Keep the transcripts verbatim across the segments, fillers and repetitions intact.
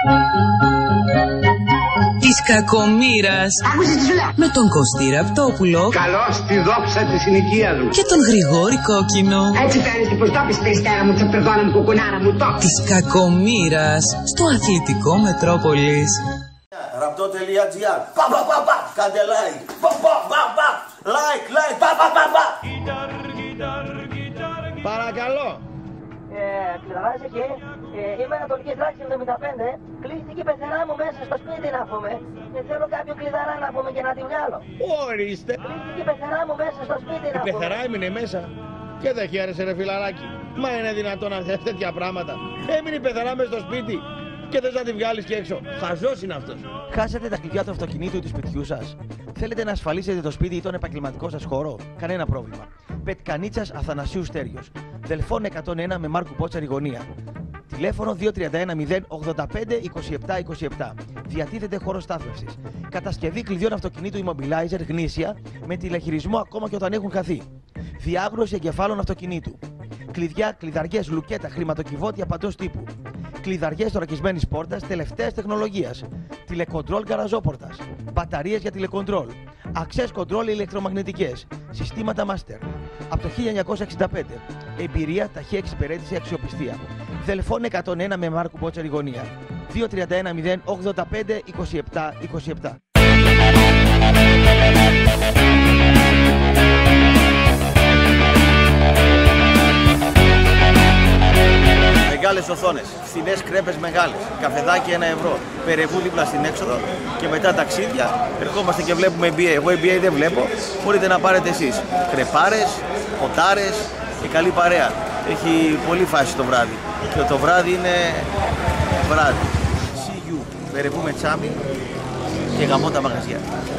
Της κακομοίρας. Άκουσες τι σου λέω. Με τον Κωστή Ραπτόπουλο. Καλώς τη δόξα της συνοικίας μου. Και τον Γρηγόρη Κόκκινο. Έτσι φαίνεται πως το πεις περιστέρα μου, τσαπεδόνα μου, κουκουνάρα μου, το. Της κακομοίρας στο αθλητικό Μετρόπολης. Ραπτό.gr. Πα πα πα πα. Κάντε like. Πα πα πα πα. Like like. Πα πα πα πα. Παρακαλώ. Ε, Κλειδαράς εκεί, ε, είμαι Ανατολική Δράκη εβδομήντα πέντε, κλείστηκε η πεθερά μου μέσα στο σπίτι να πούμε και θέλω κάποιο κλειδαρά να πούμε και να τη βγάλω. Ορίστε. Κλείστηκε η πεθερά μου μέσα στο σπίτι να Η πούμε. πεθερά έμεινε μέσα. Και δεν χαίρεσαι ρε φιλαράκι. Μα είναι δυνατόν να θες τέτοια πράγματα. Έμεινε η πεθερά μέσα στο σπίτι και θες να τη βγάλεις και έξω. Χαζός είναι αυτός. Χάσατε τα κλειδιά του αυτοκινήτου ή του σπιτιού σας. Θέλετε να ασφαλίσετε το σπίτι ή τον επαγγελματικό σας χώρο. Κανένα πρόβλημα. Πετκανίτσας Αθανασίου Στέριος. Δελφών εκατόν ένα με Μάρκου Πότσαρη γωνία. Τηλέφωνο δύο τρία ένα μηδέν ογδόντα πέντε είκοσι επτά είκοσι επτά. Διατίθεται χώρο στάθμευσης. Κατασκευή κλειδιών αυτοκινήτου Immobilizer γνήσια με τηλεχειρισμό ακόμα και όταν έχουν χαθεί. Διάγνωση εγκεφάλων αυτοκινήτου. Κλειδιά, κλειδαριές, λουκέτα, χρηματοκιβώτια παντός τύπου. Κλειδαριές θωρακισμένης πόρτας τελευταίας τεχνολογίας. Τηλεκοντρόλ γκαραζόπορτας. Μπαταρίες για τηλεκοντρόλ. Access control ηλεκτρομαγνητικές. Συστήματα Master. Από το χίλια εννιακόσια εξήντα πέντε. Εμπειρία, ταχεία εξυπηρέτηση, αξιοπιστία. Δελφών εκατόν ένα με Μάρκου Πότσαρη γωνία. δύο τρία ένα μηδέν ογδόντα πέντε είκοσι επτά είκοσι επτά. Μεγάλες οθόνες, φθηνές κρέπες μεγάλες, καφεδάκι ένα ευρώ, Περεβού δίπλα στην έξοδο και μετά ταξίδια. Ερχόμαστε και βλέπουμε N B A. Εγώ N B A δεν βλέπω, μπορείτε να πάρετε εσείς. Κρεπάρες, ποτάρες και καλή παρέα. Έχει πολύ φάση το βράδυ και το βράδυ είναι βράδυ. See you, Περεβού με τσάμι και γαμώ τα μαγαζιά.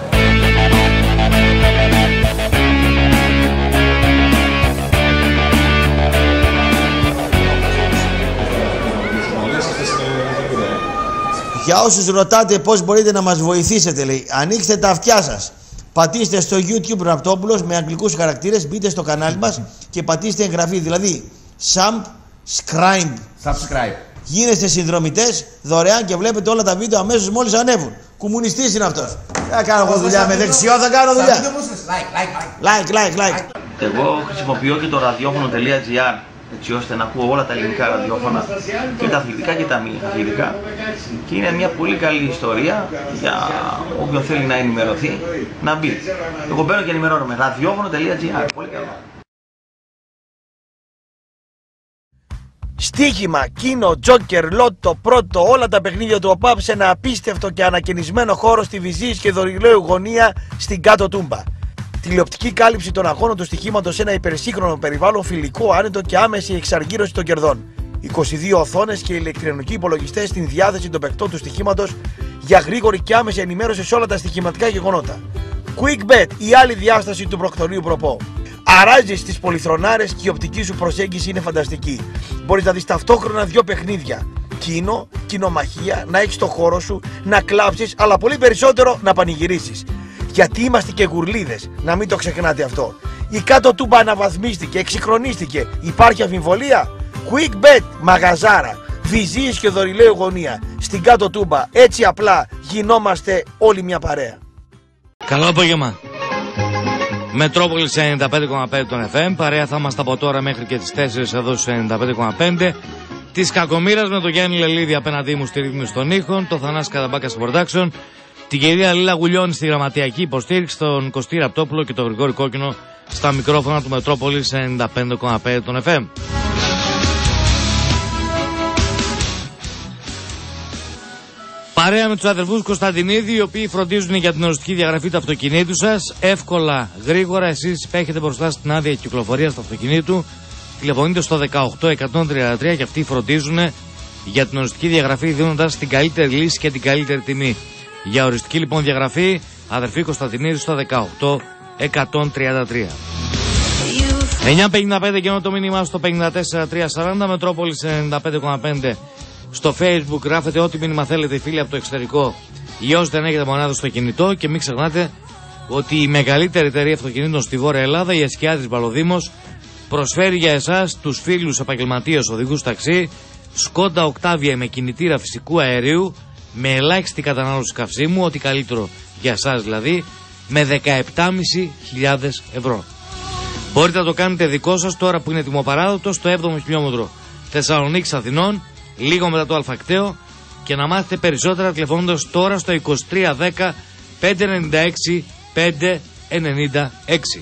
Για όσους ρωτάτε πώς μπορείτε να μας βοηθήσετε, λέει, ανοίξτε τα αυτιά σας. Πατήστε στο YouTube Ραπτόπουλος με αγγλικούς χαρακτήρες, μπείτε στο κανάλι μας και πατήστε εγγραφή. Δηλαδή, subscribe. Subscribe. Γίνεστε συνδρομητές δωρεάν και βλέπετε όλα τα βίντεο αμέσως μόλις ανέβουν. Κομμουνιστής είναι αυτός. Θα κάνω εγώ δουλειά με δεξιό, θα κάνω δουλειά. Like, like, like. Εγώ χρησιμοποιώ και το ραδιόφωνο.gr έτσι ώστε να ακούω όλα τα ελληνικά ραδιόφωνα και τα αθλητικά και τα μη αθλητικά και είναι μια πολύ καλή ιστορία για όποιον θέλει να ενημερωθεί να μπει. Εγώ μπαίνω και ενημερώνομαι. ραδιόφωνο.gr. Πολύ καλό. Στοίχημα, κίνο, τζόκερ, λότο, πρώτο, όλα τα παιχνίδια του ΟΠΑΠ σε ένα απίστευτο και ανακαινισμένο χώρο στη Βυζής και Δωρηλαίου γωνία στην Κάτω Τούμπα. Τηλεοπτική κάλυψη των αγώνων του στοιχήματος σε ένα υπερσύγχρονο περιβάλλον, φιλικό, άνετο και άμεση εξαργύρωση των κερδών. είκοσι δύο οθόνες και ηλεκτρονικοί υπολογιστές στην διάθεση των παικτών του στοιχήματος για γρήγορη και άμεση ενημέρωση σε όλα τα στοιχηματικά γεγονότα. QuickBet, η άλλη διάσταση του προκτορείου προπό. Αράζεις τις πολυθρονάρες και η οπτική σου προσέγγιση είναι φανταστική. Μπορείς να δεις ταυτόχρονα δύο παιχνίδια. Κίνο, κοινομαχία, να έχεις το χώρο σου, να κλάψεις, αλλά πολύ περισσότερο να πανηγυρίσεις. Γιατί είμαστε και γουρλίδες, να μην το ξεχνάτε αυτό. Η Κάτω Τούμπα αναβαθμίστηκε, εξυγχρονίστηκε. Υπάρχει αμφιβολία? QuickBet, μαγαζάρα, Βυζής και Δωρηλαίου γωνία. Στην Κάτω Τούμπα, έτσι απλά γινόμαστε όλοι μια παρέα. Καλό απόγευμα. Μετρόπολης ενενήντα πέντε κόμμα πέντε των εφ εμ. Παρέα θα είμαστε από τώρα μέχρι και τις τέσσερις εδώ στους ενενήντα πέντε κόμμα πέντε. Της Κακομοίρας με τον Γιάννη Λελίδη απέναντί μου στη ρύθμιση των ήχων. Το Θανάση Καταμπάκα στο production. Την κυρία Λίλα Γουλιώνη στη γραμματιακή υποστήριξη, τον Κωστή Ραπτόπουλο και τον Γρηγόρη Κόκκινο στα μικρόφωνα του Μετρόπολης ενενήντα πέντε κόμμα πέντε των εφ εμ. Παρέα με τους αδερφούς Κωνσταντινίδη, οι οποίοι φροντίζουν για την οριστική διαγραφή του αυτοκινήτου σας. Εύκολα, γρήγορα, εσείς έχετε μπροστά στην άδεια κυκλοφορίας του αυτοκινήτου. Τηλεφωνείτε στο δεκαοκτώ εκατόν τριάντα τρία και αυτοί φροντίζουν για την οριστική διαγραφή, δίνοντας την καλύτερη λύση και την καλύτερη τιμή. Για οριστική λοιπόν διαγραφή, αδερφή Κωνσταντινίδη στο δεκαοκτώ εκατόν τριάντα τρία. εννιά πενήντα πέντε και ενώ το μήνυμά στο πενήντα τέσσερα τριακόσια σαράντα, Μετρόπολης ενενήντα πέντε κόμμα πέντε. Στο Facebook γράφετε ό,τι μήνυμα θέλετε, φίλοι από το εξωτερικό, ή όσοι δεν έχετε μονάδα στο κινητό. Και μην ξεχνάτε ότι η μεγαλύτερη εταιρεία αυτοκινήτων στη Βόρεια Ελλάδα, η Εσκιάδης Βαλοδήμος, προσφέρει για εσάς, τους φίλους επαγγελματίες οδηγούς ταξί, Σκόντα Οκτάβια με κινητήρα φυσικού αερίου, με ελάχιστη κατανάλωση καυσίμου, ό,τι καλύτερο για εσάς δηλαδή, με δεκαεπτά χιλιάδες πεντακόσια ευρώ. Μπορείτε να το κάνετε δικό σας τώρα που είναι τιμοπαράδοτο στο έβδομο χιλιόμετρο Θεσσαλονίκης Αθηνών, λίγο μετά το Αλφακτέο, και να μάθετε περισσότερα τηλεφωνώντας τώρα στο είκοσι τρία δέκα πεντακόσια ενενήντα έξι πεντακόσια ενενήντα έξι.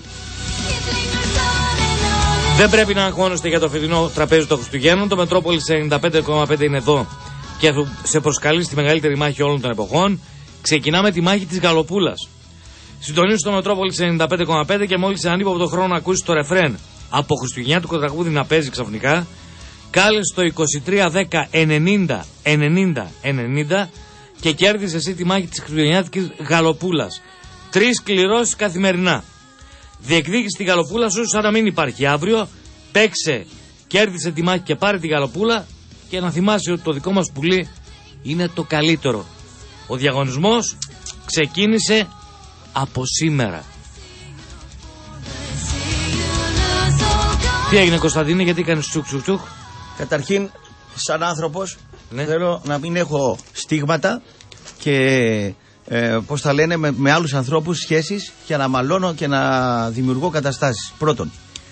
Δεν πρέπει να αγχώνεστε για το φετινό τραπέζι των Χριστουγέννων. Το Μετρόπολης ενενήντα πέντε κόμμα πέντε είναι εδώ και σε προσκαλεί στη μεγαλύτερη μάχη όλων των εποχών. Ξεκινάμε τη μάχη της Γαλοπούλας. Συντονίσου στο Μετρόπολης ενενήντα πέντε κόμμα πέντε και μόλις σε ανύποπτο χρόνο να ακούσει το ρεφρέν από χριστουγεννιάτικο τραγούδι να παίζει ξαφνικά, κάλεσε στο είκοσι τρία δέκα ενενήντα ενενήντα ενενήντα και κέρδισε εσύ τη μάχη της χριστουγεννιάτικης Γαλοπούλας. Τρεις κληρώσεις καθημερινά. Διεκδίκησε τη Γαλοπούλα σου σαν να μην υπάρχει αύριο. Παίξε, κέρδισε τη μάχη και πάρε τη Γαλοπούλα. Και να θυμάσαι ότι το δικό μας πουλί είναι το καλύτερο. Ο διαγωνισμός ξεκίνησε από σήμερα. Τι έγινε Κωνσταντίνε, γιατί κάνεις τσουκ τσουκ τσουκ? Καταρχήν, σαν άνθρωπος, ναι. θέλω να μην έχω στίγματα και ε, πώς θα λένε με, με άλλους ανθρώπους σχέσεις για να μαλώνω και να δημιουργώ καταστάσεις. Πρώτον,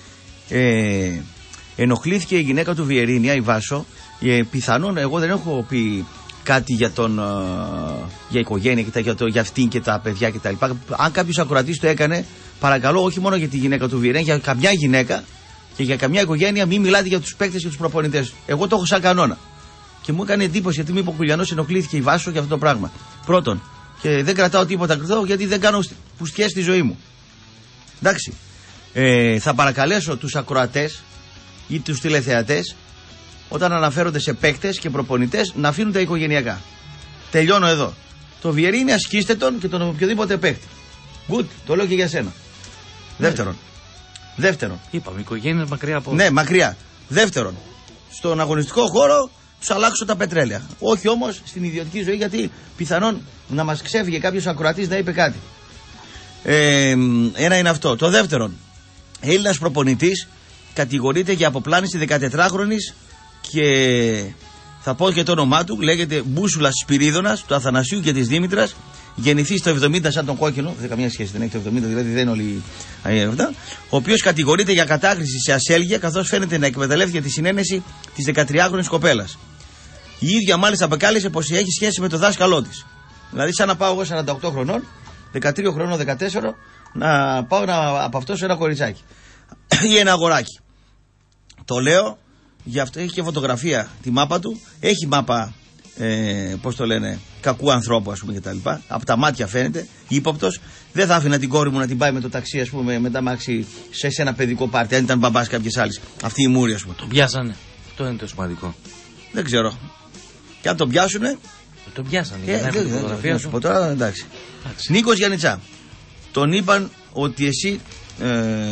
ε, ενοχλήθηκε η γυναίκα του Βιερίνια, η Βάσο. Ε, πιθανόν εγώ δεν έχω πει κάτι για, τον, ε, για οικογένεια και τα, για, το, για αυτήν και τα παιδιά κτλ. Αν κάποιος ακροατής το έκανε, παρακαλώ, όχι μόνο για τη γυναίκα του Βιερίνια, για καμιά γυναίκα και για καμιά οικογένεια, μην μιλάτε για τους παίκτες και τους προπονητές. Εγώ το έχω σαν κανόνα. Και μου έκανε εντύπωση γιατί μου είπε ο Κουλιανός, ενοχλήθηκε η Βάσο για αυτό το πράγμα. Πρώτον, και δεν κρατάω τίποτα κρυφό γιατί δεν κάνω πουστιές στη ζωή μου. Εντάξει. Ε, θα παρακαλέσω τους ακροατές ή τους τηλεθεατές, όταν αναφέρονται σε παίκτες και προπονητές, να αφήνουν τα οικογενειακά. Τελειώνω εδώ. Το Βιερίνια σκίστε τον και τον οποιοδήποτε παίκτη. Good, το λέω και για σένα. Ναι. Δεύτερον. Δεύτερον. Είπαμε, οικογένεια μακριά από. Ναι, μακριά. Δεύτερον, στον αγωνιστικό χώρο του αλλάξω τα πετρέλαια. Όχι όμως στην ιδιωτική ζωή, γιατί πιθανόν να μας ξέφυγε κάποιος ακροατής να είπε κάτι. Ε, ένα είναι αυτό. Το δεύτερον, Έλληνας προπονητής κατηγορείται για αποπλάνηση δεκατετράχρονης και θα πω και το όνομά του. Λέγεται Μπούσουλας Σπυρίδωνας, του Αθανασίου και της Δήμητρας. Γεννηθεί στο εβδομήντα σαν τον κόκκινο, δεν καμία σχέση, δεν έχει το εβδομήντα, δηλαδή δεν είναι όλοι αυτά. Ο οποίος κατηγορείται για κατάχρηση σε ασέλγεια, καθώς φαίνεται να εκμεταλλεύτηκε τη συνένεση της δεκατριάχρονης κοπέλας. Η ίδια μάλιστα απεκάλυψε πως έχει σχέση με το δάσκαλό της. Δηλαδή, σαν να πάω εγώ σαράντα οκτώ χρονών, δεκατρία χρονών, δεκατέσσερα, να πάω να, από αυτό σε ένα κοριτσάκι ή ένα αγοράκι. Το λέω, γι' αυτό έχει και φωτογραφία τη μάπα του, έχει μάπα. Ε, πώς το λένε, κακού ανθρώπου, ας πούμε, κτλ. Από τα μάτια φαίνεται, ύποπτος. Δεν θα άφηνα την κόρη μου να την πάει με το ταξί, ας πούμε, με τα μάξι σε, σε ένα παιδικό πάρτι, αν ήταν μπαμπάς κάποιες άλλες. Αυτή η μούρη, ας πούμε. Τον πιάσανε. Αυτό είναι το σημαντικό. Δεν ξέρω. Και αν τον πιάσουνε. Τον πιάσανε. Ε, δεν φωτογραφία σου. Τώρα, εντάξει. Νίκος Γιαννιτσά. Τον είπαν ότι εσύ ε,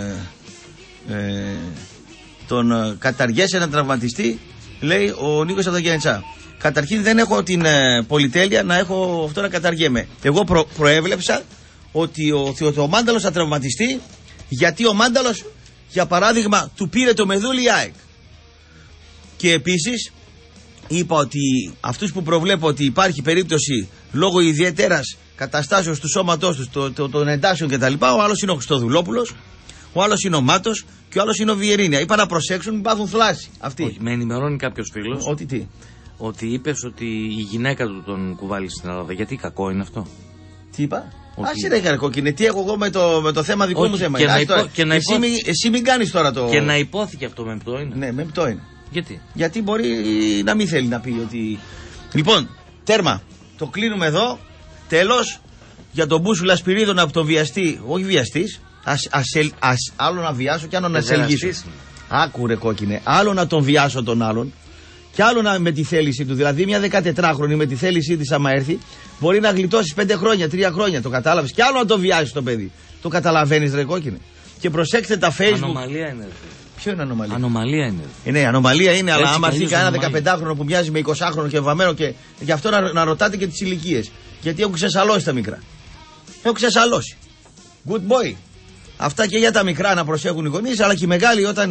ε, τον ε, καταργέσαι έναν τραυματιστή, λέει ο Νίκος από τον Γιαννιτσά. Καταρχήν δεν έχω την ε, πολυτέλεια να έχω αυτό να καταργέμαι. Εγώ προ, προέβλεψα ότι ο, ο, ο Μάνταλος θα τραυματιστεί, γιατί ο Μάνταλος, για παράδειγμα, του πήρε το μεδούλι η ΑΕΚ. Και επίσης είπα ότι αυτούς που προβλέπω ότι υπάρχει περίπτωση λόγω ιδιαίτερας καταστάσεως του σώματός τους, το, το, των εντάσεων κτλ. Ο άλλος είναι ο Χριστοδουλόπουλος, ο άλλος είναι ο Μάτος και ο άλλος είναι ο Βιερίνια. Είπα να προσέξουν, μην πάθουν θλάση αυτοί. Όχι, με ενημερώνει κάποιος φίλος. Ότι τι. Ότι είπες ότι η γυναίκα του τον κουβάλει στην Ελλάδα. Γιατί κακό είναι αυτό? Τι είπα? Ότι... Ας είναι καρκόκκινη. Τι έχω εγώ με το, με το θέμα δικό Όχι, μου θέμα. Και να υπό... εσύ, υπό... μην, εσύ μην κάνεις τώρα το... Και να υπόθηκε αυτό με πτώ είναι. Ναι, με πτώ είναι. Γιατί? Γιατί μπορεί να μην θέλει να πει ότι... Λοιπόν, τέρμα. Το κλείνουμε εδώ. Τέλος. Για τον Μπούσουλα Σπυρίδωνα από τον βιαστή. Όχι βιαστής. Ας, ας, ας, άλλο να βιάσω και άλλο να σε ελγίσω. Άκουρε κόκκινε. Άλλο να τον βιάσω τον άλλον. Και άλλο να με τη θέληση του. Δηλαδή, μια δεκατετράχρονη με τη θέλησή της, άμα έρθει, μπορεί να γλιτώσει πέντε χρόνια, τρία χρόνια. Το κατάλαβες? Και άλλο να το βιάσει το παιδί. Το καταλαβαίνεις, ρε κόκκινε? Και προσέξτε τα Facebook. Ανομαλία είναι. Ποιο είναι ανομαλία? Ανομαλία είναι. Ε, ναι, ανομαλία είναι, έτσι, αλλά άμα έρθει κανένα δεκαπεντάχρονο που μοιάζει με εικοσάχρονο και βαμμένο, και γι' αυτό να, να ρωτάτε και τις ηλικίες. Γιατί έχουν ξεσαλώσει τα μικρά. Έχουν ξεσαλώσει. Good boy. Αυτά και για τα μικρά να προσέχουν οι γονείς, αλλά και οι μεγάλοι όταν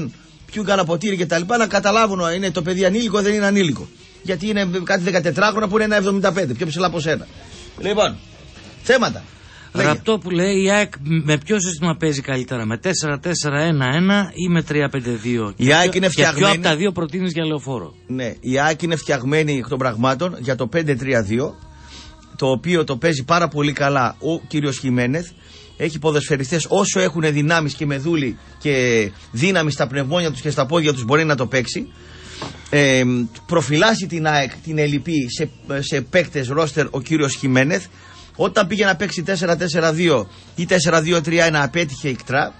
πιούν κανένα ποτήρι κτλ. Να καταλάβουν είναι το παιδί ανήλικο, δεν είναι ανήλικο. Γιατί είναι κάτι δεκατετράχρονα που είναι ένα εβδομήντα πέντε, πιο ψηλά από σένα. Λοιπόν, θέματα. Ραπτόπουλε, η ΑΕΚ με ποιο σύστημα παίζει καλύτερα, με τέσσερα τέσσερα ένα ένα ή με τρία πέντε δύο? Η ΑΕΚ είναι φτιαγμένη. Και ποιο από τα δύο προτείνεις για Λεωφόρο? Ναι, η ΑΕΚ είναι φτιαγμένη εκ των πραγμάτων για το πέντε τρία δύο, το οποίο το παίζει πάρα πολύ καλά ο κύριος Χιμένεθ. Έχει ποδοσφαιριστές όσο έχουν δυνάμεις και μεδούλη και δύναμη στα πνευμόνια τους και στα πόδια τους μπορεί να το παίξει. Ε, προφυλάσσει την ΑΕΚ, την ελλειπή σε, σε παίκτες ρόστερ ο κύριος Χιμένεθ. Όταν πήγε να παίξει τέσσερα τέσσερα δύο ή τέσσερα δύο τρία ένα απέτυχε ικτρά.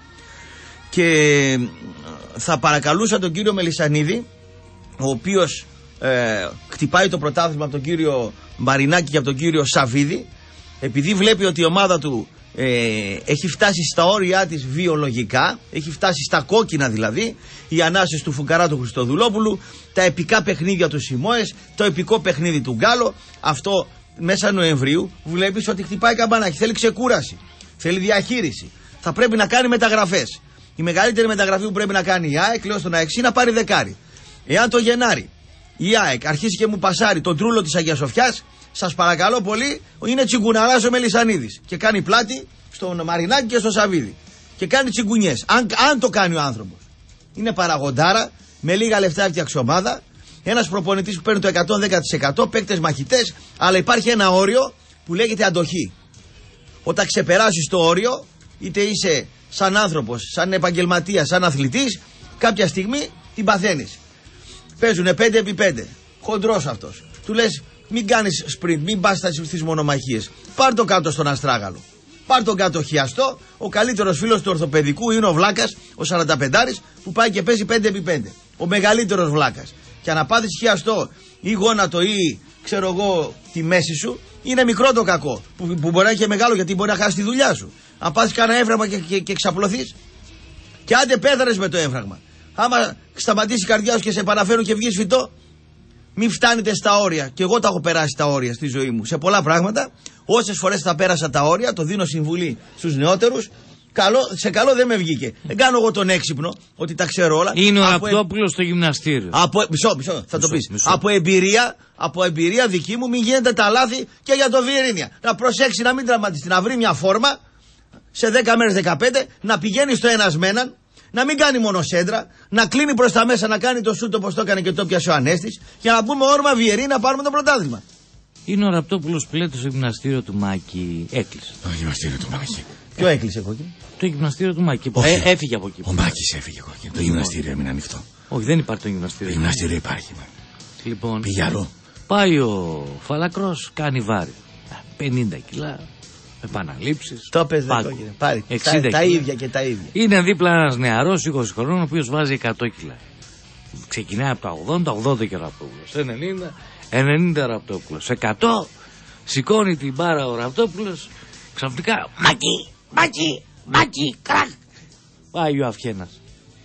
Και θα παρακαλούσα τον κύριο Μελισσανίδη, ο οποίος ε, χτυπάει το πρωτάθλημα από τον κύριο Μαρινάκη και από τον κύριο Σαββίδη, επειδή βλέπει ότι η ομάδα του ε, έχει φτάσει στα όρια της βιολογικά, έχει φτάσει στα κόκκινα δηλαδή, οι ανάσες του Φουκαρά του Χριστοδουλόπουλου, τα επικά παιχνίδια του Σιμόες, το επικό παιχνίδι του Γκάλο, αυτό μέσα Νοεμβρίου βλέπεις ότι χτυπάει καμπανάκι, θέλει ξεκούραση, θέλει διαχείριση, θα πρέπει να κάνει μεταγραφές. Η μεγαλύτερη μεταγραφή που πρέπει να κάνει η ΑΕΚ, λέω στον ΑΕΚ, είναι να πάρει δεκάρι. Εάν το Γενάρη η ΑΕΚ αρχίσει και μου πασάρει τον τρούλο της Αγίας Σοφιάς, σας παρακαλώ πολύ, είναι τσιγκουναράς ο Μελισσανίδης και κάνει πλάτη στον Μαρινάκη και στο Σαββίδη και κάνει τσιγκουνιές. Αν, αν το κάνει ο άνθρωπος, είναι παραγοντάρα, με λίγα λεφτά έφτιαξε ομάδα, ένας προπονητής που παίρνει το εκατόν δέκα τοις εκατό, παίκτες μαχητές, αλλά υπάρχει ένα όριο που λέγεται αντοχή. Όταν ξεπεράσεις το όριο, είτε είσαι σαν άνθρωπος, σαν επαγγελματίας, σαν αθλητής, κάποια στιγμή την παθαίνεις. Παίζουνε πέντε επί πέντε, χοντρός αυτός. Του λες μην κάνεις sprint, μην πας στις μονομαχίες. Πάρ' το κάτω στον αστράγαλο. Πάρ' τον κάτω χιαστό. Ο καλύτερος φίλος του ορθοπαιδικού είναι ο Βλάκας, ο σαρανταπεντάρης, που πάει και παίζει πέντε επί πέντε. Ο μεγαλύτερος Βλάκας. Και να πάθεις χιαστό ή γόνατο ή ξέρω εγώ τη μέση σου, είναι μικρό το κακό. Που, που μπορεί να έχει μεγάλο, γιατί μπορεί να χάσει τη δουλειά σου. Αν πάθεις κανένα έμφραγμα και, και, και ξαπλωθείς. Και άντε πέθανες με το έμφραγμα. Άμα σταματήσει η καρδιά σου και σε επαναφέρουν και βγεις φυτό, μην φτάνετε στα όρια. Και εγώ τα έχω περάσει τα όρια στη ζωή μου. Σε πολλά πράγματα, όσες φορές τα πέρασα τα όρια, το δίνω συμβουλή στους νεότερους. Καλό, σε καλό δεν με βγήκε. Δεν κάνω εγώ τον έξυπνο, ότι τα ξέρω όλα. Είναι ο Ραπτόπουλος στο γυμναστήριο. Από, μισό, μισό, θα μισό, το πεις. Μισό. Από εμπειρία, από εμπειρία δική μου, μην γίνεται τα λάθη και για το Βιερίνια. Να προσέξει να μην τραυματιστεί, να βρει μια φόρμα σε δέκα μέρες δεκαπέντε, να πηγαίνει στο ένας με έναν, να μην κάνει μόνο σέντρα, να κλείνει προς τα μέσα, να κάνει το σούτ όπως το έκανε και το πιασε ο Ανέστης, για να πούμε όρμα Βιερίνια να πάρουμε το πρωτάθλημα. Είναι ο Ραπτόπουλος που λέει το γυμναστήριο του Μάκη έκλεισε. Το γυμναστήριο του Μάκη. Ποιο έκλεισε, Κόκκινη? Το γυμναστήριο του Μάκη. Ε, έφυγε από εκεί. Ο Μάκης έφυγε, Κόκκινη. Το γυμναστήριο έμεινε ανοιχτό. Όχι, δεν υπάρχει το γυμναστήριο. Το γυμναστήριο υπάρχει. Λοιπόν, πήγε αλλού. Πάει ο Φαλακρός, κάνει βάρη. πενήντα κιλά, επαναλήψεις. Το πες, Κόκκινη. Πάρει. Τα, τα ίδια και τα ίδια. Είναι δίπλα ένας νεαρός είκοσι χρονών, ο οποίος βάζει εκατό κιλά. Ξεκινάει από τα ογδόντα, ογδόντα και ο Ραπτόπουλος. ενενήντα, ενενήντα Ραπτόπουλος. εκατό, σηκώνει την μπάρα ο Ραπτόπουλος. Ξαφνικά, Μάκη, Μάκη, Μάκη, κρακ. Πάει ο Αυχένας.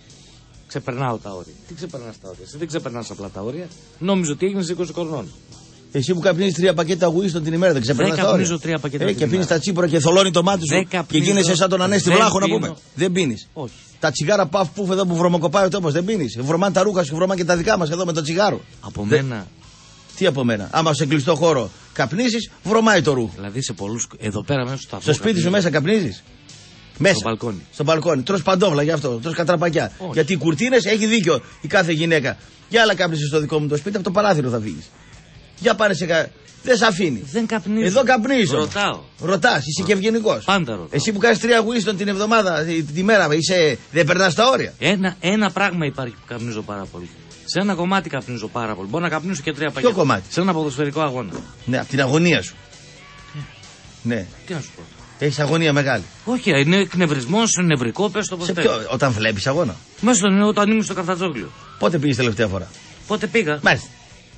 Ξεπερνάω τα όρια. Τι ξεπερνάς τα όρια? Εσύ δεν ξεπερνάς απλά τα όρια. Νόμιζα ότι έγινες είκοσι χρονών. Εσύ που καπνίζεις τρία πακέτα Winston την ημέρα, δεν ξεπερνάς τα όρια? Δεν καπνίζω τρία πακέτα. Ε, και πίνεις τα τσίπουρα και θολώνει το μάτι σου και γίνεσαι σαν τον Ανέστη Βλάχο να πούμε. Δεν πίνεις. Όχι. Τα τσιγάρα παφ πουφ εδώ που βρωμοκοπάει ο τόπος δεν πίνεις. Βρωμάνε τα ρούχα σου, βρωμάνε και τα δικά μας εδώ με το τσιγάρο. Από μένα. Τι από μένα? Άμα σε κλειστό χώρο καπνίσεις, βρωμάει το ρούχο. Δηλαδή σε πολλούς. Εδώ πέρα μέσα στο Στο σπίτι σου μέσα καπνίζεις? Μέσα. Στο μπαλκόνι. Στο μπαλκόνι. Τρως παντόφλα γι' αυτό. Τρως κατραπακιά. Όχι. Γιατί οι κουρτίνες έχει δίκιο η κάθε γυναίκα. Για άλλα κάπνισε στο δικό μου το σπίτι, από το παράθυρο θα βγεις. Για πάρε σε κα... Δεν σε αφήνει. Δεν καπνίζω. Εδώ καπνίζω. Ρωτάω. Ρωτάς, είσαι και ευγενικός. Πάντα ρωτάω. Εσύ που κάνεις τρία Winston την εβδομάδα, τη, τη μέρα, είσαι... δεν περνάς τα όρια. Ένα, ένα πράγμα υπάρχει που καπνίζω πάρα πολύ. Σε ένα κομμάτι καπνίζω πάρα πολύ. Μπορώ να καπνίσω και τρία πακέτα. Ποιο κομμάτι? Σε ένα ποδοσφαιρικό αγώνα. Ναι, από την αγωνία σου. Yeah. Ναι. Τι να σου πω. Έχεις αγωνία μεγάλη. Όχι, είναι εκνευρισμός, είναι νευρικό, πες το πώς θέλεις. Όταν βλέπεις αγώνα? Μέσα στον όταν ήμουν στο Καφτατζόγλιο. Πότε πήγες τελευταία φορά? Πότε πήγα? Μάλιστα.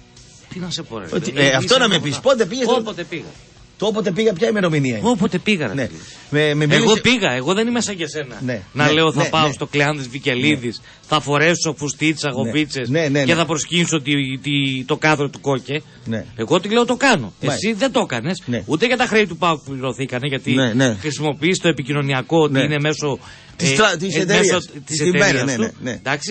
Τι να σε πω, ρε. Ότι, ε, αυτό να με πεις. Πότε πήγες? Όποτε πήγα. Το όποτε πήγα, ποια ημερομηνία είναι? Όποτε πήγα, ρε. Ναι. Με, με εγώ μίλησε... πήγα, εγώ δεν είμαι σαν και εσένα. Ναι. Να ναι, λέω θα ναι, πάω ναι. στο Κλεάνδης Βικελίδης, ναι. Θα φορέσω φουστίτσες, αγοβίτσες ναι. Ναι, ναι, ναι. και θα προσκύνσω τη, τη, το κάδρο του Κόκε. Ναι. Εγώ τι λέω το κάνω. Ναι. Εσύ δεν το έκανες. Ναι. Ούτε για τα χρέη του ΠΑΟΚ που πληρωθήκανε, γιατί ναι, ναι. χρησιμοποιείς το επικοινωνιακό ότι ναι. είναι μέσω της ε, τρα... της ε, εταιρείας. της εταιρείας ναι, του. ναι, ναι. Εντάξει.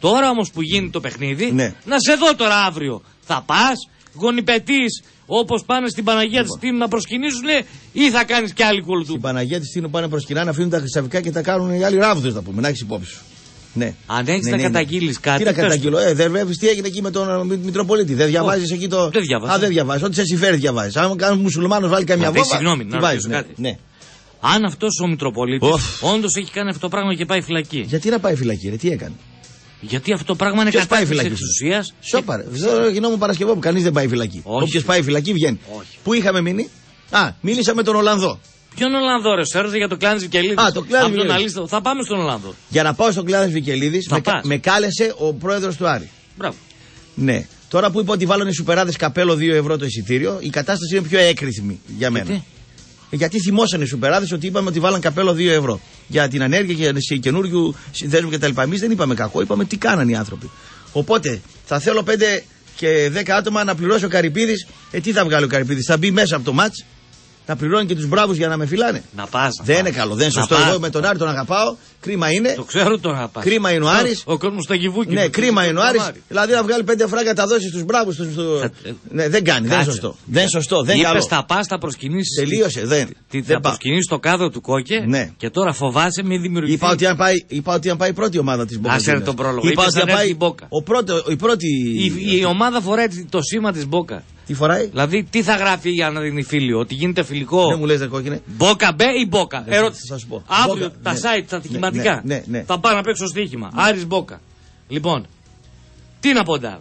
Τώρα όμως που γίνει το παιχνίδι, ναι. να σε δω τώρα αύριο. Θα πας, γονιπετείς όπως πάνε στην Παναγία της Τίνου να προσκυνήσουν ή θα κάνεις κι άλλη κουλτού? Στην Παναγία της Τίνου πάνε προσκυνάνε, αφήνουν τα χρυσαφικά και τα κάνουν οι άλλοι ράβδους, να πούμε. Να έχεις υπόψη σου. Ναι. Αν έχεις ναι, να ναι, καταγγείλεις κάτι. Τι να καταγγείλω, ε, δεν βλέπεις τι έγινε εκεί με τον Μητροπολίτη. Δεν διαβάζεις εκεί το. Δεν διαβάζεις. Α, δεν διαβάζεις. Ό,τι σε συμφέρει διαβάζεις. Αν κάνει μουσουλμάνος βάλει καμιά βόμβα. Συγγνώμη, να ρωτήσω ναι, κάτι. Ναι. Αν αυτός ο Μητροπολίτης όντως έχει κάνει αυτό το πράγμα και πάει φυλακή. Γιατί να πάει φυλακή, ρε, τι έκανε? Γιατί αυτό το πράγμα είναι κατά της εξουσίας. Σόπα, ρε. Δεν γινόμουν Παρασκευό, κανείς δεν πάει φυλακή. Όποιος πάει φυλακή βγαίνει. Όχι. Πού είχαμε μείνει? Α, μίλησα με τον Ολλανδό. Ποιον Ολλανδό, ρε, σου έρωζε για το Κλάδης Βικελίδης. Α, το Κλάδης Βικελίδης. Θα πάμε στον Ολλανδό. Για να πάω στον Κλάδης Βικελίδης, με, με κάλεσε ο πρόεδρος του Άρη. Μπράβο. Ναι. Τώρα που είπα ότι βάλανε οι σουπεράδες καπέλο δύο ευρώ το εισιτήριο, η κατάσταση είναι πιο έκρηθμη για μένα. Γιατί, Γιατί θυμώσανε οι σουπεράδες ότι είπαμε ότι βάλαν καπέλο δύο ευρώ για την ανέργεια και καινούριου συνδέσμου κτλ. Εμείς δεν είπαμε κακό, είπαμε τι κάνανε οι άνθρωποι. Οπότε θα θέλω πέντε και δέκα άτομα να πληρώσει ο Καρυπίδης. Ε, τι θα βγάλει ο Καρυπίδης? Θα μπει μέσα από το μάτς να πληρώνει και τους μπράβους για να με φυλάνε. Να πας. Δεν είναι καλό, δεν είναι σωστό. Εγώ με τον Άρη τον αγαπάω. Κρίμα είναι. Το ξέρω τον αγαπάω. Κρίμα είναι ο Άρης. Ο, ο κόσμος στο Γιβούκι. Ναι, κρίμα είναι ο Άρης. Δηλαδή να βγάλει πέντε φράγκα τα δώσει στους μπράβους. Στους... Θα... Ναι, δεν κάνει, δεν είναι σωστό. Δεν είναι σωστό. Δεν είναι καλό. Είπες θα πας, θα προσκυνήσεις. Τελείωσε. Δεν. Τι, θα προσκυνήσεις το κάδο του Κόκε. Ναι. Και τώρα φοβάσαι μην δημιουργηθεί. Είπα ότι αν πάει, είπα ότι αν πάει η πρώτη ομάδα της Μπόκα. Άσε τον πρόλογο. Είπα ότι αν πάει η Μπόκα. Ο πρώτο, η, πρώτη... η, η ομάδα φοράει το σήμα της Μπόκα. Τι φοράει? Δηλαδή, τι θα γράφει για να δίνει φίλιο, ότι γίνεται φιλικό. Δεν μου λες, ρε κόκκινε. Μπόκα μπε ή Μπόκα. Ερώτηση. Θα σου πω. Αύριο Μπόκα, τα ναι. site, τα στοιχηματικά. Ναι, ναι, ναι. Θα πάω να παίξω στοίχημα. Ναι. Άρης Μπόκα. Λοιπόν, τι να ποντάρω?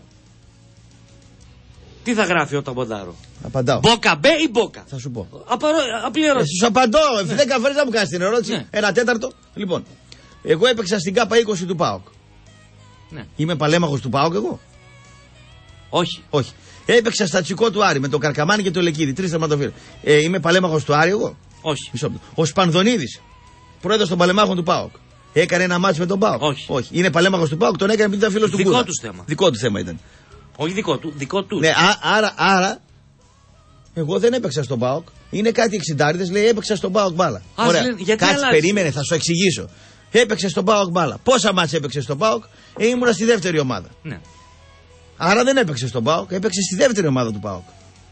Τι θα γράφει όταν ποντάρω? Απαντάω. Μπόκα μπε ή Μπόκα? Θα σου πω. Απαρό... Απλή ερώτηση. Σου απαντώ. Ναι. Δέκα φορές να μου κάνεις την ερώτηση. Ναι. Ένα τέταρτο. Λοιπόν, εγώ έπαιξα στην ΚΑΠΑ είκοσι του ΠΑΟΚ. Ναι. Είμαι παλέμαχος του ΠΑΟΚ εγώ? Όχι. Όχι. Έπαιξα στα τσικό του Άρη με τον Καρκαμάνη και τον Λεκίδη. Τρεις τερματοφύλακες. Ε, είμαι παλέμαχος του Άρη εγώ? Όχι. Ο Σπανδονίδης, πρόεδρος των παλεμάχων του ΠΑΟΚ, έκανε ένα μάτσο με τον ΠΑΟΚ? Όχι. Όχι. Είναι παλέμαχος του ΠΑΟΚ, τον έκανε επειδή ήταν φίλος του Κούδα. Δικό του θέμα. Δικό του θέμα ήταν. Όχι δικό του, δικό του. Ναι, α, άρα, άρα, εγώ δεν έπαιξα στον ΠΑΟΚ. Είναι κάτι εξιντάριδες, λέει έπαιξα στον ΠΑΟΚ μπάλα. Ας Ωραία. λένε, γιατί Κάτσε, αλλάζει? περίμενε, θα σου εξηγήσω. Έπαιξε στον ΠΑΟΚ μπάλα. Πόσα μάτσα έπαιξε στον ΠΑΟΚ? Ε, ήμουνα στη δεύτερη ομάδα. Ναι. Άρα δεν έπαιξε στον ΠΑΟΚ, έπαιξε στη δεύτερη ομάδα του ΠΑΟΚ.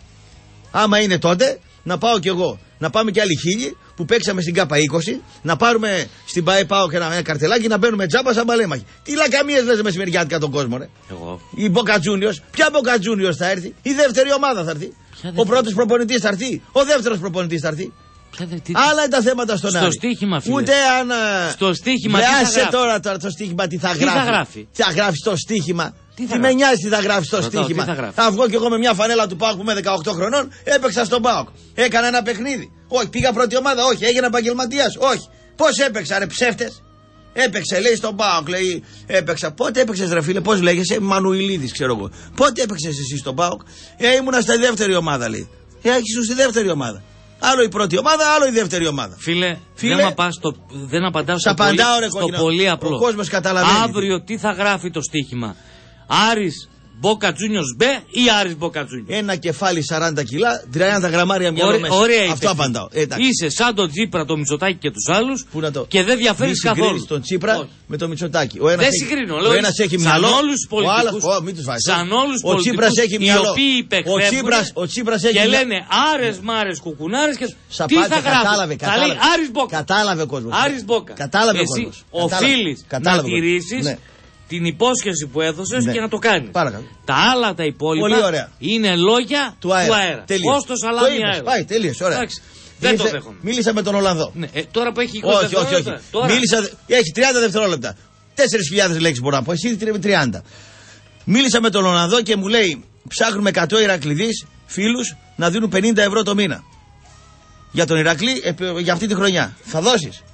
Άμα είναι τότε, να πάω κι εγώ. Να πάμε κι άλλοι χίλιοι που παίξαμε στην ΚΑΠΑ είκοσι, να πάρουμε στην ΠΑΕ ΠΑΟΚ ένα, ένα καρτελάκι να μπαίνουμε τζάμπα σαν παλέμαχοι. Τι λακαμίες λες μεσημεριάτικα τον κόσμο, ρε. Εγώ. Η Μπόκα Τζούνιος. Ποια Μπόκα Τζούνιος θα έρθει? Η δεύτερη ομάδα θα έρθει. Ο πρώτος προπονητής θα έρθει. Ο δεύτερος προπονητής θα έρθει. Δε, τι... Άλλα είναι τα θέματα στον Άρη. Στο στοίχημα, φίλε. Ούτε αν. Στο στοίχημα τι θα γράφει. τώρα, τώρα το στοίχημα τι θα τι γράφει. Θα γράφει. Τι θα γράφει στο στοίχημα. Τι, τι με νοιάζει τι θα γράφει στο Ρωτάω, στοίχημα. Θα, θα βγω κι εγώ με μια φανέλα του ΠΑΟΚ που είμαι δεκαοκτώ χρονών, έπαιξα στον ΠΑΟΚ. Έκανα ένα παιχνίδι. Όχι, πήγα πρώτη ομάδα. Όχι, έγινα επαγγελματίας. Όχι. Πώς έπαιξα, ρε ψεύτες? Έπαιξε, λέει στον ΠΑΟΚ, λέει έπαιξα. Πότε έπαιξες, ρε φίλε, πώς λέγεσαι? Μανουηλίδης, ξέρω εγώ. Πότε έπαιξες εσύ στον ΠΑΟΚ? Ε, ήμουνα στη δεύτερη ομάδα, λέει. Ε, έχεις στη δεύτερη ομάδα. Άλλο η πρώτη ομάδα, άλλο η δεύτερη ομάδα. Φίλε, Φίλε δεν, πας στο, δεν απαντάω στο, απαντάω, πολύ, ρε, στο πολύ απλό. Ο κόσμος καταλαβαίνει. Αύριο τι θα γράφει το στοίχημα? Άρης Μπόκα Τζούνιος Μπ ή Άρης Μπόκα Τζούνιος? Ένα κεφάλι σαράντα κιλά, τριάντα γραμμάρια μυαλό μέσα. Ωραία, αυτό απαντάω. Ε, είσαι σαν τον Τσίπρα, τον Μητσοτάκη και τους άλλους το... και δεν διαφέρεις καθόλου. Συγκρίνεις τον Τσίπρα Όχι. με τον Μητσοτάκη. Ο ένας δεν έχει... συγκρίνω. Ο ένας έχει μυαλό. Σαν όλους τους πολιτικούς. Ο, μην τους βάζεις. Σαν όλους τους ο Τσίπρας έχει μυαλό. Οι οποίοι υπεκφεύγουν ο Τσίπρας έχει και μυαλό. λένε άρες μάρες κουκουνάρες και Σαπάτε, τι θα γράφει? κατάλαβε, Θα λέει Άρης Μπόκα. Κατάλαβε ο κόσμος. Άρης Μπόκα. Κατάλαβε ο Εσύ κόσμος. οφείλεις να τηρήσεις την υπόσχεση που έδωσες ναι. και να το κάνεις. Παρακαλώ. Τα άλλα τα υπόλοιπα είναι λόγια του αέρα. Του αέρα. Κόστος σαλάμι αέρα. Πάει, τελείωσε, ωραία. Εντάξει, δεν το δέχομαι. Μίλησα με τον Ολλανδό. Ναι, ε, τώρα που έχει είκοσι όχι, όχι, όχι. Μίλησα, έχει τριάντα δευτερόλεπτα. τέσσερις χιλιάδες λέξεις μπορώ να πω. Εσύ τριάντα. Μίλησα με τον Ολλανδό και μου λέει ψάχνουμε εκατό Ηρακλειδείς φίλους να δίνουν πενήντα ευρώ το μήνα. Για τον Ηρακλή, ε, για αυτή τη χρονιά. Θα δώσεις?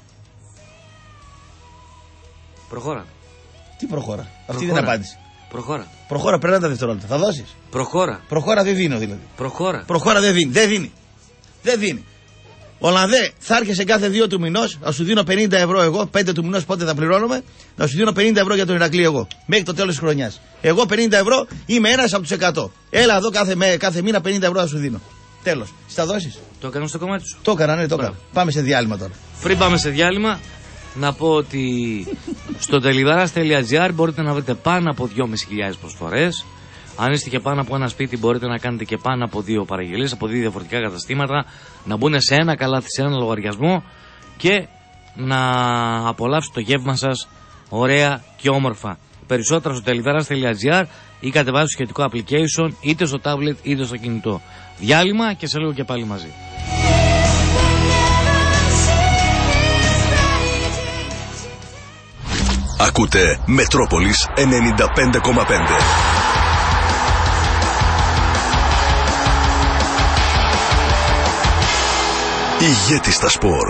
Προχώρα. Τι προχώρα? Αυτή Προχώρα. δεν απάντηση. Προχώρα. Προχώρα, περνά τα δευτερόλεπτα. Θα δώσεις? Προχώρα. Προχώρα δεν δίνω δηλαδή. Προχώρα. Προχώρα δεν δίνει. Δεν δίνει. Δεν δίνει. Ολλανδέ, θα έρχεσαι κάθε δύο του μηνός, να σου δίνω πενήντα ευρώ εγώ, πέντε του μηνός πότε θα πληρώνουμε, να σου δίνω πενήντα ευρώ για τον Ηρακλή εγώ, μέχρι το τέλος της χρονιάς. Εγώ πενήντα ευρώ είμαι ένας από τους εκατό. Έλα εδώ κάθε, με, κάθε μήνα πενήντα ευρώ θα σου δίνω. Τέλος. Θα δώσεις? Το έκανα στο κομμάτι σου. Το έκανα, ναι, το έκανα. Πάμε σε διάλειμμα τώρα. Πριν πάμε σε διάλειμμα, να πω ότι στο τελιδάρας τελεία τζι άρ μπορείτε να βρείτε πάνω από δυόμισι χιλιάδες προσφορές. Αν είστε και πάνω από ένα σπίτι, μπορείτε να κάνετε και πάνω από δύο παραγγελίες από δύο διαφορετικά καταστήματα, να μπουν σε ένα καλάθι, σε ένα λογαριασμό και να απολαύσετε το γεύμα σας ωραία και όμορφα. Περισσότερα στο τελιδάρας τελεία τζι άρ ή κατεβάζετε το σχετικό application είτε στο tablet είτε στο κινητό. Διάλειμμα και σε λίγο και πάλι μαζί. Ακούτε Μετρόπολης ενενήντα πέντε κόμμα πέντε. Ηγέτη στα σπορ.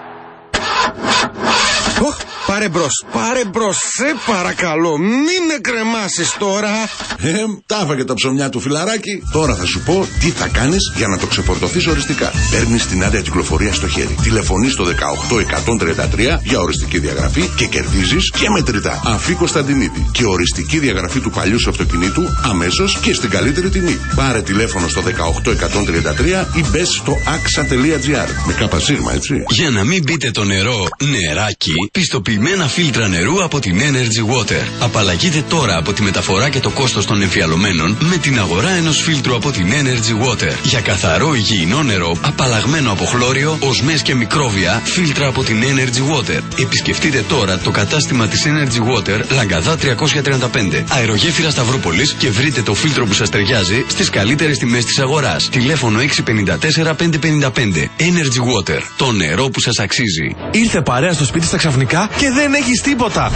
Oh, πάρε μπρος, πάρε μπρος, σε παρακαλώ, μην με κρεμάσεις τώρα. Ε, τάφα και τα ψωμιά του φιλαράκι. Τώρα θα σου πω τι θα κάνεις για να το ξεφορτωθείς οριστικά. Παίρνεις την άδεια κυκλοφορία στο χέρι. Τηλεφωνείς στο δεκαοκτώ εκατόν τριάντα τρία για οριστική διαγραφή και κερδίζεις και μετρητά. Αφή Κωνσταντινίδη και οριστική διαγραφή του παλιού σου αυτοκινήτου αμέσως και στην καλύτερη τιμή. Πάρε τηλέφωνο στο δεκαοκτώ εκατόν τριάντα τρία ή μπες στο axa τελεία τζι άρ. Με κάπα σίγμα, έτσι. Για να μην πείτε το νερό νεράκι, πιστοποιημένα φίλτρα νερού από την Energy Water. Απαλλαγείτε τώρα από τη μεταφορά και το κόστος των εμφιαλωμένων με την αγορά ενός φίλτρου από την Energy Water. Για καθαρό υγιεινό νερό, απαλλαγμένο από χλώριο, οσμές και μικρόβια, φίλτρα από την Energy Water. Επισκεφτείτε τώρα το κατάστημα της Energy Water, Λαγκαδά τριακόσια τριάντα πέντε, αερογέφυρα Σταυρούπολης και βρείτε το φίλτρο που σας ταιριάζει στις καλύτερες τιμές της αγοράς. Τηλέφωνο έξι πέντε τέσσερα πέντε πέντε πέντε. Energy Water. Το νερό που σας αξίζει. Ήρθε παρέα στο σπίτι στα ξαφνικά και δεν έχεις τίποτα.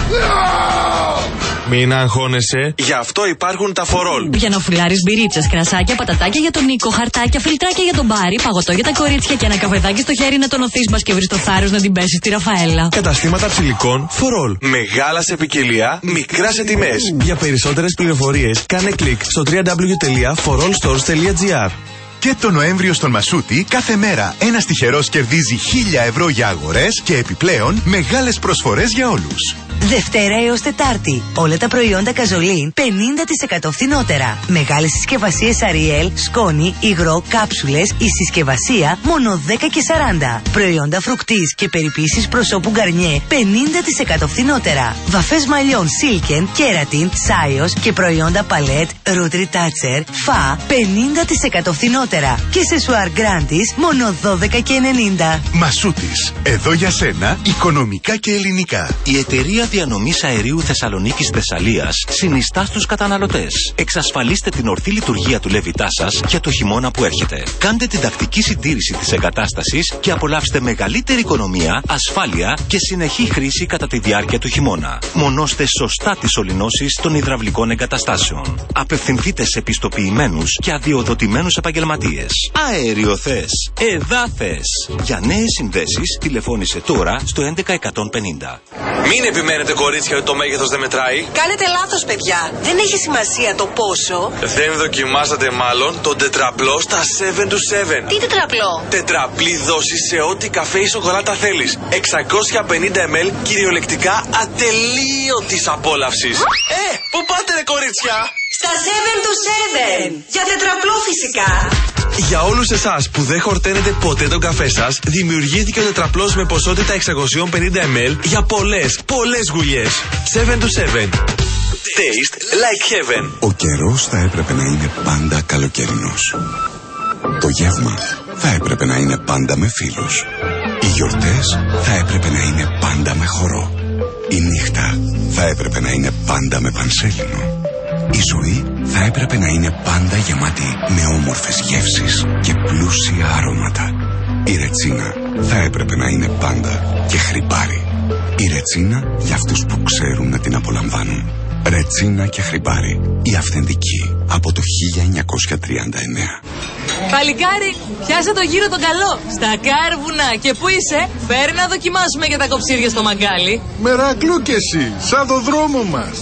Μην αγχώνεσαι, γι' αυτό υπάρχουν τα φορόλ. Για να φουλάρεις μπυρίτσες, κρασάκια, πατατάκια για τον Νίκο, χαρτάκια, φιλτράκια για τον Μπάρι, παγωτό για τα κορίτσια και ένα καφεδάκι στο χέρι να τον οθείς μπας και βρεις το θάρρος να την πέσεις στη Ραφαέλα. Καταστήματα ψηλικών φορόλ. Μεγάλα σε ποικιλία, μικρά σε τιμές. Για περισσότερες πληροφορίες κάνε κλικ στο double-u double-u double-u τελεία φορόλ στορς τελεία τζι άρ. Και το Νοέμβριο στον Μασούτη, κάθε μέρα ένας τυχερός κερδίζει χίλια ευρώ για αγορές και επιπλέον μεγάλες προσφορές για όλους. Δευτέρα έως Τετάρτη. Όλα τα προϊόντα Καζολίν πενήντα τοις εκατό φθηνότερα. Μεγάλες συσκευασίες Ariel, σκόνη, υγρό, κάψουλες, η συσκευασία μόνο δέκα και σαράντα. Προϊόντα φρουκτής και περιποίησης προσώπου Γκαρνιέ πενήντα τοις εκατό φθηνότερα. Βαφές μαλλιών Silken, Keratin, Σάιος και προϊόντα Παλέτ, Root Retoucher, Φα πενήντα τοις εκατό φθηνότερα. Και σε Σουάρ Γκράντις μόνο δώδεκα και ενενήντα. Μασούτης. Εδώ για σένα, οικονομικά και ελληνικά. Η εταιρεία Διανομής Αερίου Θεσσαλονίκης Θεσσαλίας συνιστά στους καταναλωτές. Εξασφαλίστε την ορθή λειτουργία του λέβητά σας για το χειμώνα που έρχεται. Κάντε την τακτική συντήρηση της εγκατάστασης και απολαύστε μεγαλύτερη οικονομία, ασφάλεια και συνεχή χρήση κατά τη διάρκεια του χειμώνα. Μονώστε σωστά τις σωληνώσεις των υδραυλικών εγκαταστάσεων. Απευθυνθείτε σε πιστοποιημένους και αδειοδοτημένους επαγγελματίες. Αεριοθες. Εδάθες. Για νέες συνδέσεις τηλεφώνησε τώρα στο έντεκα εκατόν πενήντα. Μην επιμένετε, κορίτσια, ότι το μέγεθος δεν μετράει. Κάνετε λάθος, παιδιά. Δεν έχει σημασία το πόσο. Δεν δοκιμάσατε μάλλον τον τετραπλό στα seven to seven. Τι τετραπλό? Τετραπλή δόση σε ό,τι καφέ ή σοκολάτα θέλεις. εξακόσια πενήντα μιλιλίτρα κυριολεκτικά ατελείωτης απόλαυσης. Ε, πού πάτε ρε κορίτσια? Στα seven to seven. Για τετραπλό φυσικά. Για όλους εσάς που δεν χορταίνετε ποτέ τον καφέ σας, δημιουργήθηκε ο τετραπλός με ποσότητα εξακόσια πενήντα μιλιλίτρα για πολλές, πολλές γουλιές. seven to seven. Taste like heaven. Ο καιρός θα έπρεπε να είναι πάντα καλοκαιρινός. Το γεύμα θα έπρεπε να είναι πάντα με φίλους. Οι γιορτές θα έπρεπε να είναι πάντα με χορό. Η νύχτα θα έπρεπε να είναι πάντα με πανσέλινο. Η ζωή θα έπρεπε να είναι πάντα γεμάτη με όμορφες γεύσεις και πλούσια αρώματα. Η ρετσίνα θα έπρεπε να είναι πάντα και χρυπάρι. Η ρετσίνα για αυτούς που ξέρουν να την απολαμβάνουν. Ρετσίνα και χρυπάρι, η αυθεντική από το χίλια εννιακόσια τριάντα εννέα. Παλικάρι, πιάσε το γύρο τον καλό. Στα Κάρβουνα. Και πού είσαι? Φέρε να δοκιμάσουμε για τα κοψίρια στο μαγκάλι. Μερακλού κι εσύ, σαν το δρόμο μας.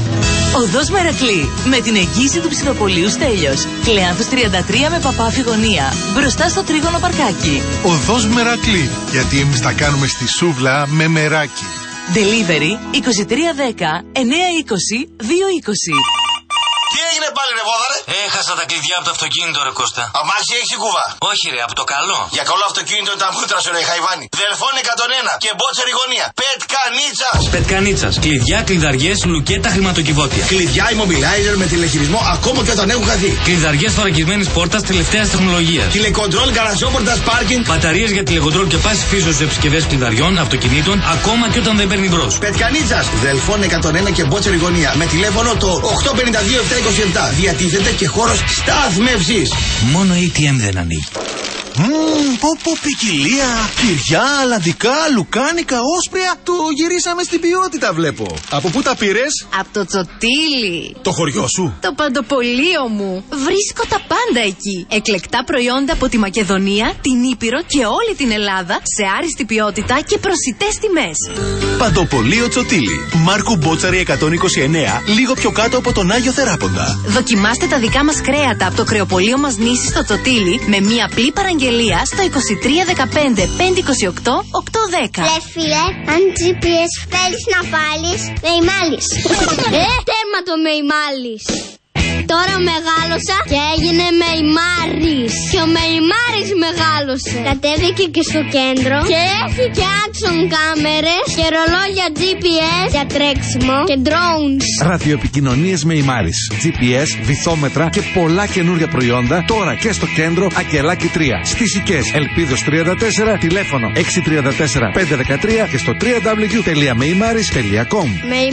Οδός Μερακλή, με την εγγύηση του ψηφοπολίου Στέλιος. Κλεάνθους τριάντα τρία με Παπάφη γωνία. Μπροστά στο τρίγωνο παρκάκι. Οδός Μερακλή, γιατί εμείς τα κάνουμε στη σούβλα με μεράκι. Delivery είκοσι τρία δέκα εννιακόσια είκοσι δύο είκοσι. Και έγινε πάλι ρε βόδαρε? Έχασα τα κλειδιά από το αυτοκίνητο ρε Κώστα. Αμάξι έχεις η κουβά? Όχι ρε, από το καλό. Για καλό αυτοκίνητο τα μούτρα σου ρε Χαϊβάνι. Δελφών εκατόν ένα και μπότσερη γωνία. Πετκανίτσας. Πετκανίτσας. Κλειδιά, κλειδαριές, λουκέτα, χρηματοκιβώτια. Κλειδιά immobilizer με τηλεχειρισμό ακόμα και όταν έχουν χαθεί. Κλειδαριές θωρακισμένης πόρτας τελευταίας τεχνολογίας. Τηλεκοντρόλ γαραζόπορτας πάρκινγκ. Μπαταρίες για τηλεκοντρόλ και πάση φύσεως επισκευές κλειδαριών, αυτοκινήτων, ακόμα και όταν δεν παίρνει μπρος. Πετκανίτσας. Δελφών εκατόν ένα και μπότσερη γωνία. Με τηλέφωνο το οκτώ πενήντα δύο επτακόσια είκοσι επτά. Διατίθεται και χώρος στάθμευσης. Μόνο έι τι εμ δεν ανοίγει. Μμμ, πω πω ποικιλία. Τυριά, αλαντικά, λουκάνικα, όσπρια. Το γυρίσαμε στην ποιότητα βλέπω. Από πού τα πήρες? Από το Τσοτήλι. Το χωριό σου? Το παντοπολείο μου. Βρίσκω τα πάντα εκεί. Εκλεκτά προϊόντα από τη Μακεδονία, την Ήπειρο και όλη την Ελλάδα σε άριστη ποιότητα και προσιτές τιμές. Παντοπολείο Τσοτήλι. Μάρκου Μπότσαρη εκατόν είκοσι εννέα, λίγο πιο κάτω από τον Άγιο Θεράποντα. Δοκιμάστε τα δικά μας κρέατα από το κρεοπολείο μας Νήσι στο Τσοτήλι με μία απλή παραγγελία στο είκοσι τρία δεκαπέντε πεντακόσια είκοσι οκτώ οκτακόσια δέκα. Λε φίλε, αν τζι πι ες θέλεις να βάλεις, με ημάλεις. Ε, τέρμα το με ημάλεις. Τώρα μεγάλωσα και έγινε Μεϊμάρης. Και ο Μεϊμάρης μεγάλωσε. Κατέβηκε και στο κέντρο και έχει και action κάμερες και ρολόγια τζι πι ες για τρέξιμο και drones. Ραδιοεπικοινωνίες Μεϊμάρης, τζι πι ες, βυθόμετρα και πολλά καινούργια προϊόντα τώρα και στο κέντρο Ακελάκι τρία. Στις Σικές Ελπίδος τριάντα τέσσερα, τηλέφωνο έξι τρία τέσσερα πέντε ένα τρία και στο double-u double-u double-u τελεία μεϊμάρης τελεία κομ.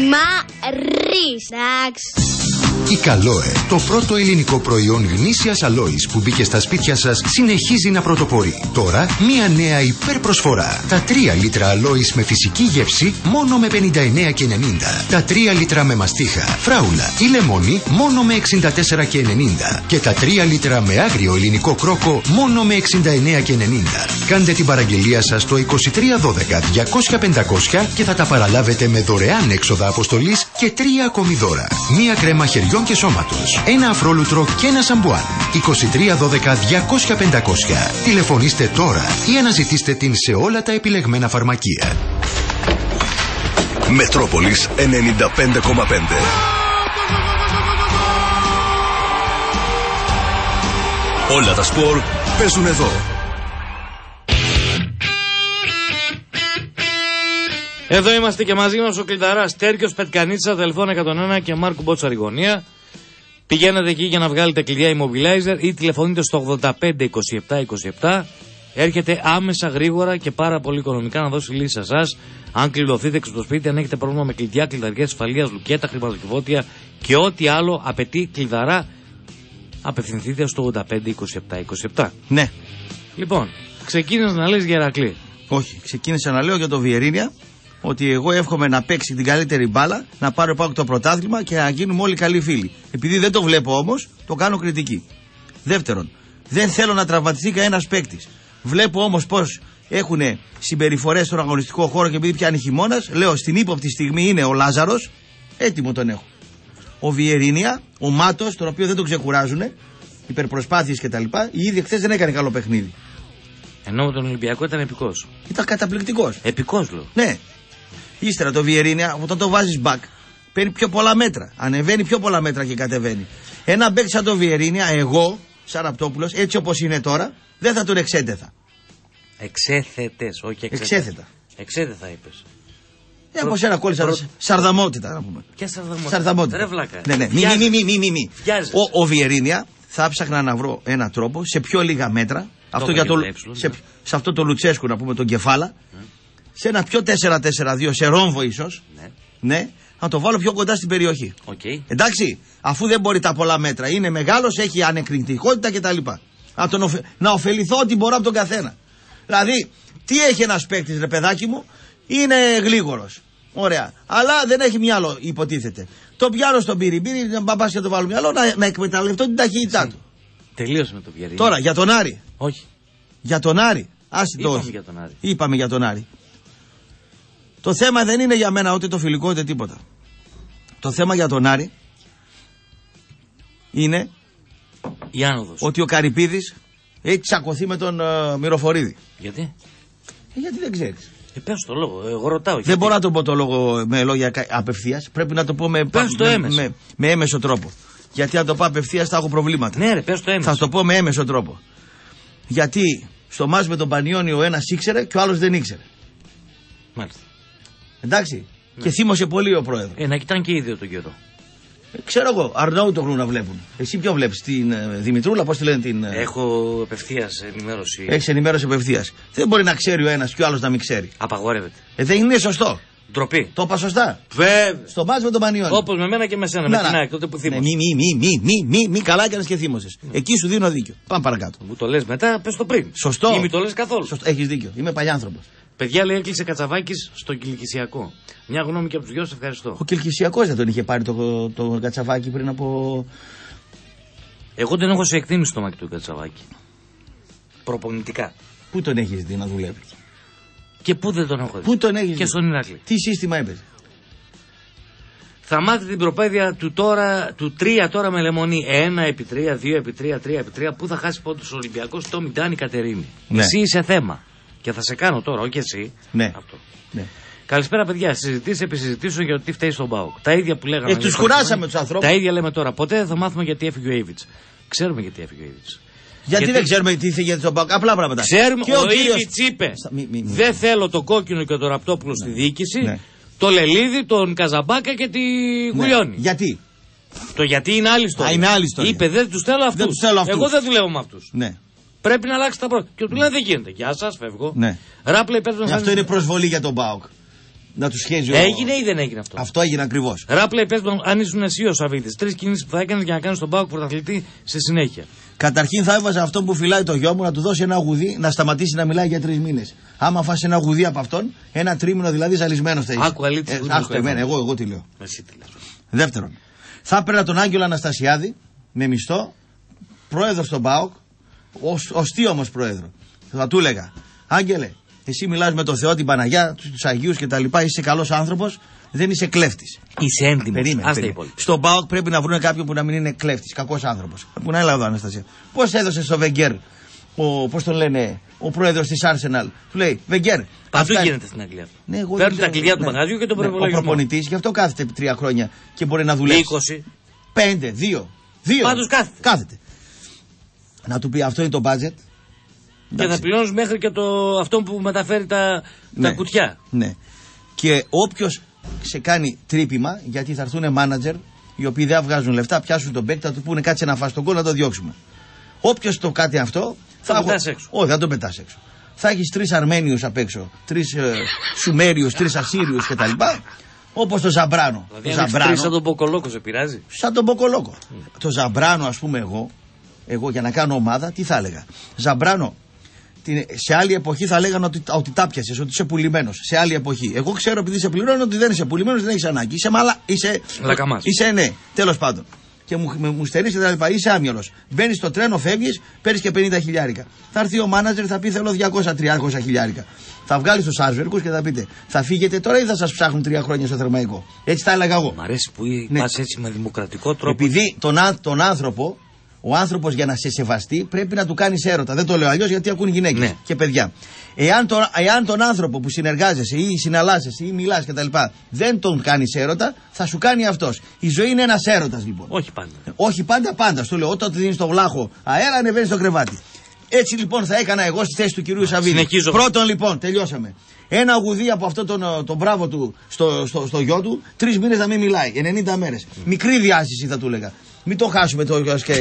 Μεϊμάρης, εντάξει. Η Καλόε, το πρώτο ελληνικό προϊόν γνήσιας αλόης που μπήκε στα σπίτια σας, συνεχίζει να πρωτοπορεί. Τώρα, μία νέα υπερπροσφορά. Τα τρία λίτρα αλόης με φυσική γεύση μόνο με πενήντα εννέα και ενενήντα. Τα τρία λίτρα με μαστίχα, φράουλα ή λεμόνι μόνο με εξήντα τέσσερα και ενενήντα. Και τα τρία λίτρα με άγριο ελληνικό κρόκο μόνο με εξήντα εννέα και ενενήντα. Κάντε την παραγγελία σας στο είκοσι τρία δώδεκα διακόσια πεντακόσια και θα τα παραλάβετε με δωρεάν έξοδα αποστολής και τρία ακόμη δώρα. Μία κρέμα χεριών και σώματος, ένα αφρόλουτρο και ένα σαμπουάν. είκοσι τρία δώδεκα διακόσια πεντακόσια. Τηλεφωνήστε τώρα ή αναζητήστε την σε όλα τα επιλεγμένα φαρμακεία. Μετρόπολης ενενήντα πέντε κόμμα πέντε. Όλα τα σπορ παίζουν εδώ. Εδώ είμαστε και μαζί μας ο κλειδαράς Τέρκιος Πετκανίτσα, Δελφών εκατόν ένα και Μάρκου Μπότσαρη γωνία. Πηγαίνετε εκεί για να βγάλετε κλειδιά immobilizer ή τηλεφωνείτε στο ογδόντα πέντε είκοσι επτά είκοσι επτά. Έρχεται άμεσα, γρήγορα και πάρα πολύ οικονομικά να δώσει λύση σε εσάς. Αν κλειδωθείτε έξω από το σπίτι, αν έχετε πρόβλημα με κλειδιά, κλειδαριές ασφαλείας, λουκέτα, χρηματοκιβώτια και ό,τι άλλο απαιτεί κλειδαρά, απευθυνθείτε στο ογδόντα πέντε είκοσι επτά είκοσι επτά. Ναι. Λοιπόν, ξεκίνησε να λες για Ηρακλή. Όχι, ξεκίνησα να λέω για το Βιερίνια ότι εγώ εύχομαι να παίξει την καλύτερη μπάλα, να πάρω πάνω το πρωτάθλημα και να γίνουμε όλοι καλοί φίλοι. Επειδή δεν το βλέπω όμως, το κάνω κριτική. Δεύτερον, δεν θέλω να τραυματιστεί κανένας παίκτης. Βλέπω όμως πως έχουν συμπεριφορές στον αγωνιστικό χώρο και επειδή πιάνει χειμώνας, λέω στην ύποπτη στιγμή είναι ο Λάζαρος, έτοιμο τον έχω. Ο Βιερίνια, ο Μάτος, τον οποίο δεν τον ξεκουράζουν, υπερπροσπάθειες κτλ. Ήδη χθες δεν έκανε καλό παιχνίδι. Ενώ με τον Ολυμπιακό ήταν επικός. Ήταν καταπληκτικός. Επικός λέω. Ναι. Ύστερα το Βιερίνια, όταν το βάζεις back, παίρνει πιο πολλά μέτρα. Ανεβαίνει πιο πολλά μέτρα και κατεβαίνει. Ένα μπέκ σαν το Βιερίνια, εγώ, σαν Ραπτόπουλος, έτσι όπως είναι τώρα, δεν θα τον εξέτεθα. Εξέθετες, όχι εξέθετα. Εξέθετα. Εξέθετα είπες. Ε, από σένα κόλλησα. Προ... Σαρδαμότητα, να πούμε. Ποια σαρδαμότητα. Σαρδαμότητα. Ρε βλάκα. Ναι, ναι. Μη, μη, μη, μη, μη, μη. Ο, ο Βιερίνια θα ψάχνα να βρω έναν τρόπο σε πιο λίγα μέτρα. Αυτό για το, σε, σε αυτό το Λουτσέσκου, να πούμε, τον κεφάλα. Mm. Σε ένα πιο τέσσερα τέσσερα δύο, σε ρόμβο ίσως. Ναι. Ναι. Να το βάλω πιο κοντά στην περιοχή. Okay. Εντάξει, αφού δεν μπορεί τα πολλά μέτρα. Είναι μεγάλος, έχει ανεκριτικότητα κτλ. Να, τον οφε... να ωφεληθώ ό,τι μπορώ από τον καθένα. Δηλαδή, τι έχει ένας παίκτης, ρε παιδάκι μου, είναι γλίγορος. Ωραία. Αλλά δεν έχει μυαλό, υποτίθεται. Το πιάνω στον πυριμπύρι, να μπαμπάς και το βάλω μυαλό, να, να εκμεταλλευτώ την ταχύτητά Συ. του. Τελείωσε με το Βιερίνια. Τώρα, για τον Άρη. Όχι. Για τον Άρη. Άσε το όχι. Για τον Άρη. Είπαμε για τον Άρη. Το θέμα δεν είναι για μένα ούτε το φιλικό ούτε τίποτα. Το θέμα για τον Άρη είναι η άνοδος. Ότι ο Καρυπίδης έχει τσακωθεί με τον uh, Μυροφορίδη. Γιατί? Ε, γιατί δεν ξέρεις. Ε, πες το λόγο, εγώ ρωτάω. Δεν γιατί? μπορώ να το πω το λόγο με λόγια απευθείας. Πρέπει να το πω με, πες το με, έμεσο. με, με έμεσο τρόπο. Γιατί αν το πω απευθείας θα έχω προβλήματα. Ναι, ρε, πες το έμεσο. Θα το πω με έμεσο τρόπο. Γιατί στο μάτς με τον Πανιόνιο ο ένας ήξερε και ο άλλος δεν ήξερε. Μάλιστα. Εντάξει. Ναι. Και θύμωσε πολύ ο πρόεδρος. Ε, να κοιτάνε και οι δύο τον καιρό. Ε, ξέρω εγώ, αρνόου το να βλέπουν. Εσύ ποιο βλέπεις, την ε, Δημητρούλα, πώς τη λένε την. Ε... Έχω απευθείας ενημέρωση. Έχεις ενημέρωση απευθείας. Δεν μπορεί να ξέρει ο ένας και ο άλλος να μην ξέρει. Απαγορεύεται. Ε, δεν είναι σωστό. Ντροπή. Το είπα σωστά. Βέβαια. Στο μάτς με τον Πανιόνιο. Όπως με μένα και με σένα, να, με την ΑΕΚ, τότε που θύμωσες. Ναι, μη, μη, μη, μη, μη, μη, καλά έκανες και θύμωσες. Ναι. Εκεί σου δίνω δίκιο. Πάμε παρακάτω. Μου το λες μετά, πες το πριν. Σωστό. Ή μη το λες καθόλου. Έχεις δίκιο. Είμαι παλιάνθρωπος. Παιδιά, λέει, έκλεισε Κατσαβάκης στο Κιλκυσιακό. Μια γνώμη και από τους δυο, σε ευχαριστώ. Ο Κιλκυσιακός δεν τον είχε πάρει το, το Κατσαβάκη πριν από. Εγώ δεν έχω σε εκτίμηση το μάκι του Κατσαβάκη. Προπονητικά. Πού τον έχεις δει να δουλεύει? Και πού δεν τον έχω δει? Πού τον έχεις και δει? στον Ηράκλειο. Τι σύστημα έπαιζε? Θα μάθετε την προπαίδεια του, τώρα, του τρία τώρα με λεμονή. ένα επί τρία, δύο επί τρία, τρία επί τρία. Πού θα χάσει πόντους ο Ολυμπιακός? Το Μιντάνη Κατερίνη. Ναι. Εσύ είσαι θέμα. Και θα σε κάνω τώρα, όχι εσύ. Ναι. Αυτό. Ναι. Καλησπέρα, παιδιά. Συζητήσει επί συζητήσεων για το τι φταίει στον ΠΑΟΚ. Τα ίδια που λέγαμε. Ε, τους κουράσαμε τους ανθρώπους. Τα ίδια λέμε τώρα. Ποτέ δεν θα μάθουμε γιατί έφυγε ο Ήβιτς. Ξέρουμε γιατί έφυγε ο Ήβιτς. Γιατί, γιατί δεν ξέρουμε τι είχε στον ΠΑΟΚ? Απλά πράγματα. Ξέρουμε. Και ο ο κύριος... Ήβιτς είπε: μη, μη, μη. Δεν θέλω το κόκκινο και το Ραπτόπουλο ναι. στη διοίκηση. Ναι. Το Λελίδη, τον Καζαμπάκα και τη ναι. Γουλιώνη. Γιατί? Το γιατί είναι άλλη ιστορία. Α, είναι άλλη ιστορία. Είπε: Δεν του θέλω αυτού. Εγώ δεν δουλεύω με αυτού. Ναι. Πρέπει να αλλάξει τα πρώτα. Και του λένε: Δεν γίνεται. Γεια σα, φεύγω. Ναι. Ράπλε, πες αυτό χάνεις... είναι προσβολή για τον ΠΑΟΚ. Να του σχέζει. Έγινε ο... ή δεν έγινε αυτό? Αυτό έγινε ακριβώς. Ράπλε, πες αν ήσουν εσύ ο Σαββίδης. Τρεις κινήσεις που θα έκανε για να κάνει τον ΠΑΟΚ πρωταθλητή σε συνέχεια. Καταρχήν θα έβαζα αυτόν που φυλάει το γιο μου να του δώσει ένα γουδί να σταματήσει να μιλάει για τρεις μήνες. Άμα φάσει ένα γουδί από αυτόν, ένα τρίμηνο δηλαδή ζαλισμένο θα είσαι. Άκου αλήθεια. Ε, άκου εμένα, εγώ, εγώ τι λέω. Εσύ τι λες. Δεύτερον, θα έπαιρνα τον Άγγελο Αναστασιάδη με μισθό, πρόεδρο στον ΠΑΟΚ, ως τι όμως πρόεδρο. Θα του έλεγα: Άγγελε, εσύ μιλάς με τον Θεό, την Παναγιά, τους Αγίους κτλ. Είσαι καλός άνθρωπος, δεν είσαι κλέφτης. Είσαι έντιμος. Περίμενε. περίμενε. Στον ΠΑΟΚ πρέπει να βρουν κάποιον που να μην είναι κλέφτης, κακός άνθρωπος. Που να έλα εδώ, Αναστασία. Πώς έδωσε στο Βεγγέρ, ο, πώς τον λένε, ο πρόεδρος της Arsenal. Του λέει: Βεγγέρ. Αυτό γίνεται στην Αγγλία. Ναι, παίρνουν τα κλειδιά ναι, του μαγαζιού και τον προπολογισμό. Ο προπονητής, γι' αυτό κάθεται τρία χρόνια και μπορεί να δουλέψει. είκοσι. πέντε, δύο. Πάντως κάθεται. κάθεται. Να του πει: Αυτό είναι το budget. Και θα πληρώνεις μέχρι και το, αυτό που μεταφέρει τα, ναι, τα κουτιά. Ναι. Και όποιος σε κάνει τρύπημα, γιατί θα έρθουν μάνατζερ οι οποίοι δεν βγάζουν λεφτά, πιάσουν τον παίκτη, θα του πούνε κάτσε να φας τον κόλ να το διώξουμε. Όποιος το κάνει αυτό. Θα θα το πετάς έξω. Όχι, δεν το πετάς έξω. Θα έχεις τρεις Αρμένιους απ' έξω, τρεις ε, Σουμέριους, τρεις Ασσύριους κτλ. Όπως το Ζαμπράνο. Δηλαδή, το Ζαμπράνο σαν τον Μποκολόκο σε πειράζει. Σαν τον Μποκολόκο. Mm. Το Ζαμπράνο, ας πούμε, εγώ, εγώ για να κάνω ομάδα, τι θα έλεγα. Ζαμπράνο. Σε άλλη εποχή θα λέγανε ότι, ότι τα πιασες, ότι είσαι πουλημένος. Σε άλλη εποχή. Εγώ ξέρω επειδή σε πληρώνω ότι δεν είσαι πουλημένος, δεν έχεις ανάγκη. Είσαι μαλα. Είσαι. Λακαμάς. Είσαι ναι, τέλος πάντων. Και μου, μου στερείς και τα λοιπά. Είσαι άμυαλος. Μπαίνεις στο τρένο, φεύγεις, παίρνεις και πενήντα χιλιάρικα. Θα έρθει ο μάνατζερ, θα πει θέλω διακόσια με τριακόσια χιλιάρικα. Θα βγάλει τους άρσβερκους και θα πείτε θα φύγετε τώρα ή θα σας ψάχνουν τρία χρόνια στο Θερμαϊκό. Έτσι τα έλεγα εγώ. Μ' αρέσει που ναι. Πας έτσι με δημοκρατικό τρόπο. Επειδή τον, τον άνθρωπο. Ο άνθρωπος για να σε σεβαστεί πρέπει να του κάνεις έρωτα. Δεν το λέω αλλιώς γιατί ακούν γυναίκες ναι. και παιδιά. Εάν τον, εάν τον άνθρωπο που συνεργάζεσαι ή συναλλάσσεσαι ή μιλάς κτλ. Δεν τον κάνεις έρωτα, θα σου κάνει αυτός. Η ζωή είναι ένας έρωτας λοιπόν. Όχι πάντα. Όχι πάντα, πάντα. Στο λέω. Όταν δίνεις το βλάχο αέρα, ανεβαίνει στο κρεβάτι. Έτσι λοιπόν θα έκανα εγώ στη θέση του κυρίου Σαββίδη. Συνεχίζω. Πρώτον λοιπόν, τελειώσαμε. Ένα γουδί από αυτό τον, τον μπράβο του στο, στο, στο γιο του, τρεις μήνες να μην μιλάει. ενενήντα μέρες. Mm. Μικρή διάστηση θα του έλεγα. Μην το χάσουμε το και...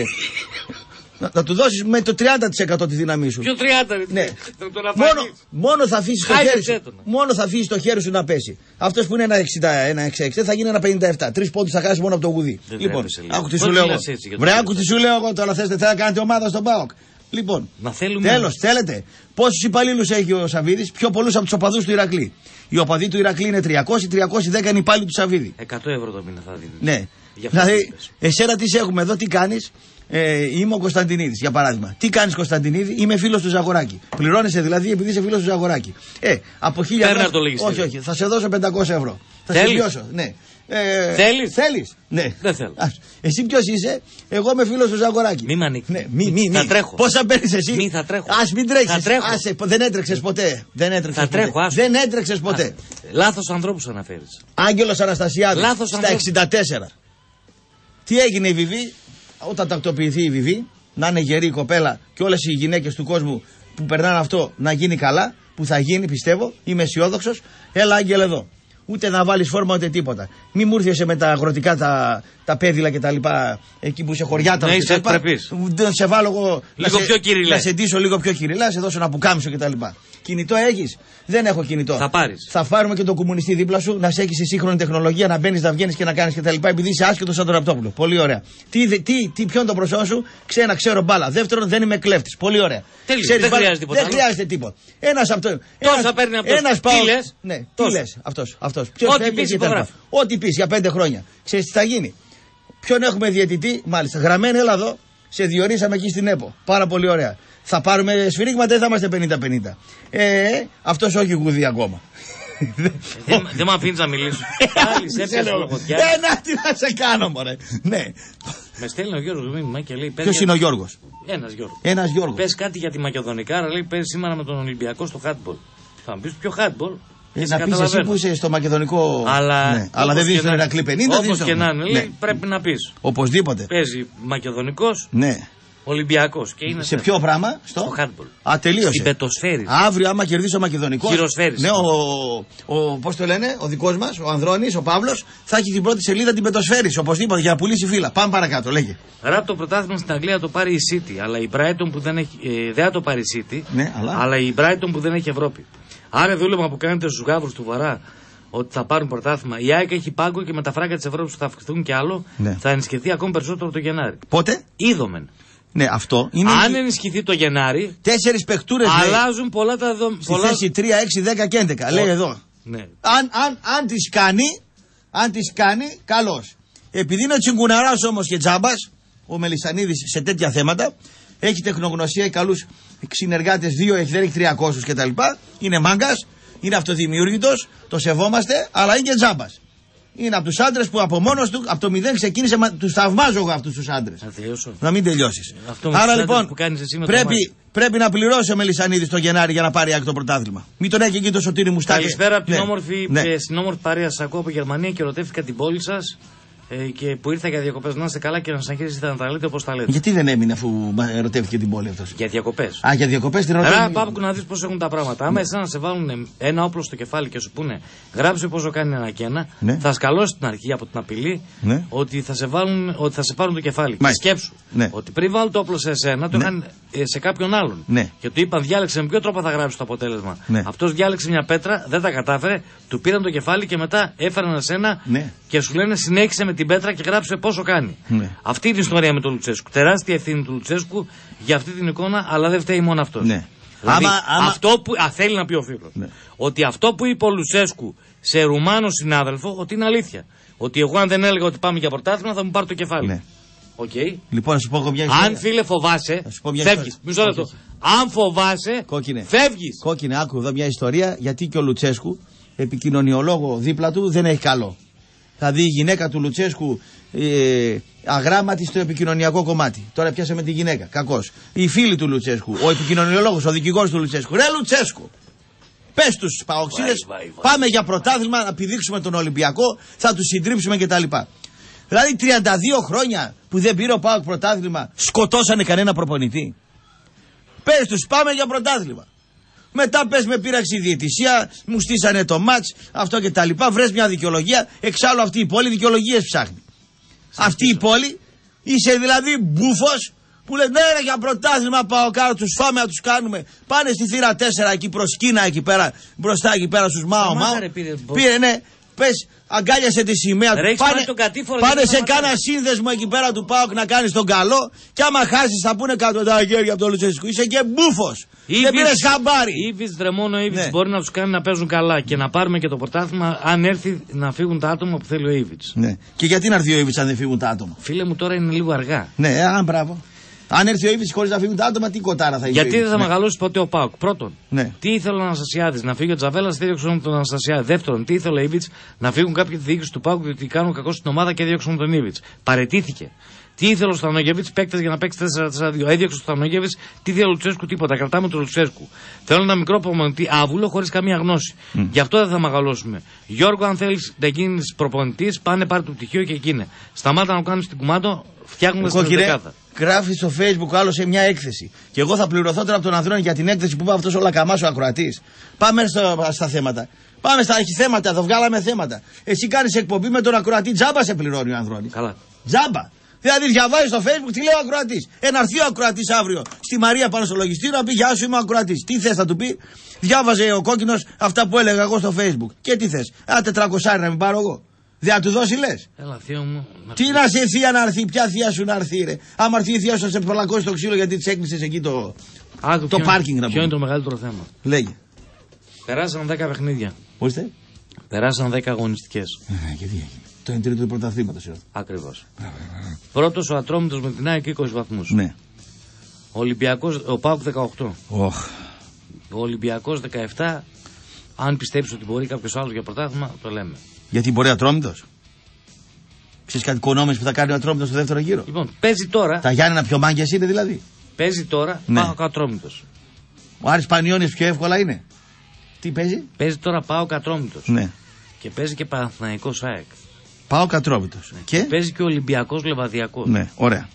να, να του δώσεις με το τριάντα τοις εκατό τη δύναμή σου. Ποιο τριάντα τοις εκατό? Ναι. μόνο, μόνο θα αφήσεις το χέρι σου. Μόνο θα αφήσεις το χέρι σου να πέσει. Αυτός που είναι ένα εξήντα, ένα εξήντα θα γίνει ένα πενήντα επτά. Τρεις πόντους θα χάσει μόνο από το γουδί. Δεν λοιπόν, άκου τι σου λέω εγώ. Βρε, άκου τι σου λέω εγώ. Τώρα θες να κάνετε ομάδα στον ΠΑΟΚ. Λοιπόν, τέλος, θέλετε. Πόσους υπαλλήλους έχει ο Σαββίδης? Πιο πολλούς από τους οπαδούς του Ηρακλή. Οι οπαδοί του Ηρακλή είναι τριακόσια, τριακόσια δέκα είναι υπάλληλοι του Σαββίδη. εκατό ευρώ το μήνα θα δίνει. Ναι. Δηλαδή, εσένα τι σε έχουμε εδώ, τι κάνεις? Ε, είμαι ο Κωνσταντινίδης, για παράδειγμα. Τι κάνεις, Κωνσταντινίδη? Είμαι φίλος του Ζαγοράκη. Πληρώνεσαι δηλαδή επειδή είσαι φίλος του Ζαγοράκη. Ε, από χίλια ευρώ. Όχι, όχι, θα σε δώσω πεντακόσια ευρώ. Θα σε βιώσω. Ναι. Ε, θέλεις? Θέλεις? Ναι. Δεν θέλω. Ας, εσύ ποιος είσαι? Εγώ είμαι φίλος του Ζαγοράκη. Μη μ' ανοίξει. Ναι, μη, μη, μη. Θα τρέχω. Πόσα παίρνεις εσύ? Μη θα τρέχω. Ας μην τρέξεις. Θα τρέχω. Άσε, δεν έτρεξες ποτέ. Δεν έτρεξες θα ποτέ. τρέχω, άσου. Δεν έτρεξες ποτέ. Λάθος ανθρώπους αναφέρεις. Άγγελος Αναστασιάδης. Λάθος στα ανθρώπους. εξήντα τέσσερα. Τι έγινε η Βιβί? όταν τακτοποιηθεί η Βιβί, να είναι γερή η κοπέλα και όλες οι γυναίκες του κόσμου που περνάνε αυτό να γίνει καλά, που θα γίνει πιστεύω, είμαι αισιόδοξος. Έλα Άγγελε εδώ. Ούτε να βάλεις φόρμα ούτε τίποτα. Μη μου έρθεις με τα αγροτικά τα, τα πέδιλα και τα λοιπά εκεί που σε χωριά τα. Ναι, είσαι ευπρεπής. Δεν σε βάλω εγώ. Λίγο πιο κυριλέ. Να σε ντύσω λίγο πιο κυριλά, σε δώσω ένα πουκάμισο κτλ. Κινητό έχεις? Δεν έχω κινητό. Θα πάρεις. Θα πάρουμε και τον κομμουνιστή δίπλα σου να σε έχει η σύγχρονη τεχνολογία, να μπαίνεις, να βγαίνεις και να κάνεις κτλ. Επειδή είσαι άσχετο σαν τον Ραπτόπουλο. Πολύ ωραία. Τι, τι, τι, ποιο είναι το προσώπο σου? Ξένα, ξέρω μπάλα. Δεύτερον, δεν είμαι κλέφτης. Πολύ ωραία. Τέλειο. Δεν μπάλα, χρειάζεται τίποτα. Δεν χρειάζεται τίποτα. Ένας αυτό. Τόσα παίρνει αυτό. Ένας πάω. Τι λες? Ναι, τι λες αυτός. αυτός. Ό,τι πεις υπογράφει. Ό,τι πεις για πέντε χρόνια. Ξέρεις τι θα γίνει? Ποιον έχουμε διαιτητή? Μάλιστα. Γραμμένη, έλα εδώ. Σε διορίσαμε εκεί στην ΕΠΟ. Πάρα πολύ ωραία. Θα πάρουμε σφυρίγματα ή θα είμαστε πενήντα πενήντα? Ε, αυτός όχι γουδί ακόμα. Δεν μ' αφήνεις να μιλήσω. Άλλη σε έπιασε λογοτιά. Ε, να τι να σε κάνω μωρέ. Ναι. Με στέλνει ο Γιώργος μήνυμα και λέει. Ποιος είναι ο Γιώργος? Ένας Γιώργος. Ένας Γιώργος. Πες κάτι για τη Μακεδονικάρα, λέει παίζει σήμερα με τον Ολυμπιακό στο handball. Θα μου πεις ποιο handball? Ε, να πεις εσύ που είσαι στο μακεδονικό. Αλλά, ναι. Αλλά δεν δίνεις τον Ηρακλή πενήντα. Όπως και να είναι, λέει, πρέπει να πεις. Οπωσδήποτε. Παίζει μακεδονικός. Ναι. Ολυμπιακός. Και είναι σε ποιο πράγμα? Στο, στο handball. Α, τελείωσε. Στην πετοσφαίρη. Αύριο, άμα κερδίσει ο Μακεδονικός. Χειροσφαίρη. Ναι, ο, ο, πώς το λένε, ο δικός μας, ο Ανδρώνης, ο Παύλος, θα έχει την πρώτη σελίδα την πετοσφαίρη. Οπωσδήποτε για να πουλήσει φύλλα. Πάμε παρακάτω, λέγε. Ράπ το πρωτάθλημα στην Αγγλία το πάρει η City. Αλλά η Brighton που δεν έχει. Ε, δεν το πάρει η City. Ναι, αλλά... αλλά η Brighton που δεν έχει Ευρώπη. Άρα δούλευμα που κάνετε στους γάβρους του Βορρά ότι θα πάρουν πρωτάθλημα. Η ΑΕΚ έχει πάγκο και με τα φράγκα της Ευρώπης που θα αυξηθούν κι άλλο, ναι, θα ενισχυθεί ακόμη περισσότερο το Γενάρη. Πότε? Είδομεν. Ναι, αυτό είναι. Αν ενισχυθεί το Γενάρη, τέσσερις παιχτούρες αλλάζουν λέει, πολλά τα δεδομένα. Στη πολλά... θέση τρία, έξι, δέκα και έντεκα. Λέει εδώ. Ναι. Αν, αν, αν τις κάνει, αν τις κάνει, καλώς. Επειδή είναι ο τσιγκουναράς όμως και τζάμπας, ο Μελισσανίδης σε τέτοια θέματα, έχει τεχνογνωσία, καλούς συνεργάτες, δύο έχει, δεν έχει τριακόσιους κτλ. Είναι μάγκας, είναι αυτοδημιούργητος, το σεβόμαστε, αλλά είναι και τζάμπας. Είναι από τους άντρες που από μόνος του, από το μηδέν ξεκίνησε, μα, τους θαυμάζω εγώ αυτούς τους άντρες. Να μην τελειώσεις. Άρα λοιπόν, πρέπει, πρέπει να πληρώσει ο Μελισσανίδης το Γενάρη για να πάρει άκρη το πρωτάθλημα. Μην τον έχει εκεί το Σωτήρι Μουστάκη. Καλησπέρα από την ναι. όμορφη, ναι. στην όμορφη παρέα σας ακούω από Γερμανία και ρωτήθηκα την πόλη σας. Ε, και που ήρθα για διακοπές να είστε καλά και να συνεχίσετε να τα λέτε όπως τα λέτε. Γιατί δεν έμεινε αφού ερωτεύτηκε την πόλη αυτός? Για διακοπές. Α, για διακοπές την ρωτεύει. Άρα Πάπου να δεις πώς έχουν τα πράγματα. Άμα εσένα να σε βάλουν ένα όπλο στο κεφάλι και σου πούνε γράψε πόσο κάνει ένα και ένα, ναι, θα σκαλώσει την αρχή από την απειλή, ναι, ότι, θα σε βάλουν, ότι θα σε πάρουν το κεφάλι. Και σκέψου, ναι, ότι πριν βάλουν το όπλο σε εσένα, το, ναι, είχαν σε κάποιον άλλον. Ναι. Και του είπαν διάλεξε με ποιο τρόπο θα γράψει το αποτέλεσμα. Ναι. Αυτός διάλεξε μια πέτρα, δεν τα κατάφερε, του πήραν το κεφάλι και μετά έφεραν εσένα, ναι, και σου λένε συνέχισε με την πέτρα και γράψε πόσο κάνει. Ναι. Αυτή είναι η ιστορία με τον Λουτσέσκου. Τεράστια ευθύνη του Λουτσέσκου για αυτή την εικόνα, αλλά δεν φταίει μόνο αυτό. Ναι. Δηλαδή, άμα, άμα... αυτό που. Α, θέλει να πει ο φίλος. Ναι. Ότι αυτό που είπε ο Λουτσέσκου σε Ρουμάνο συνάδελφο, ότι είναι αλήθεια. Ότι εγώ αν δεν έλεγα ότι πάμε για πρωτάθλημα θα μου πάρει το κεφάλι. Ναι. Okay. Λοιπόν, να σου πω μια ιστορία. Αν φίλε φοβάσαι, φεύγεις. Μισό λεπτό. Αν φοβάσαι, φεύγεις. Κόκκινε, άκου εδώ μια ιστορία γιατί και ο Λουτσέσκου, επικοινωνιολόγο δίπλα του, δεν έχει καλό. Δηλαδή η γυναίκα του Λουτσέσκου ε, αγράμματη στο επικοινωνιακό κομμάτι. Τώρα πιάσαμε τη γυναίκα. Κακός. Οι φίλοι του Λουτσέσκου, ο επικοινωνιολόγος, ο δικηγόρος του Λουτσέσκου. Ρε Λουτσέσκου! Πες τους παοξίδες, πάμε για πρωτάθλημα να πηδήξουμε τον Ολυμπιακό, θα τους συντρίψουμε κτλ. Δηλαδή τριάντα δύο χρόνια που δεν πήρε ο ΠΑΟΚ πρωτάθλημα, σκοτώσανε κανένα προπονητή. Πες τους πάμε για πρωτάθλημα. Μετά πες με πείραξη διαιτησία, μου στήσανε το μάτς, αυτό και τα λοιπά. Βρες μια δικαιολογία. Εξάλλου αυτή η πόλη δικαιολογίες ψάχνει. Αυτή η πόλη είσαι δηλαδή μπούφος που λέει ναι, ρε, για πρωτάθλημα πάω κάτω, τους φάμε να τους κάνουμε. Πάνε στη θύρα τέσσερα εκεί προς Κίνα, εκεί πέρα, μπροστά εκεί πέρα στους Μάο Μάο. Πήρε, ναι, πες, αγκάλιασε τη σημαία του. Πάνε, πάνε σε κάνα σύνδεσμο εκεί πέρα του ΠΑΟΚ να κάνεις τον καλό. Και άμα χάσεις θα πούνε κάτω τα χέρια από το Λουτσέσκου. Είσαι και μπούφος. Δεν πήρες χαμπάρι. Ήβιτς, Δρεμόνο, Ήβιτς, ναι, μπορεί να τους κάνει να παίζουν καλά και να πάρουμε και το πρωτάθλημα αν έρθει να φύγουν τα άτομα που θέλει ο Ήβιτς. Ναι. Και γιατί να έρθει ο Ήβιτς αν δεν φύγουν τα άτομα? Φίλε μου, τώρα είναι λίγο αργά. Ναι, α, μπράβο. Αν έρθει ο Ήβιτς χωρίς να φύγουν τα άτομα, τι κοτάρα θα γίνει? Γιατί δεν θα ναι. μεγαλώσει ποτέ ο ΠΑΟΚ. Πρώτον, ναι, τι ήθελε ο Αναστασιάδης, να φύγει ο Τζαβέλας, διώξουν τον Αναστασιάδη. Δεύτερον, τι ήθελε ο Ήβιτς, να φύγουν κάποιοι διοίκηση του ΠΑΟΚ διότι κάνουν κακό στην ομάδα και διώξουν τον Ήβιτς. Παρετήθηκε. Τι ήθελε ο Στανόγεβιτς, παίκτες για να παίξει τέσσερα τέσσερα δύο. Έδιωξε ο Στανόγεβιτς, τι ήθελε ο Λουτσέσκου, τίποτα. Κρατάμε τον Λουτσέσκου. Θέλω ένα μικρό προπονητή άβουλο χωρίς καμία γνώση. Mm. Γι' αυτό δεν θα μεγαλώσουμε. Γιώργο, αν θέλει να γίνει προπονητή, πάνε πάρει το πτυχίο και εκείνε. Σταμάτα να κάνουν στην κουμάντο, φτιάχνουμε στην δεκάδα. Γράφει στο Facebook άλλο σε μια έκθεση. Και εγώ θα πληρωθώ τώρα από τον Ανδρώνη για την έκθεση που είπε αυτό ο Λακαμάς ο ακροατής. Πάμε στο, στα θέματα. Πάμε στα έχει θέματα, εδώ βγάλαμε θέματα. Εσύ κάνεις εκπομπή με τον ακροατή, τζάμπα σε πληρώνει ο Ανδρώνης. Καλά. Τζάμπα. Δηλαδή διαβάζει στο Facebook τι λέει ο ακροατής. Ένα έρθει ο ακροατής αύριο στη Μαρία πάνω στο λογιστήριο να πει γεια σου, είμαι ο ακροατής. Τι θες, θα του πει. Διάβαζε ο κόκκινος αυτά που έλεγα εγώ στο Facebook. Και τι θες. Α, τετρακόσια να μην πάρω εγώ. Δεν θα του δώσει λες. Έλα, θείο μου. Τι να σε θεία να έρθει, ποια θεία σου να έρθει, ρε. Άμα έρθει η θεία σου θα σε πλακώσει το ξύλο γιατί τη έκλεισε εκεί το, Άκου, το πάρκινγκ να πούμε. Ποιο είναι το μεγαλύτερο θέμα. Λέγε. Περάσαν δέκα παιχνίδια. Ορίστε. Περάσαν δέκα αγωνιστικές. Ε, και τι έγινε. Το είναι τρίτο του πρωταθλήματος. Ακριβώς. Πρώτος ο Ατρόμητος με την ΑΕΚ είκοσι βαθμούς. Ναι. Ο Ολυμπιακός, ο ΠΑΟΚ δεκαοκτώ. Oh. Ο Ολυμπιακός δεκαεπτά. Αν πιστέψει ότι μπορεί κάποιος άλλος για πρωτάθλημα, το λέμε. Γιατί μπορεί Ατρόμητος. Ξέρεις κάτι οικονόμες που θα κάνει ο Ατρόμητος στο δεύτερο γύρο. Λοιπόν, παίζει τώρα. Τα Γιάννενα πιο μάγκες είναι δηλαδή. Παίζει τώρα ναι. ΠΑΟΚ Ατρόμητος. Ο Άρης Πανιώνης πιο εύκολα είναι. Τι παίζει. Παίζει τώρα ΠΑΟΚ Ατρόμητος. Ναι. Και παίζει και Παναθηναϊκός ΑΕΚ. ΠΑΟΚ Ατρόμητος. Ναι. Και... και παίζει και ο Ολυμπιακός Λεβαδιακός. Ναι, ωραία.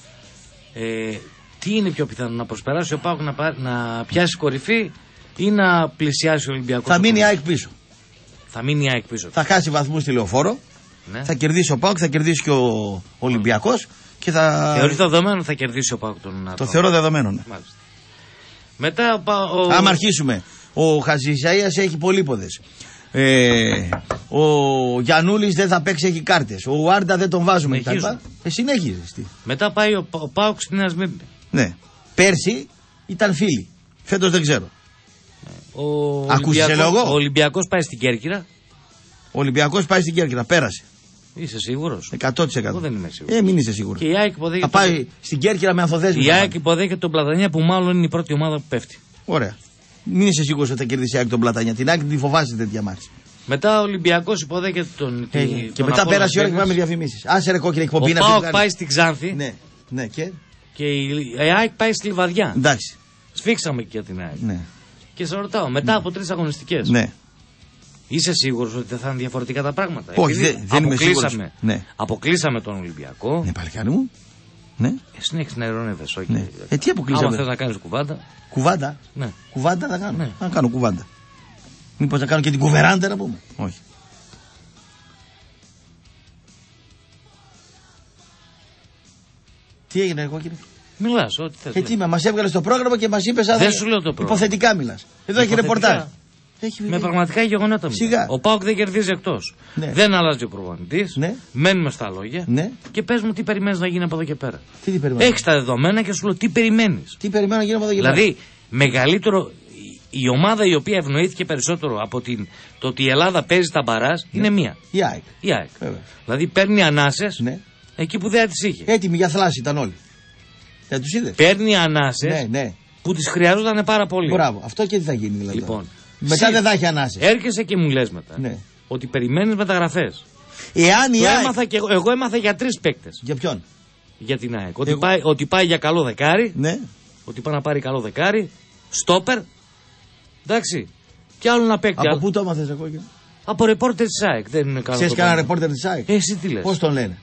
Ε, τι είναι πιο πιθανό, να προσπεράσει ο ΠΑΟΚ να, πά... να πιάσει κορυφή ή να πλησιάσει ο Ολυμπιακός. Θα μείνει η ΑΕΚ πίσω. Θα μείνει η ΑΕΚ πίσω. Θα χάσει βαθμούς στη Λεωφόρο. Ναι. Θα κερδίσει ο ΠΑΟΚ, θα κερδίσει και ο Ολυμπιακός. Και θα... Θεωρεί δεδομένο θα κερδίσει ο ΠΑΟΚ τον Ατρόμητο. Το θεωρώ δεδομένο. Ναι. Μάλιστα. Μετά ο... ο... Άμα αρχίσουμε. Ο Χατζησαΐας έχει πολύποδες. Ε, ο Γιαννούλης δεν θα παίξει, έχει κάρτες. Ο Άρντα δεν τον βάζουμε. Ε, συνέχιζες. Μετά πάει ο, ο ΠΑΟΚ στη Νέα Σμύρνη. Ναι. Πέρσι ήταν φίλοι. Φέτος δεν ξέρω. Ο Ολυμπιακός, ο Ολυμπιακός πάει στην Κέρκυρα. Ο Ολυμπιακός πάει στην Κέρκυρα. Πέρασε. Είσαι σίγουρος? εκατό τοις εκατό. Εγώ δεν είμαι σίγουρος. Ε, μην είσαι σίγουρος. Και η ΑΕΚ υποδέχεται. Θα πάει τον... στην Κέρκυρα με ανθοδέσμη. Η ΑΕΚ υποδέχεται τον Πλατανιά που μάλλον είναι η πρώτη ομάδα που πέφτει. Ωραία. Μην είσαι σίγουρος ότι θα κερδίσει η ΑΕΚ τον Πλατανιά. Την ΑΕΚ την φοβάσαι τέτοια μάτια. Μετά ο Ολυμπιακός υποδέχεται τον. Ε, τη, και μετά πέρασε η ώρα και πάμε διαφημίσεις. Άσε ρε κόκκινη εκπομπή να πει. Ο ΠΑΟΚ πάει στην Ξάνθη. Ναι, ναι και. Και η ΑΕΚ πάει στη Λιβαδιά. Εντάξει. Σφίξαμε και για την ΑΕΚ. Ναι. Και σε ρωτάω, μετά ναι. από τρεις αγωνιστικές. Ναι. Είσαι σίγουρος ότι θα είναι διαφορετικά τα πράγματα? Όχι, δε, δεν είμαι σίγουρος. Ναι. Αποκλείσαμε τον Ολυμπιακό. Ναι, παλικάρι μου. Ναι. Εσύ έχεις να ειρωνεύεσαι, όχι. Ναι. Ε, τι αποκλείσαμε? Άμα θες να κάνεις κουβάντα. Κουβάντα. Ναι. Κουβάντα θα κάνω. Ναι. Να κάνω κουβάντα. Μήπως να κάνω και την κουβεράντα να πούμε? Όχι. Τι έγινε, εγώ κύριε? Μιλάς, ό,τι θες. Και τι με, μας έβγαλε στο πρόγραμμα και μας είπες. Δεν σου λέω το πρόγραμμα. Υποθετικά μιλάς. Εδώ έχει ρεπορτάζ. Έχει... Με πραγματικά γεγονότα. Σιγά. Ο ΠΑΟΚ δεν κερδίζει εκτός. Ναι. Δεν αλλάζει ο προπονητής. Ναι. Μένουμε στα λόγια. Ναι. Και πες μου τι περιμένεις να γίνει από εδώ και πέρα. Τι, τι περιμένεις? Έχεις τα δεδομένα και σου λέω τι περιμένεις. Τι περιμένω να γίνει από εδώ και πέρα. Δηλαδή, μεγαλύτερο. Η ομάδα η οποία ευνοήθηκε περισσότερο από την... το ότι η Ελλάδα παίζει τα μπαράζ ναι. είναι μία. Η ΑΕΚ. Η ΑΕΚ. Δηλαδή παίρνει ανάσες ναι. εκεί που δεν τις είχε. Έτοιμοι για θλάση ήταν όλοι. Δεν τους είδες? Παίρνει ανάσες ναι, ναι. που τις χρειάζονταν πάρα πολύ. Μπράβο. Αυτό και τι θα γίνει δηλαδή. Λοιπόν, μετά δεν θα έχει ανάσες. Έρχεσαι και μου λες μετά ναι. ότι περιμένεις μεταγραφές. Εάν η ΑΕΚ... έμαθα και εγώ, εγώ έμαθα για τρεις παίκτες. Για ποιον? Για την ΑΕΚ. Ότι, εγώ... πάει, ότι πάει για καλό δεκάρι. Ναι. Ότι πάει να πάρει καλό δεκάρι. Στόπερ. Εντάξει. Και άλλο να παίκτη. Από άλλο... πού το έμαθες εγώ? Και... Από ρεπόρτερ της ΑΕΚ. Δεν είναι καλό. Ξέρεις κανένα ρεπόρτερ της ΑΕΚ? Εσύ τι λες? Πώς τον λένε?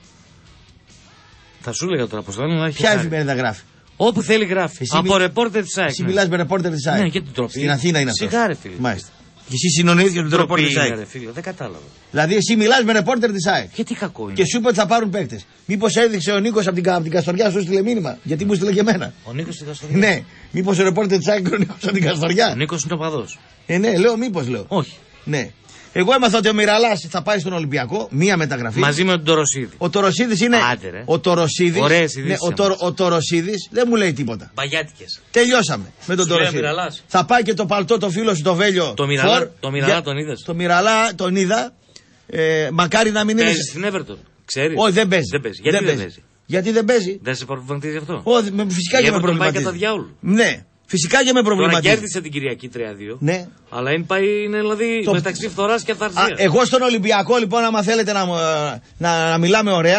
Θα σου λέγα τώρα πώς τον λένε. Ποια εφημερίδα γράφει? Όπου θέλει γράφει. Εσύ από μι... ρεπόρτερ της ΑΕΚ. Εσύ ναι. μιλάς με ρεπόρτερ της ΑΕΚ? Ναι, και την τροπή. Στην Αθήνα είναι αυτό. Σιγάρε φίλε. Μάλιστα. Και εσύ συνονίδιος με τον ρεπόρτερ της ΑΕΚ. Δεν κατάλαβα. Δηλαδή εσύ μιλάς με ρεπόρτερ της ΑΕΚ. Και τι κακό είναι? Και σου είπε ότι θα πάρουν παίκτες. Μήπως έδειξε ο Νίκος από την, από την Καστοριά σου στείλε μήνυμα? Γιατί μου στείλε και εμένα. Ο Νίκος στην Καστοριά. Ναι. Μήπως ο ρεπόρτερ της ΑΕΚ είναι ο Νίκος από την Καστοριά? Ο Νίκος είναι ο παδός. Ε, ναι, λέω μήπως λέω. Όχι. Ναι. Εγώ έμαθα ότι ο Μιραλάς θα πάει στον Ολυμπιακό, μία μεταγραφή. Μαζί με τον Τοροσίδη. Ο Τοροσίδης είναι. Άντε, ρε. Ο Τοροσίδης. Ωραίες ναι, ο, το, ο Τοροσίδης δεν μου λέει τίποτα. Παγιάτικες. Τελειώσαμε με τον Τοροσίδη. Θα πάει και το παλτό το φίλο σου το Βέλιο. Το Μιραλά, το Μιραλά για... τον είδες? Το Μιραλά τον είδα. Ε, μακάρι να μην είναι. Παίζει στην Everton. Ξέρεις? Όχι, δεν παίζει. Δεν παίζει. Γιατί δεν, δεν παίζει? παίζει? Γιατί δεν παίζει? Δεν σε προβληματίζει αυτό? Όχι, φυσικά η και με προβληματίζει. Πάει κατά διάολου. Ναι. Φυσικά και με προβληματίζει. Τώρα κέρδισε την Κυριακή τρία δύο. Ναι. Αλλά είναι, πάει, είναι δηλαδή το... μεταξύ φθοράς και αυθαρσίας. Εγώ στον Ολυμπιακό λοιπόν, άμα θέλετε να, να, να μιλάμε ωραία,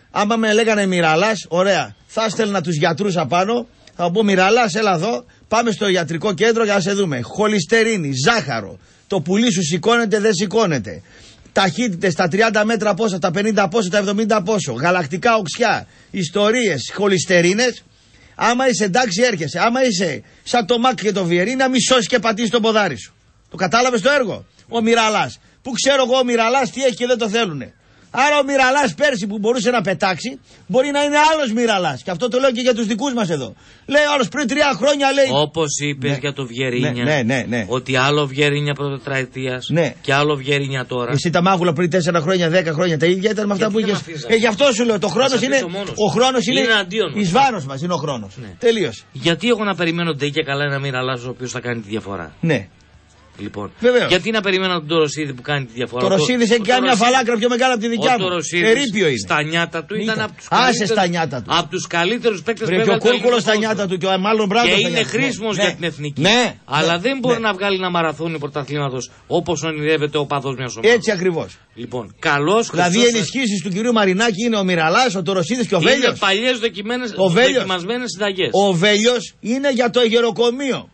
άμα με λέγανε Μυραλάς, ωραία, θα έστελνα τους γιατρούς απάνω, θα πω Μυραλάς, έλα εδώ, πάμε στο ιατρικό κέντρο για να σε δούμε. Χολυστερίνη, ζάχαρο, το πουλί σου σηκώνεται, δεν σηκώνεται. Ταχύτητες στα τριάντα μέτρα πόσο, στα πενήντα πόσο, τα εβδομήντα πόσο. Γαλακτικά οξιά, ιστορίες, χολυστερίνες. Άμα είσαι εντάξει, έρχεσαι. Άμα είσαι σαν το Μάκ και το Βιερί, να μη σώσει και πατήσει το ποδάρι σου. Το κατάλαβες το έργο. Ο Μυραλάς. Που ξέρω εγώ ο Μυραλάς τι έχει και δεν το θέλουνε. Άρα ο Μυραλάς πέρσι που μπορούσε να πετάξει, μπορεί να είναι άλλος Μυραλάς. Και αυτό το λέω και για τους δικούς μας εδώ. Λέει ο άλλος πριν τρία χρόνια λέει. Όπως είπες ναι. για το Βιερίνια. Ναι, ναι, ναι, ναι. Ότι άλλο Βιερίνια πρωτοτραετίας ναι. και άλλο Βιερίνια τώρα. Εσύ τα μάγουλα πριν τέσσερα χρόνια, δέκα χρόνια τα ίδια ήταν με αυτά γιατί που είχες. Ε, γι' αυτό σου λέω. Το χρόνος είναι. Ο χρόνος είναι. είναι εις βάρος μας είναι ο χρόνος. Ναι. Τελείωσε. Γιατί εγώ να περιμένω ντε και καλά ένα Μυραλάς ο οποίος θα κάνει τη διαφορά. Ναι. Λοιπόν, βεβαίως. Γιατί να περιμένω τον Τωροσίδη που κάνει τη διαφορά. Το Ρωσίδη έχει κάνει μια φαλάκρα πιο μεγάλα από τη δικιά μου. Ερείπιο είναι. Στα νιάτα του ήταν από τους καλύτερους. Άσε στα νιάτα του. Από τους καλύτερους παίκτες που έβγαλε. Και ο Κούρκουλος στα νιάτα του και ο μάλλον Μπράντο. Και είναι χρήσιμος ναι. για την εθνική. Ναι. Αλλά ναι. δεν μπορεί ναι. να βγάλει ένα μαραθώνιο πρωταθλήματος όπως ονειρεύεται ο παδός μιας ομάδας. Έτσι ακριβώς. Λοιπόν, καλός. Δηλαδή οι ενισχύσεις του κυρίου Μαρινάκη είναι ο Μυραλάς, ο Τωροσίδης και ο Βέλιος. Είναι παλιές δοκιμασμένες συνταγές. Ο Βέλιος είναι για το γεροκομείο.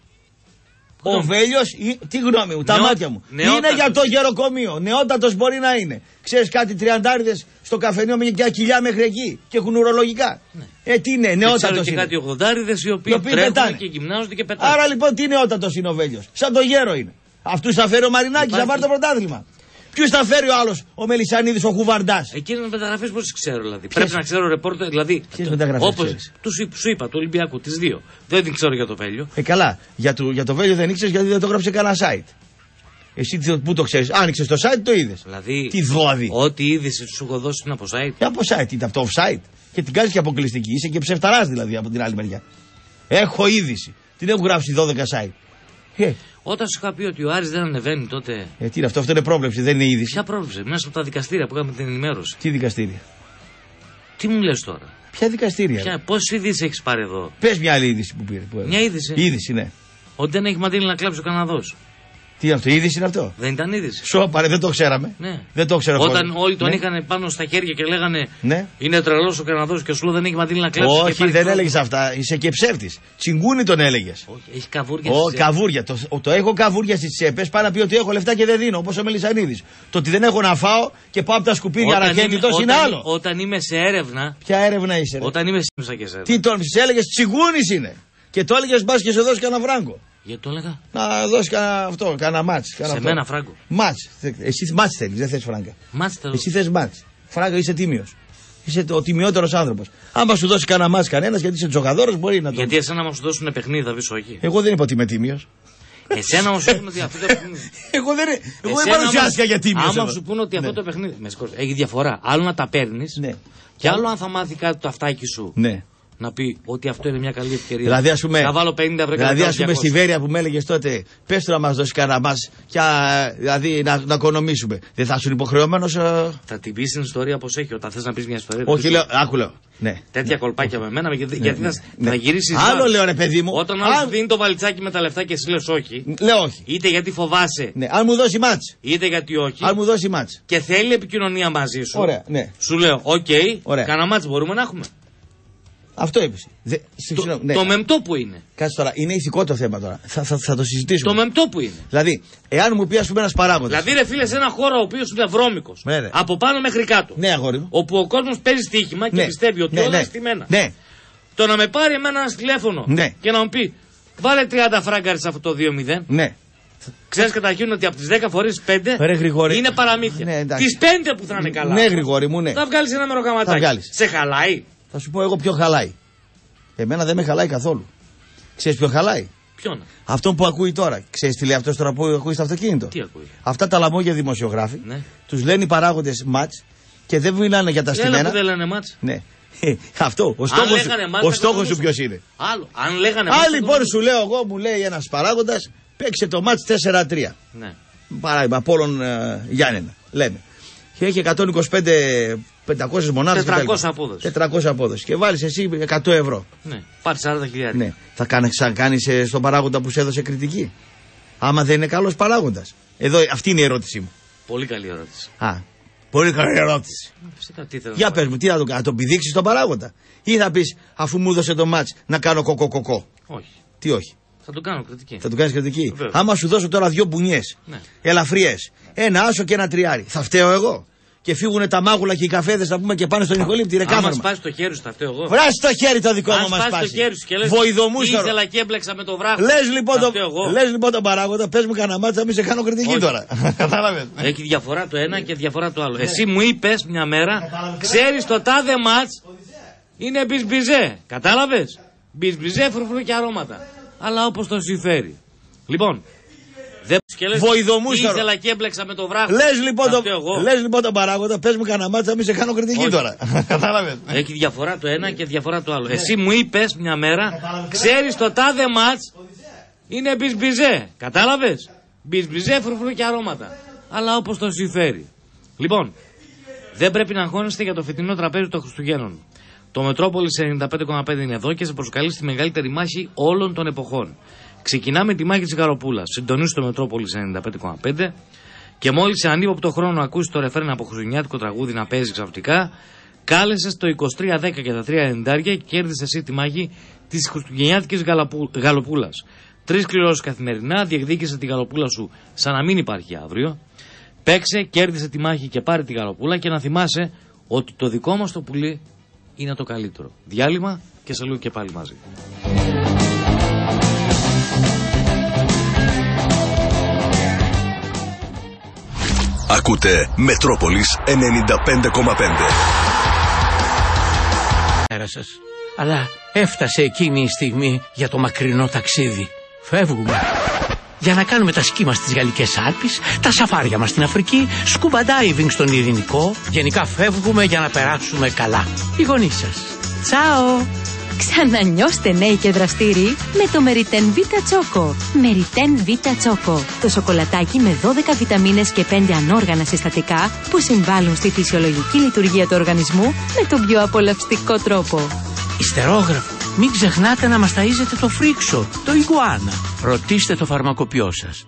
Ο Βέλιος, τι γνώμη μου, τα Νεό... μάτια μου. Νεότατος. Είναι για το γεροκομείο. Νεότατος μπορεί να είναι. Ξέρεις κάτι, τριαντάριδες στο καφενείο με μια κοιλιά μέχρι εκεί και έχουν ουρολογικά. Ναι. Ε, τι είναι, νεότατος. Και είναι. Κάτι ογδοντάριδες οι οποίοι, οι οποίοι τρέχουν πετάνε. Και γυμνάζονται και πετάνε. Άρα λοιπόν τι νεότατος είναι ο Βέλιος. Σαν το γέρο είναι. Αυτούς θα φέρει ο Μαρινάκης Υπάρχει... να πάρει το πρωτάθλημα. Ποιους θα φέρει ο άλλος, ο Μελισσανίδης, ο Χουβαρντάς. Εκείνες μεταγραφές πώς τις ξέρω δηλαδή. Ποιες? Πρέπει να ξέρω ρεπόρτερ, δηλαδή. Ποιες μεταγραφές όπως σου είπα, του Ολυμπιακού, τις δύο. Δεν την ξέρω για το Βέλιο. Ε, καλά. Για το, για το Βέλιο δεν ήξερες γιατί δεν το γράψε κανένα site. Εσύ πού το ξέρεις, άνοιξες το site, το είδες. Δηλαδή, τι δώδη. Ό,τι είδηση σου έχω δώσει είναι από site. Και από site, είναι αυτό offsite. Και την κάνεις και αποκλειστική. Είσαι και ψευταράς δηλαδή από την άλλη μεριά. Έχω είδηση. Την έχουν γράψει δώδεκα site. Ε. Όταν σου είχα πει ότι ο Άρης δεν ανεβαίνει τότε. Ε, τι είναι αυτό, αυτό είναι πρόβλεψη, δεν είναι είδηση. Ποια πρόβλεψη, μέσα από τα δικαστήρια που είχαμε την ενημέρωση. Τι δικαστήρια. Τι μου λες τώρα. Ποια δικαστήρια. Ποια, πόσες ειδήσεις έχεις πάρει εδώ. Πες μια άλλη είδηση που πήρε. Που μια είδηση. Είδηση, ναι. Ότι δεν έχει μαντήλι να κλέψει ο Καναδός. Τι είναι αυτό, είδηση είναι αυτό. Δεν ήταν είδηση. Σώπαρε, δεν το ξέραμε. Ναι. Δεν το ξέραμε. Όταν πολύ. όλοι τον ναι. είχαν πάνω στα χέρια και λέγανε ναι. είναι τρελός ο Καναδός και ο Σλό δεν έχει μαντήλι να κλέψει. Όχι, δεν έλεγες αυτά. Είσαι και ψεύτης. Τσιγκούνι τον έλεγες. Όχι, έχει καβούρια. Ο, καβούρια. Το, το έχω καβούρια στις τσέπες. Πάει να πει ότι έχω λεφτά και δεν δίνω. Όπως ο Μελισσανίδης. Το ότι δεν έχω να φάω και πάω από τα σκουπίδια ραχέντητος είναι άλλο. Όταν είμαι σε έρευνα. Ποια έρευνα είσαι. Ρε. Όταν είμαι σε και σε τι τον έλεγες, τσιγκούνις είναι. Και το έλεγες μπας και σε δώσει κανένα φράγκο. Γιατί το έλεγα. Να δώσει κανένα αυτό, κανένα μάτς. Σε αυτό. μένα φράγκο. Μάτς. Εσύ μάτς θέλεις, δεν θες φράγκα. Μάτς θέλω. Εσύ θες μάτς. Φράγκα είσαι τίμιος. Είσαι ο τιμιότερος άνθρωπος. Άμα σου δώσει κανένα μάτς κανένας, γιατί είσαι τζογαδόρος, μπορεί να το. Γιατί εσένα μα σου δώσουν παιχνίδι, θα πεις όχι. Εγώ δεν είπα ότι είμαι τίμιος. Εσένα μου σου πούνε ότι αυτό το παιχνίδι. Εγώ δεν, εγώ δεν παρουσιάστηκα για τίμιος. Άμα σου πούνε ότι αυτό το παιχνίδι. Με συγχωρείτε, έχει διαφορά. Άλλο να τα παίρνει και άλλο αν θα μάθει κάτι το αυτάκι σου. Ναι. Να πει ότι αυτό είναι μια καλή ευκαιρία. Δηλαδή, ας πούμε, να βάλω πενήντα ευρώ. Δηλαδή, ας πούμε, στη Βέρεια που με έλεγες τότε, πες του να μας δώσει κανένα μας, και, δηλαδή να, να οικονομήσουμε. Δεν θα ήσουν υποχρεωμένος. Uh... Θα την πεις την ιστορία όπως έχει, όταν θες να πεις μια ιστορία. Όχι, λέω, άκου λέω. Ναι. Τέτοια ναι. κολπάκια με μένα, γιατί, ναι, γιατί ναι, θα, ναι. θα γυρίσεις. Άλλο βάρος. Λέω, ρε παιδί μου. Όταν ο άλλος δίνει το βαλιτσάκι με τα λεφτά και εσύ λες όχι. Λέω όχι. Είτε γιατί φοβάσαι. Ναι. Αν μου δώσει μάτς. Είτε γιατί όχι. Αν μου δώσει μάτς. Και θέλει επικοινωνία μαζί σου. Ωραία, ναι. Σου λέω, οκ, okay, κανένα μάτς μπορούμε να έχουμε. Αυτό είπες. Δε, το, ναι. το μεμπτό που είναι. Κάτσε τώρα, είναι ηθικό το θέμα τώρα. Θα, θα, θα το συζητήσουμε. Το μεμπτό που είναι. Δηλαδή, εάν μου πει ας πούμε ένας παράγοντας. Δηλαδή, ρε φίλε, σε ένα χώρο ο οποίος είναι βρώμικος. Ναι, ναι. Από πάνω μέχρι κάτω. Ναι, αγόρι μου. Όπου ο κόσμος παίζει στοίχημα και ναι. πιστεύει ότι ναι, όλα ναι. είναι στημένα. Ναι. Το να με πάρει εμένα ένα τηλέφωνο ναι. και να μου πει βάλε τριάντα φράγκαρες σε αυτό το δύο μηδέν. Ναι. Ξέρεις καταρχήν ότι από τις δέκα φορές πέντε είναι παραμύθια. Ναι, τις πέντε που θα είναι καλά. Ναι, Γρηγόρη μου, ναι. Θα βγάλεις ένα μεροκαματάκι. Σε χαλάει. Θα σου πω εγώ ποιο χαλάει. Εμένα δεν με χαλάει καθόλου. Ξέρεις ποιο χαλάει. Ποιον. Αυτό που ακούει τώρα. Ξέρεις τι λέει αυτός τώρα που ακούει στο αυτοκίνητο. Τι ακούει. Αυτά τα λαμόγια δημοσιογράφοι. Ναι. Τους λένε οι παράγοντες μάτς και δεν μιλάνε για τα στημένα. Έλα που δεν λένε μάτς. Ναι. Αυτό. Ο στόχος σου, ο στόχος σου ποιος είναι. Άλλο. Αν λέγανε μάτς. Α, λοιπόν σου λέω εγώ, μου λέει ένας παράγοντας, παίξε το μάτς τέσσερα τρία. Ναι. Παράδειγμα, Απόλλων uh, Γιάννενα. Λέμε. Και έχει εκατόν είκοσι πέντε πεντακόσιες μονάδες. τετρακόσια απόδοση. τετρακόσια απόδοση. Και βάλεις εσύ εκατό ευρώ. Ναι. Πάρει σαράντα χιλιάδες. Ναι. Θα κάνεις κάνεις στον παράγοντα που σε έδωσε κριτική. Άμα δεν είναι καλός παράγοντας. Εδώ αυτή είναι η ερώτησή μου. Πολύ καλή ερώτηση. Α. Πολύ καλή ερώτηση. Φυσικά, τι Για πες μου, τι να το κάνω, να τον πηδήξεις τον παράγοντα, ή θα πεις αφού μου έδωσε το μάτς να κάνω κοκοκοκό? Όχι. Τι όχι? Θα τον κάνω κριτική. Θα τον κάνεις κριτική. Βέβαια. Άμα σου δώσω τώρα δύο μπουνιές, Ναι. ελαφριές, ένα άσο και ένα τριάρι, θα φταίω εγώ? Και φύγουνε τα μάγουλα και οι καφέδες να πούμε και πάνε στον Νικολίπτη, ρε κάθαρμα. Άμα σπάσει το χέρι σου, θα φταίω εγώ. Βράσει το χέρι το δικό μου, μας σπάσει σπάσει. το χέρι σου και λες Βοηδομούστορο. ήθελα και έμπλεξα με το βράχο. Λες λοιπόν, το, εγώ. λες λοιπόν τον παράγοντα, πες μου κανένα μάτσα, μην σε κάνω κριτική. Όχι. Τώρα. Κατάλαβες. Έχει διαφορά το ένα και διαφορά το άλλο. Εσύ μου είπες μια μέρα, ξέρεις το τάδε μάτς είναι μπισμπιζέ. Κατάλαβες? Μπισμπιζέ, φρουφρού και αρώματα. Αλλά όπως το συμφέρει. Λοιπόν, δεν και λες Βοηδομούστορο. ήθελα και έμπλεξα με το βράχο. Λες λοιπόν, το, εγώ. λες λοιπόν τον παράγοντα, πες μου κανένα μάτσα, μην σε κάνω κριτική. Όχι. Τώρα. Κατάλαβες. Έχει διαφορά το ένα και διαφορά το άλλο. Εσύ μου είπες μια μέρα, ξέρεις το τάδε μάτς είναι μπισμπιζέ. Κατάλαβες? Μπισμπιζέ, φρουφρού και αρώματα. Αλλά όπως το συμφέρει. Λοιπόν, δεν πρέπει να αγχώνεστε για το φετινό τραπέζι των Χριστουγέννων. Το Μετρόπολης ενενήντα πέντε κόμμα πέντε είναι εδώ και σε προσκαλεί στη μεγαλύτερη μάχη όλων των εποχών. Ξεκινάμε τη μάχη της Γαλοπούλας. Συντονίσου το Μετρόπολης ενενήντα πέντε κόμμα πέντε και μόλις σε ανύποπτο χρόνο ακούσει το ρεφρέν από χριστουγεννιάτικο τραγούδι να παίζει ξαφνικά, κάλεσε στο είκοσι τρία δέκα και τα τρία ενενήντα και κέρδισε εσύ τη μάχη της χριστουγεννιάτικης Γαλοπούλας. Τρεις κληρώσεις καθημερινά, διεκδίκησε τη Γαλοπούλα σου σαν να μην υπάρχει αύριο. Παίξε, κέρδισε τη μάχη και πάρε τη Γαλοπούλα και να θυμάσαι ότι το δικό μας το πουλί είναι το καλύτερο. Διάλειμμα και σε λίγο και πάλι μαζί. Ακούτε Μετρόπολης ενενήντα πέντε κόμμα πέντε. Καλησπέρα σας. Αλλά έφτασε εκείνη η στιγμή για το μακρινό ταξίδι. Φεύγουμε. Για να κάνουμε τα σκι μας στις Γαλλικές Άλπεις, τα σαφάρια μας στην Αφρική, σκούμπα diving στον Ειρηνικό. Γενικά φεύγουμε για να περάσουμε καλά. Οι γονείς σας. Τσάο! Ξανανιώστε νέοι και δραστήριοι με το Meritem Vita Choco. Meritem Vita Choco. Το σοκολατάκι με δώδεκα βιταμίνες και πέντε ανόργανα συστατικά που συμβάλλουν στη φυσιολογική λειτουργία του οργανισμού με τον πιο απολαυστικό τρόπο. Ιστερόγραφο. Μην ξεχνάτε να μας ταΐζετε το φρίξο, το ιγκουάνα. Ρωτήστε το φαρμακοποιό σας.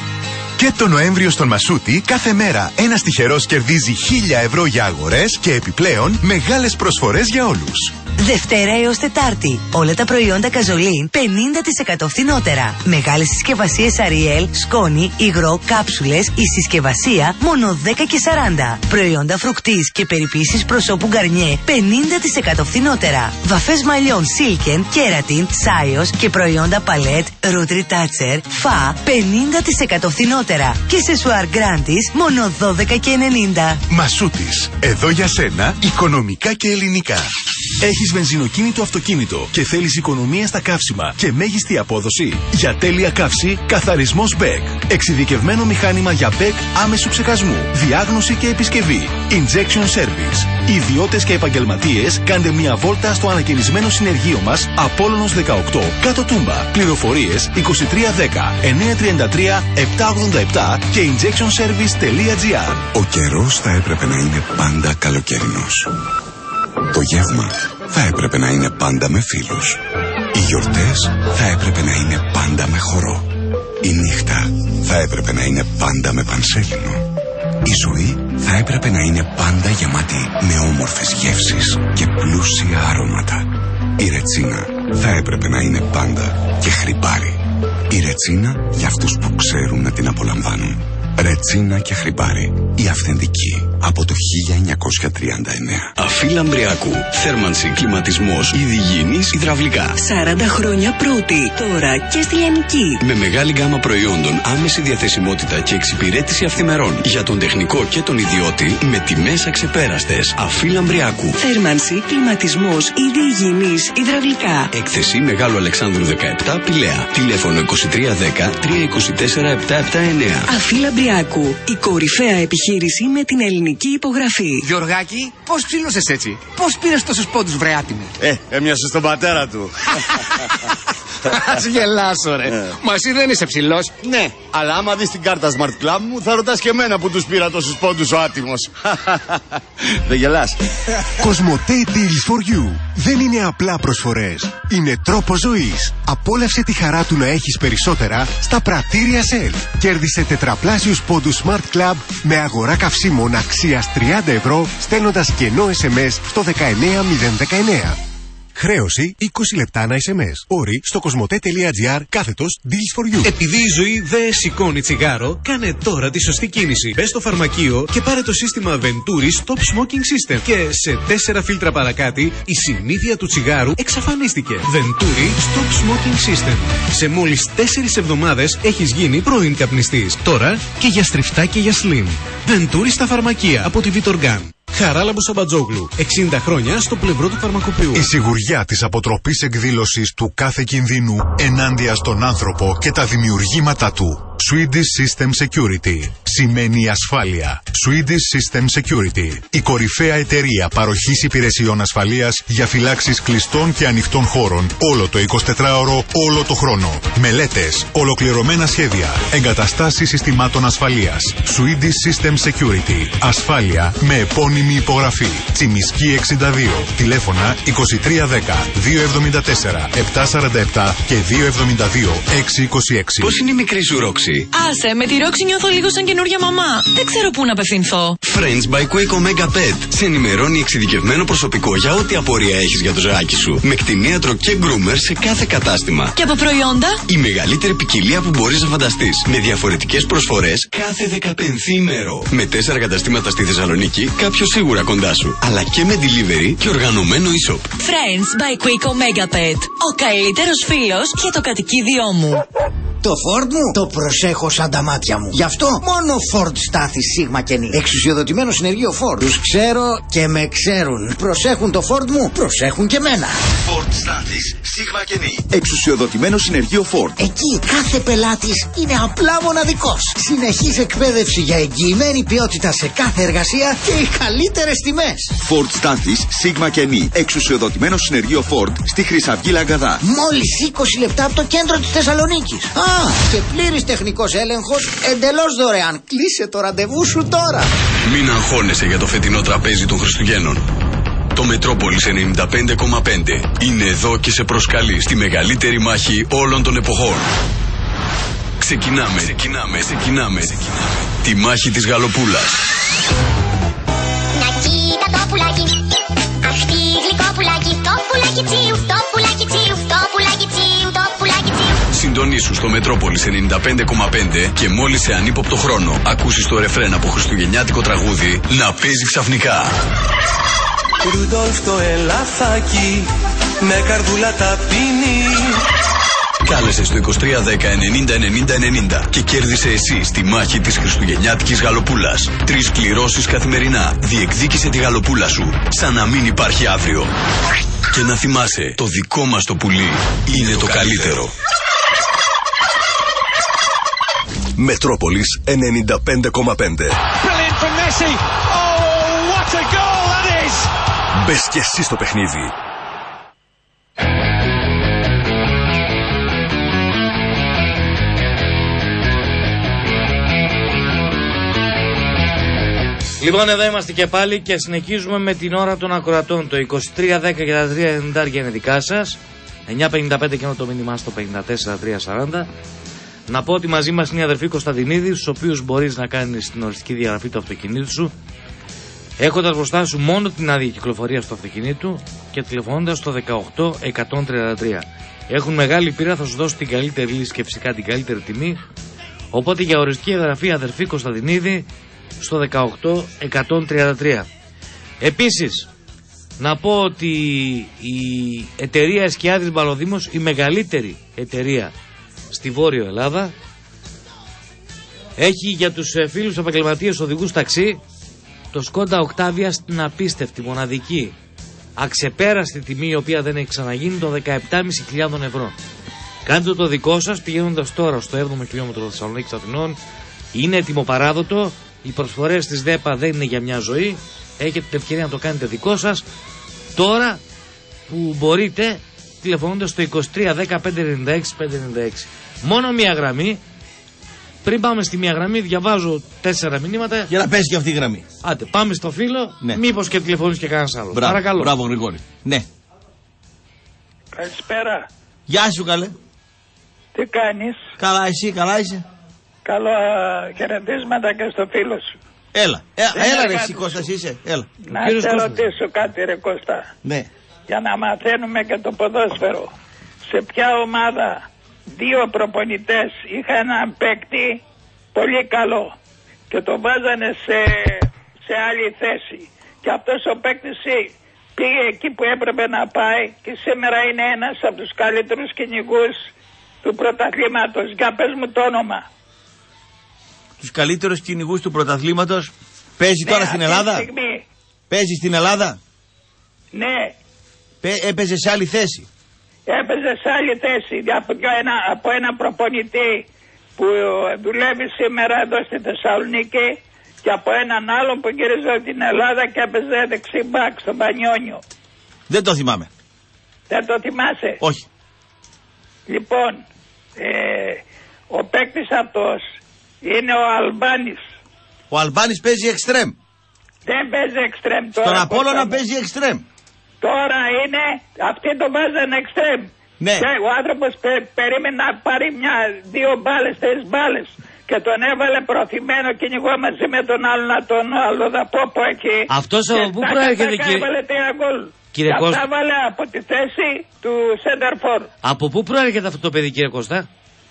Και το Νοέμβριο στον Μασούτη κάθε μέρα ένας τυχερός κερδίζει χίλια ευρώ για αγορές και επιπλέον μεγάλες προσφορές για όλους. Δευτέρα έως Τετάρτη. Όλα τα προϊόντα Καζολίν πενήντα τοις εκατό φθηνότερα. Μεγάλες συσκευασίες Αριέλ, σκόνη, υγρό, κάψουλες, η συσκευασία μόνο δέκα και σαράντα. Προϊόντα φρουκτής και περιποίησης προσώπου Γκαρνιέ πενήντα τοις εκατό φθηνότερα. Βαφές μαλλιών Silken, Keratin, Σάιος και προϊόντα Παλέτ, Rotary Toucher, Φα πενήντα τοις εκατό φθηνότερα. Και σε Σουαρ Γκράντις μόνο δώδεκα και ενενήντα. Μασούτης. Εδώ για σένα οικονομικά και ελληνικά. Έχεις βενζινοκίνητο αυτοκίνητο και θέλεις οικονομία στα καύσιμα και μέγιστη απόδοση? Για τέλεια καύση, καθαρισμός μπέκ. Εξειδικευμένο μηχάνημα για μπέκ άμεσου ψεκασμού, διάγνωση και επισκευή. Injection Service. Ιδιώτες και επαγγελματίες, κάντε μια βόλτα στο ανακαινισμένο συνεργείο μας Απόλλωνος δεκαοκτώ, κάτω Τούμπα. Πληροφορίες είκοσι τρία δέκα εννιακόσια τριάντα τρία επτακόσια ογδόντα επτά και injection service τελεία gr. Ο καιρός θα έπρεπε να είναι πάντα καλοκαιρινός. Το γεύμα θα έπρεπε να είναι πάντα με φίλους. Οι γιορτές θα έπρεπε να είναι πάντα με χορό. Η νύχτα θα έπρεπε να είναι πάντα με πανσέλινο. Η ζωή θα έπρεπε να είναι πάντα γεμάτη με όμορφες γεύσεις και πλούσια αρώματα. Η ρετσίνα θα έπρεπε να είναι πάντα και χρυπάρι. Η ρετσίνα για αυτούς που ξέρουν να την απολαμβάνουν. Ρετσίνα και Χρυπάρι, η αυθεντική, από το χίλια εννιακόσια τριάντα εννέα. Αφή Λαμπριακού. Θέρμανση, κλιματισμός, υδρυγιεινής, υδραυλικά. σαράντα χρόνια πρώτη, τώρα και στη Λιανική. Με μεγάλη γκάμα προϊόντων, άμεση διαθεσιμότητα και εξυπηρέτηση αυθημερών. Για τον τεχνικό και τον ιδιώτη, με τιμές αξεπέραστες. Αφή Λαμπριακού. Θέρμανση, κλιματισμός, υδρυγιεινής, υδραυλικά. Έκθεση Μεγάλου Αλεξάνδρου δεκαεπτά, Πηλαία. Τηλέφωνο είκοσι τρία δέκα τριακόσια είκοσι τέσσερα επτακόσια εβδομήντα εννέα. Αφή Λαμπριακού. Η κορυφαία επιχείρηση με την ελληνική υπογραφή. Γιωργάκη, πώς ψήλωσες έτσι? Πώς πήρες τόσους πόντους, βρε άτιμε? Ε, έμοιασε στον πατέρα του. Ας γελάσω, ρε. Μα εσύ δεν είσαι ψηλός. Ναι, αλλά άμα δεις την κάρτα Smart Club μου, θα ρωτάς και εμένα που τους πήρα τόσους πόντους ο άτιμος. Δεν γελάς? Κοσμοτέ Deals for You. δεν είναι απλά προσφορές. Είναι τρόπος ζωής. Απόλαυσε τη χαρά του να έχεις περισσότερα στα πρατήρια Shell. Κέρδισε τετραπλάσιους πόντους Smart Club με αγορά καυσίμων αξίας τριάντα ευρώ στέλνοντας κενό ες εμ ες στο δεκαεννέα μηδέν δεκαεννέα. Χρέωση είκοσι λεπτά ανά ες εμ ες. Όροι στο κοσμοτέ.gr κάθετος deals for you. Επειδή η ζωή δεν σηκώνει τσιγάρο, κάνε τώρα τη σωστή κίνηση. Μπες στο φαρμακείο και πάρε το σύστημα Venturi Stop Smoking System. Και σε τέσσερα φίλτρα παρακάτω η συνήθεια του τσιγάρου εξαφανίστηκε. Venturi Stop Smoking System. Σε μόλις τέσσερις εβδομάδες έχεις γίνει πρώην καπνιστής. Τώρα και για στριφτά και για slim. Venturi στα φαρμακεία από τη Vitorgan. Χαράλαμπος Σαμπατζόγλου, εξήντα χρόνια στο πλευρό του φαρμακοποιού. Η σιγουριά της αποτροπής εκδήλωσης του κάθε κινδύνου ενάντια στον άνθρωπο και τα δημιουργήματά του. Swedish System Security. Σημαίνει ασφάλεια. Swedish System Security. Η κορυφαία εταιρεία παροχής υπηρεσιών ασφαλείας για φυλάξεις κλειστών και ανοιχτών χώρων όλο το εικοσιτετράωρο, όλο το χρόνο. Μελέτες, ολοκληρωμένα σχέδια, εγκαταστάσεις συστημάτων ασφαλείας. Swedish System Security. Ασφάλεια με επώνυμη υπογραφή. Τσιμισκή εξήντα δύο. Τηλέφωνα είκοσι τρία δέκα διακόσια εβδομήντα τέσσερα επτακόσια σαράντα επτά και διακόσια εβδομήντα δύο εξακόσια είκοσι έξι. Πώς είναι η μικρή σου Ρόξη? Άσε, με τη Ρόξη νιώθω λίγο σαν καινούρια μαμά. Δεν ξέρω πού να απευθυνθώ. Friends by Quaco Mega Pet. Σε ενημερώνει εξειδικευμένο προσωπικό για ό,τι απορία έχεις για το ζωάκι σου. Με κτηνίατρο και γκρούμερ σε κάθε κατάστημα. Και από προϊόντα? Η μεγαλύτερη ποικιλία που μπορείς να φανταστείς. Με διαφορετικές προσφορές κάθε δεκαπενθήμερο. Με τέσσερα καταστήματα στη Θεσσαλονίκη, κάποιο σίγουρα κοντά σου. Αλλά και με delivery και οργανωμένο e-shop. Friends by Quaco Mega Pet. Ο καλύτερος φίλος για το κατοικίδιό μου. Το Ford μου το προσέχω σαν τα μάτια μου. Γι' αυτό μόνο Ford στάθη Σίγμα και Νι. Εξουσιοδοτημένο συνεργείο Ford. Τους ξέρω και με ξέρουν. Προσέχουν το Ford μου, προσέχουν και μένα. Ford στάθη Σίγμα και Νι. Εξουσιοδοτημένο συνεργείο Ford. Εκεί κάθε πελάτης είναι απλά μοναδικός. Συνεχής εκπαίδευση για εγγυημένη ποιότητα σε κάθε εργασία και οι καλύτερες τιμές. Ford στάθη Σίγμα και Νι. Εξουσιοδοτημένο συνεργείο Ford στη Χρυσαυγή Λαγκαδά. Μόλις είκοσι λεπτά από το κέντρο της Θεσσαλονίκης. Α, και πλήρης τεχνικός έλεγχος εντελώς δωρεάν. Κλείσε το ραντεβού σου τώρα. Μην αγχώνεσαι για το φετινό τραπέζι των Χριστουγέννων. Το Μετρόπολης ενενήντα πέντε κόμμα πέντε είναι εδώ και σε προσκαλεί στη μεγαλύτερη μάχη όλων των εποχών. Ξεκινάμε, ξεκινάμε, ξεκινάμε, ξεκινάμε. Τη μάχη της Γαλοπούλας. Να κοίτα το πουλάκι, αχτί γλυκό πουλάκι, το πουλάκι τσίου, το πουλάκι τσίου, το πουλάκι τσίου, το πουλάκι τσίου. Συντονίσου στο Μετρόπολης ενενήντα πέντε κόμμα πέντε και μόλις σε ανύποπτο χρόνο ακούσεις το ρεφρέν από χριστουγεννιάτικο τραγούδι να παίζει ξαφνικά. Ρουντόλφ το ελαφάκι με καρδούλα ταπεινή. Κάλεσε στο είκοσι τρία δέκα ενενήντα ενενήντα ενενήντα και κέρδισε εσύ στη μάχη της χριστουγεννιάτικης Γαλοπούλας. Τρεις κληρώσεις καθημερινά. Διεκδίκησε τη Γαλοπούλα σου σαν να μην υπάρχει αύριο. Και να θυμάσαι, το δικό μας το πουλί είναι το καλύτερο. Μετρόπολης ενενήντα πέντε κόμμα πέντε. Μπες και εσύ στο παιχνίδι. Λοιπόν, εδώ είμαστε και πάλι και συνεχίζουμε με την ώρα των ακροατών. Το είκοσι τρία δέκα και τα τρία ενενήντα είναι δικά σας. εννιά πενήντα πέντε και το μήνυμά στο πενήντα τέσσερα τρία σαράντα. Να πω ότι μαζί μας είναι οι αδερφοί Κωνσταντινίδη, στους οποίους μπορείς να κάνεις την οριστική διαγραφή του αυτοκινήτου σου, έχοντας μπροστά σου μόνο την άδεια κυκλοφορία του αυτοκινήτου και τηλεφωνώντας στο δεκαοκτώ εκατόν τριάντα τρία. Έχουν μεγάλη πείρα, θα σου δώσουν την καλύτερη λύση και φυσικά την καλύτερη τιμή. Οπότε για οριστική διαγραφή αδερφοί Κωνσταντινίδη στο δεκαοκτώ εκατόν τριάντα τρία. Επίσης, να πω ότι η εταιρεία Εσκιάδης Μπαλοδήμος, η μεγαλύτερη εταιρεία στη Βόρειο Ελλάδα, έχει για τους φίλους επαγγελματίες οδηγούς ταξί το Σκόντα Οκτάβια στην απίστευτη, μοναδική, αξεπέραστη τιμή, η οποία δεν έχει ξαναγίνει, των δεκαεπτά χιλιάδες πεντακόσια ευρώ. Κάντε το δικό σας πηγαίνοντας τώρα στο έβδομο χιλιόμετρο Θεσσαλονίκης Αθηνών. Είναι ετοιμοπαράδοτο. Οι προσφορές της ΔΕΠΑ δεν είναι για μια ζωή. Έχετε την ευκαιρία να το κάνετε δικό σας τώρα που μπορείτε, τηλεφωνώντας στο είκοσι τρία δέκα πεντακόσια ενενήντα έξι πεντακόσια ενενήντα έξι. Μόνο μία γραμμή. Πριν πάμε στη μία γραμμή, διαβάζω τέσσερα μηνύματα. Για να πέσει και αυτή η γραμμή. Άντε, πάμε στο φίλο. Ναι. Μήπως και τηλεφωνείς και κανένας άλλο. Μπράβο, Παρακαλώ. Μπράβο, Γρηγόρη. Ναι. Καλησπέρα. Γεια σου καλέ. Τι κάνεις? Καλά εσύ, καλά είσαι? Καλό χαιρετίσματα και στο φίλο σου. Έλα, ε, έλα ρε εσύ Κώστας είσαι, έλα. Να σε ρωτήσω κάτι ρε Κώστα. Ναι. Για να μαθαίνουμε και το ποδόσφαιρο. Σε ποια ομάδα δύο προπονητές είχαν έναν παίκτη πολύ καλό και το βάζανε σε, σε άλλη θέση. Και αυτός ο παίκτης πήγε εκεί που έπρεπε να πάει και σήμερα είναι ένας από τους καλύτερους κυνηγούς του πρωταθλήματος. Για πες μου το όνομα. Τους καλύτερους κυνηγούς του πρωταθλήματος. Παίζει ναι, τώρα στην Ελλάδα. Στιγμή. Παίζει στην Ελλάδα. Ναι. Πέ, έπαιζε σε άλλη θέση. Έπαιζε σε άλλη θέση από ένα, από ένα προπονητή που δουλεύει σήμερα εδώ στη Θεσσαλονίκη και από έναν άλλον που γύριζε από την Ελλάδα και έπαιζε δεξί μπακ στο Πανιόνιο. Δεν το θυμάμαι. Δεν το θυμάσαι? Όχι. Λοιπόν, ε, ο παίκτης αυτός είναι ο Αλμπάνης. Ο Αλμπάνης παίζει εξτρέμ. Δεν παίζει εξτρέμ τώρα. Στον Απόλλωνα παίζει εξτρέμ. Τώρα είναι, αυτοί το βάζανε εξτρέμ. Ναι. Και ο άνθρωπος πε, περίμενε να πάρει μια, δύο μπάλες, τρεις μπάλες. Και τον έβαλε προωθημένο κυνηγό μαζί με τον άλλο, τον Αλοδαπόπο εκεί. Αυτός από πού προέρχεται και έβαλε τρία γκολ. Κύριε και Κώστα. αυτά έβαλε από τη θέση του Σέντερφορ. Από πού προέρχεται αυτό το παιδί κύριε Κώστα?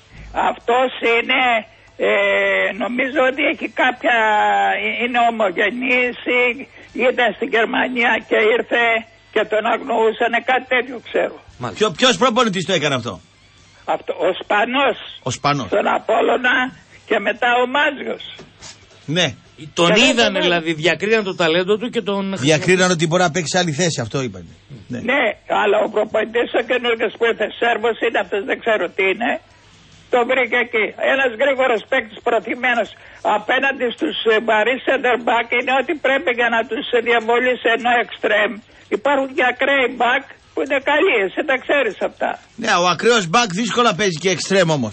Αυτός είναι, ε, νομίζω ότι έχει κάποια, είναι ομογενής, ήταν στην Γερμανία και ήρθε και τον αγνοούσαν, κάτι τέτοιο ξέρω. Ποιο, ποιος προπονητής το έκανε αυτό? αυτό ο Σπανός. Ο Σπανός. Τον Απόλλωνα και μετά ο Μάζιος. Ναι. Τον είδαν δηλαδή, διακρίναν το ταλέντο του και τον... Διακρίναν ότι μπορεί να παίξει σε άλλη θέση, αυτό είπαν. Ναι, ναι, αλλά ο προπονητής ο καινούργιος που ήρθε Σέρβος είναι αυτός, δεν ξέρω τι είναι. Το βρήκε εκεί. Ένας γρήγορος παίκτης προθυμένος απέναντι στους βαρύς center back είναι ότι πρέπει για να τους διαβολήσει ενώ εξτρέμ. Υπάρχουν και ακραίοι back που είναι καλοί, εσύ τα ξέρεις αυτά. Ναι, ο ακραίος back δύσκολα παίζει και εξτρέμ όμως.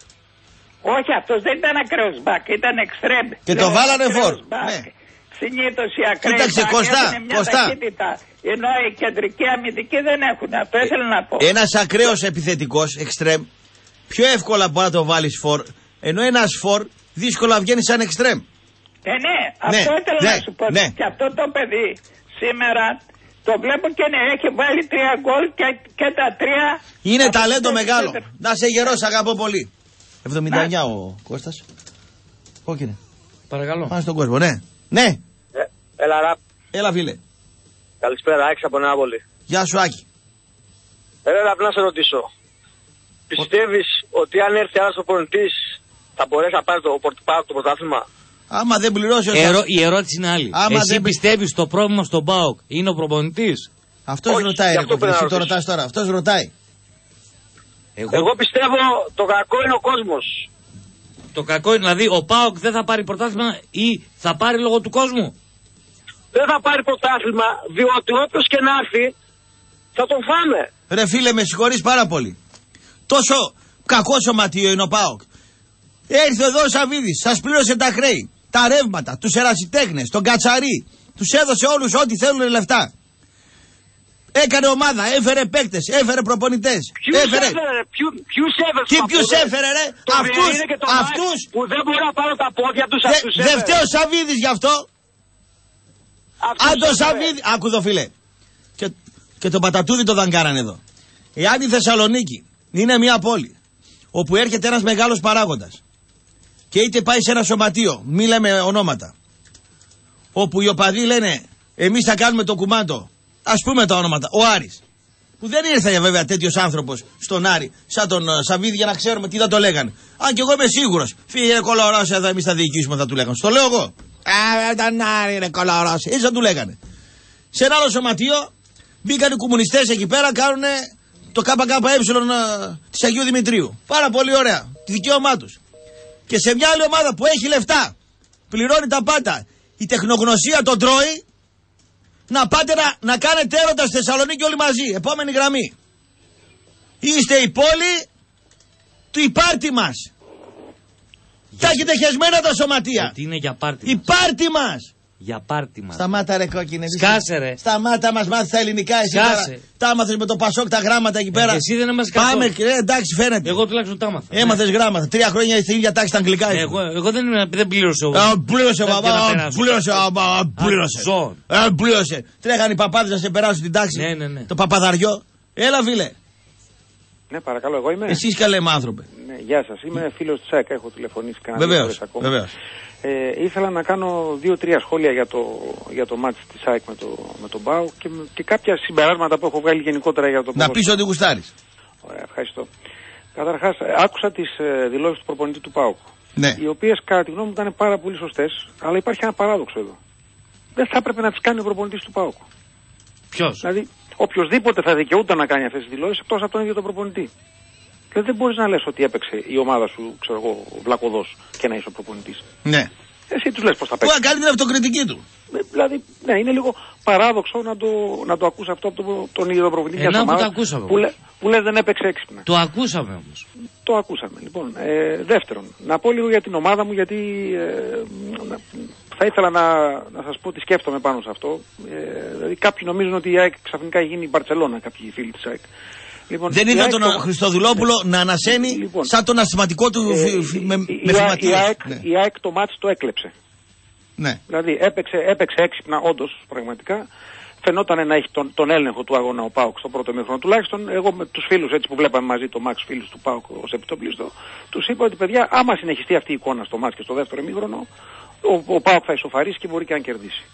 Όχι, αυτός δεν ήταν ακραίος back, ήταν εξτρέμ. Και το βάλανε φορ. Ναι. Συνήθως οι ακραίοι Κοίταξε, back Κωστά, έχουν μια Κωστά. ταχύτητα, ενώ οι κεντρικοί αμυντικοί δεν έχουν. Αυτό Ε, ήθελα να πω. Ένας ακραίος επιθετικός εξτρέμ πιο εύκολα μπορεί να το βάλεις φορ, ενώ ένας φορ δύσκολα βγαίνει σαν εξτρέμ. Ε, ναι, αυτό Ναι, ήθελα ναι, να σου πω. ναι. Και αυτό το παιδί σήμερα το βλέπω και ναι, έχει βάλει τρία γκολ και, και τα τρία. Είναι ταλέντο μεγάλο. Να σε γερός, αγαπώ πολύ. εβδομήντα εννιά ο Κώστας. Όχι είναι. Παρακαλώ. Πάμε στον κόσμο, ναι. Ναι. Ε, έλα ραπ. Έλα φίλε. Καλησπέρα, Άκης από Νεάπολη. Γεια σου Άκη. Έλα ραπ, να σε ρωτήσω. Πιστεύεις ότι αν έρθει ένας προπονητής θα μπορέσει να πάρει το, πάρει το πρωτάθλημα? Άμα δεν πληρώσει ο Ερω, η ερώτηση είναι άλλη. Άμα Εσύ δεν... πιστεύεις το πρόβλημα στον ΠΑΟΚ είναι ο προπονητής? Αυτός Όχι, ρωτάει, ρε αυτό κόφιλε, εσύ το ρωτήσω. ρωτάς τώρα. Αυτός ρωτάει. Εγώ... Εγώ πιστεύω το κακό είναι ο κόσμος. Το κακό είναι δηλαδή ο ΠΑΟΚ δεν θα πάρει πρωτάθλημα ή θα πάρει λόγω του κόσμου? Δεν θα πάρει πρωτάθλημα διότι όποιος και να έρθει θα τον φάμε. Ρε φίλε, με συγχωρείς πάρα πολύ. Τόσο κακό σωματείο είναι ο ΠΑΟΚ. Έρθει εδώ ο Σαββίδης, σας πλήρωσε τα χρέη, τα ρεύματα, τους ερασιτέχνες, τον Κατσαρί. Τους έδωσε όλους ό,τι θέλουν λεφτά. Έκανε ομάδα, έφερε παίκτες, έφερε προπονητές. Ποιους έφερε. έφερε, ποιου, ποιους έφερε. Τι ποιους έφερε ρε, το αυτούς, και το αυτούς. Που δεν μπορούν να πάρουν τα πόδια τους, Δε, αυτούς έφερε. δεν φταίει ο Σαββίδης γι' αυτό. Αυτούς Αν το έφερε. Σαββίδη, άκου εδώ φίλε. Και, και το πατατούδι το δαγκάρανε εδώ. Εάν η Θεσσαλονίκη είναι μια πόλη όπου έρχεται ένας μεγάλος παράγοντας και είτε πάει σε ένα σωματείο, μη λέμε ονόματα, όπου οι οπαδοί λένε εμείς θα κάνουμε το κουμάντο, ας πούμε τα ονόματα, ο Άρης, που δεν ήρθε βέβαια τέτοιος άνθρωπος στον Άρη σαν τον uh, Σαββίδη για να ξέρουμε τι θα το λέγανε. Αν και εγώ είμαι σίγουρος, φύγε ρε κολορός εδώ, εμείς θα διοικήσουμε, θα του λέγανε. Στο λέω εγώ. Α, ήταν Άρη ρε κολορός, έτσι θα του λέγανε. Σε ένα άλλο σωματείο μπήκαν οι κομμουνιστές εκεί πέρα, κάνουν το ΚΚΕ της Αγίου Δημητρίου. Πάρα πολύ ωραία, τη δικαίωμά τους. Και σε μια άλλη ομάδα που έχει λεφτά, πληρώνει τα πάντα, η τεχνογνωσία τον τρώει, να πάτε να, να κάνετε έρωτα στη Θεσσαλονίκη όλοι μαζί. Επόμενη γραμμή. Είστε η πόλη του υπάρτη μας. Τα έχετε χεσμένα τα σωματεία. Γιατί είναι για πάρτι. Η πάρτι μας. Για πάρτι μας. Σταμάτα ρε κόκκινε. Σκάσε ρε. Σταμάτα, μας μάθει τα ελληνικά εσύ. Σκάσε. Τα άμαθες με το Πασόκ τα γράμματα εκεί πέρα. Ε, εσύ δεν έμαθες καθόλου. Πάμε και εντάξει φαίνεται. Εγώ τουλάχιστον τα άμαθα. Έμαθες ναι. γράμματα. Τρία χρόνια στην ίδια τάξη τα αγγλικά. Εγώ, εγώ δεν, δεν πλήρωσα. Πλήρωσε μπαμπά. Πλήρωσε μπαμπά. Πλήρωσε. Πλήρωσε. Τρέχανε οι παπάδες να σε περάσουν την τάξη. Ναι, ναι, ναι. Το παπαδαριό. Έλα φίλε. Ναι, παρακαλώ, εγώ είμαι. Εσείς καλέ με άνθρωπε. Ναι, γεια σας. Είμαι φίλος της ΑΕΚ. Έχω τηλεφωνήσει κανένα δύο φορές ακόμα. Βεβαίως. Ε, ήθελα να κάνω δύο-τρία σχόλια για το, για το μάτς της ΑΕΚ με, το, με τον ΠΑΟΚ και, και κάποια συμπεράσματα που έχω βγάλει γενικότερα για το. Να πεις ότι γουστάρεις. Ωραία, ευχαριστώ. Καταρχάς, άκουσα τις ε, δηλώσεις του προπονητή του ΠΑΟΚ. Ναι. Οι οποίες κατά τη γνώμη μου ήταν πάρα πολύ σωστές, αλλά υπάρχει ένα παράδοξο εδώ. Δεν θα έπρεπε να τις κάνει ο προπονητής του ΠΑΟΚ. Ποιος? Δηλαδή, οποιοδήποτε θα δικαιούταν να κάνει αυτές τις δηλώσεις εκτός από τον ίδιο τον προπονητή. Δηλαδή δεν μπορείς να λες ότι έπαιξε η ομάδα σου, ξέρω εγώ, βλακωδός και να είσαι ο προπονητής. Ναι. Εσύ τους λες πώς θα παίξει. Πού κάνει την αυτοκριτική του. Δηλαδή, ναι, είναι λίγο παράδοξο να το, να το ακούσει αυτό από το, τον ίδιο τον προπονητή μιας ομάδας που, λέ, που λες δεν έπαιξε έξυπνα. Το ακούσαμε όμως. Το ακούσαμε. Λοιπόν, ε, δεύτερον, να πω λίγο για την ομάδα μου γιατί ε, θα ήθελα να, να σας πω τι σκέφτομαι πάνω σε αυτό. Ε, δηλαδή κάποιοι νομίζουν ότι η ΑΕΚ ξαφνικά γίνει η Μπαρτσελώνα, κάποιοι φίλοι της ΑΕΚ. Λοιπόν, δεν είδα τον το... Χριστοδουλόπουλο ναι. να ανασένει λοιπόν, σαν τον ασθηματικό του ε, με, η, με η, η, ΑΕΚ, ναι. η ΑΕΚ το μάτς το έκλεψε. Ναι. Δηλαδή έπαιξε, έπαιξε έξυπνα όντως πραγματικά. Φαινόταν να έχει τον, τον έλεγχο του αγώνα ο ΠΑΟΚ στο πρώτο μήχρονο. Τουλάχιστον εγώ με τους φίλους έτσι που βλέπαμε μαζί το Μαξ, φίλους του ΠΑΟΚ ως επιτοπλίστο, τους είπα ότι παιδιά άμα συνεχιστεί αυτή η εικόνα στο μάτς και στο δεύτερο μήχρονο ο, ο ΠΑΟΚ θα ισοφαρίσει και μπορεί και να κερδίσει.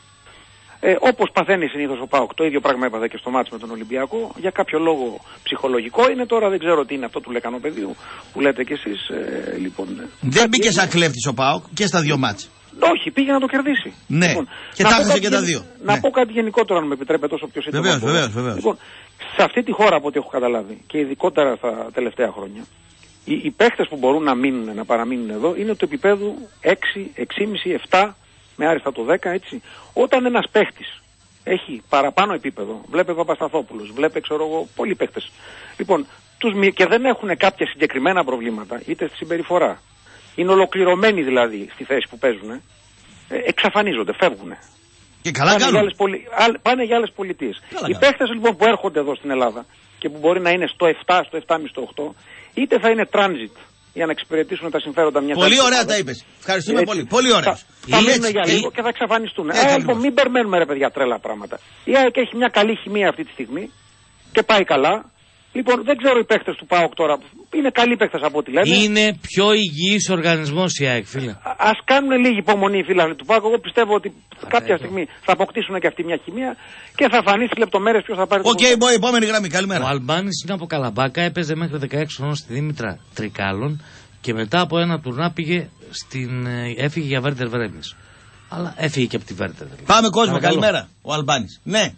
Ε, όπως παθαίνει συνήθως ο ΠΑΟΚ, το ίδιο πράγμα έπαθε και στο μάτς με τον Ολυμπιακό. Για κάποιο λόγο ψυχολογικό είναι τώρα, δεν ξέρω τι είναι αυτό του λεκανοπεδίου που λέτε κι εσείς. Ε, λοιπόν, δεν μπήκε σαν κλέφτης ο ΠΑΟΚ και στα δύο μάτς. Όχι, πήγε να το κερδίσει. Ναι, λοιπόν, και τα έχασε και τα δύο. Να ναι. πω κάτι γενικότερο, αν με επιτρέπετε, όσο πιο σύντομα. Βεβαίως, βεβαίως, βεβαίως. Λοιπόν, σε αυτή τη χώρα, από ό,τι έχω καταλάβει, και ειδικότερα στα τελευταία χρόνια, οι, οι παίχτες που μπορούν να μείνουν, να παραμείνουν εδώ, είναι του επίπεδου έξι, έξι κόμμα πέντε, επτά, με άριστα το δέκα, έτσι. Όταν ένας παίχτης έχει παραπάνω επίπεδο, βλέπε Παπασταθόπουλος, βλέπε, ξέρω εγώ, πολλοί παίχτες. Λοιπόν, τους, και δεν έχουν κάποια συγκεκριμένα προβλήματα, είτε στη συμπεριφορά. Είναι ολοκληρωμένοι δηλαδή στη θέση που παίζουν. Ε, εξαφανίζονται, φεύγουν. Και καλά πάνε, κάνουν. Για άλλες πολι... πάνε για άλλες πολιτείες. Οι παίχτες λοιπόν που έρχονται εδώ στην Ελλάδα και που μπορεί να είναι στο επτά, στο επτά κόμμα πέντε, στο οκτώ, είτε θα είναι transit για να εξυπηρετήσουν τα συμφέροντα μιας. Πολύ ωραία τα είπες. Ευχαριστούμε έτσι. πολύ. Πολύ ωραία. Θα, θα μείνουν για λίγο και θα εξαφανιστούν. Ε, λοιπόν, μην περιμένουμε ρε παιδιά τρέλα πράγματα. Η ΑΕΚ έχει μια καλή χημεία αυτή τη στιγμή και πάει καλά. Λοιπόν, δεν ξέρω οι παίχτες του ΠΑΟΚ τώρα. Είναι καλοί παίχτες από ό,τι λένε. Είναι πιο υγιής οργανισμός η ΑΕΚ, φίλε. Ας κάνουν λίγη υπομονή οι φίλοι του ΠΑΟΚ. Εγώ πιστεύω ότι Α, κάποια έχω. στιγμή θα αποκτήσουν και αυτή μια χημεία και θα φανεί στις λεπτομέρειες ποιος θα πάρει το. Οκ, okay, boy, επόμενη γραμμή. Καλημέρα. Ο Αλμπάνης είναι από Καλαμπάκα, έπαιζε μέχρι δεκαέξι χρόνων στη Δήμητρα Τρικάλων και μετά από ένα τουρνά πήγε στην. Έφυγε για Βέρντερ Βρέμις. Αλλά έφυγε και από τη Βέρντερ. Πάμε κόσμο, καλημέρα. Ο Αλμπάνης. Ναι.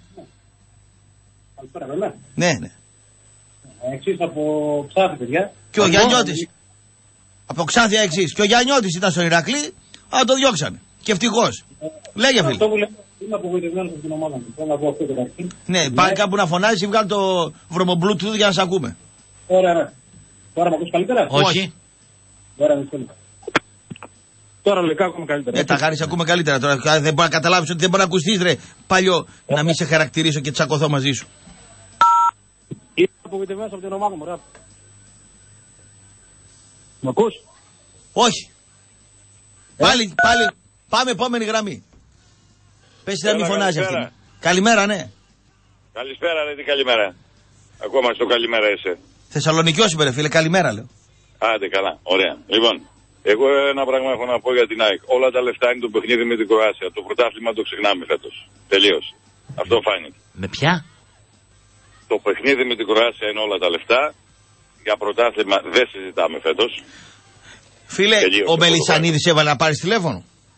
Καλημέρα, ναι, ναι. Εξής από Ξάνθη, παιδιά. Και ο Γιαννιώτης. Από Ξάνθια εξής. Και ο Γιαννιώτης ήταν στον Ηρακλή, αλλά το διώξανε. Και ευτυχώς. Ε, Λέγε φίλε. Αυτό που λέω, είμαι απογοητευμένος από την ομάδα μου. Θέλω να πω αυτό καταρχήν. Ναι, πάει κάπου να φωνάζεις ή βγάλει το βρωμομπλούτουθ για να σε ακούμε. Ωραία, ναι. Τώρα με ακούς καλύτερα. Όχι. Ωραία, με θέλω. Τώρα λογικά ακούμε καλύτερα. Ε, τα χάρης ακούμε καλύτερα τώρα. Δεν μπορεί να καταλάβεις ότι δεν μπορεί να ακουστείς ρε παλιό ε, να μην σε χαρακτηρίσω και τσακωθώ μαζί σου. Είμαι απογοητευμένος από την ομάδα μου, ρε. Μ' ακούς? Όχι. Ε? Πάλι, πάλι, πάμε επόμενη γραμμή. Πες να μην φωνάζει αυτή. Καλημέρα, ναι. Καλησπέρα, ρε, τι καλημέρα. Ακόμα στο καλημέρα είσαι. Θεσσαλονικιός είπε, ρε φίλε, καλημέρα λέω. Άντε, καλά, ωραία. Λοιπόν, εγώ ένα πράγμα έχω να πω για την ΑΕΚ. Όλα τα λεφτά είναι το παιχνίδι με την Κροάσια. Το πρωτάθλημα το ξεχνάμε φέτος. Τελείως. Αυτό φάνηκε. Με ποια? Το παιχνίδι με την Κροάσια είναι όλα τα λεφτά. Για πρωτάθλημα δεν συζητάμε φέτος. Φίλε, ο Μελισσανίδης έβαλε να πάρει τηλέφωνο.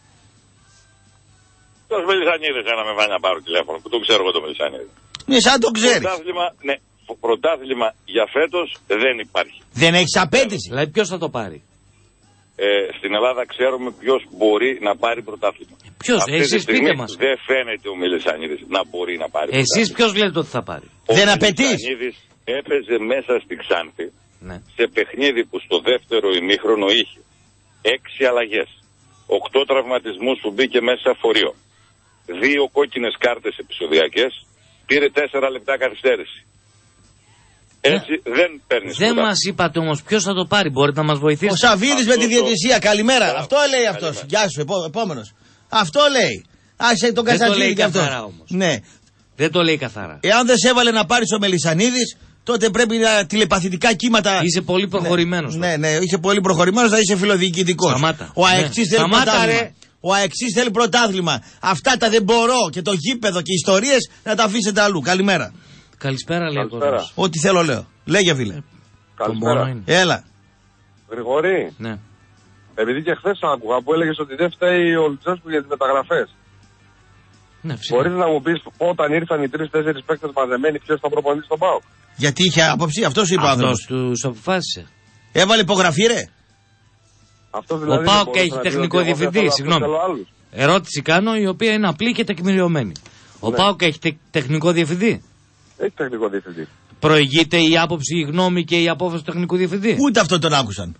Ποιος Μελισσανίδης να με βάλει να πάρω τηλέφωνο, που το ξέρω εγώ το Μελισσανίδη. Ναι, σαν το ξέρεις. Πρωτάθλημα, ναι, πρωτάθλημα για φέτος δεν υπάρχει. Δεν έχεις απέτηση. Δηλαδή ποιος θα το πάρει? Ε, στην Ελλάδα ξέρουμε ποιος μπορεί να πάρει πρωτάθλημα. Ποιος, εσείς πείτε μας. Δεν φαίνεται ο Μελισσανίδης να μπορεί να πάρει. Εσείς ποιος λέτε ότι θα πάρει? Ο δεν απαιτείς. Ο Μελισσανίδης έπαιζε μέσα στη Ξάνθη, ναι, σε παιχνίδι που στο δεύτερο ημίχρονο είχε έξι αλλαγές, οκτώ τραυματισμούς που μπήκε μέσα φορείο. δύο κόκκινες κάρτες επεισοδιακές, πήρε τέσσερα λεπτά καθυστέρηση. Έτσι ε, δεν παίρνει. Δεν μας είπατε όμως ποιος θα το πάρει, μπορείτε να μας βοηθήσετε? Ο Σαββίδης με τη διαιτησία, καλημέρα. Το... Αυτό λέει αυτός. Γεια σου, επό, επόμενος. Αυτό λέει. Άσε τον Κασατζίδη και αυτό. Όμως. Ναι. Δεν το λέει καθαρά. Εάν δεν σε έβαλε να πάρεις ο Μελισσανίδης, τότε πρέπει να τηλεπαθητικά κύματα. Είσαι πολύ προχωρημένος. Ναι, ναι, ναι, είσαι πολύ προχωρημένος, θα είσαι φιλοδιοικητικός. Σταμάτα. Ο Αεξής ναι. θέλει Σταμάτα, πρωτάθλημα. ρε. Ο Αεξής θέλει πρωτάθλημα. Αυτά τα δεν μπορώ και το γήπεδο και οι ιστορίες να τα αφήσετε αλλού. Καλημέρα. Καλησπέρα, λέει Καλησπέρα. Ό,τι θέλω λέω. Λέγε, φίλε. Καλησπέρα. Έλα. Γρηγόρη. Ναι. Επειδή και χθες άκουγα που έλεγες ότι δεν φταίει ο Λουτσέσκου για τις μεταγραφές. Ναι, μπορείς να μου πεις όταν ήρθαν οι τρεις-τέσσερις παίκτες μαζεμένοι ποιος θα προπονήσει τον ΠΑΟΚ? Γιατί είχε άποψη, αυτός είπε ο άνθρωπος. Αυτός τους αποφάσισε. Έβαλε υπογραφή, ρε. Αυτός δηλαδή ο ΠΑΟΚ έχει τεχνικό διευθυντή, συγγνώμη. Ερώτηση κάνω η οποία είναι απλή και τεκμηριωμένη. Ο ναι. ΠΑΟΚ έχει τε, τεχνικό διευθυντή. Έχει τεχνικό διευθυντή. Προηγείται η άποψη, η γνώμη και η απόφαση του τεχνικού διευθυντή? Ούτε αυτό τον άκουσαν.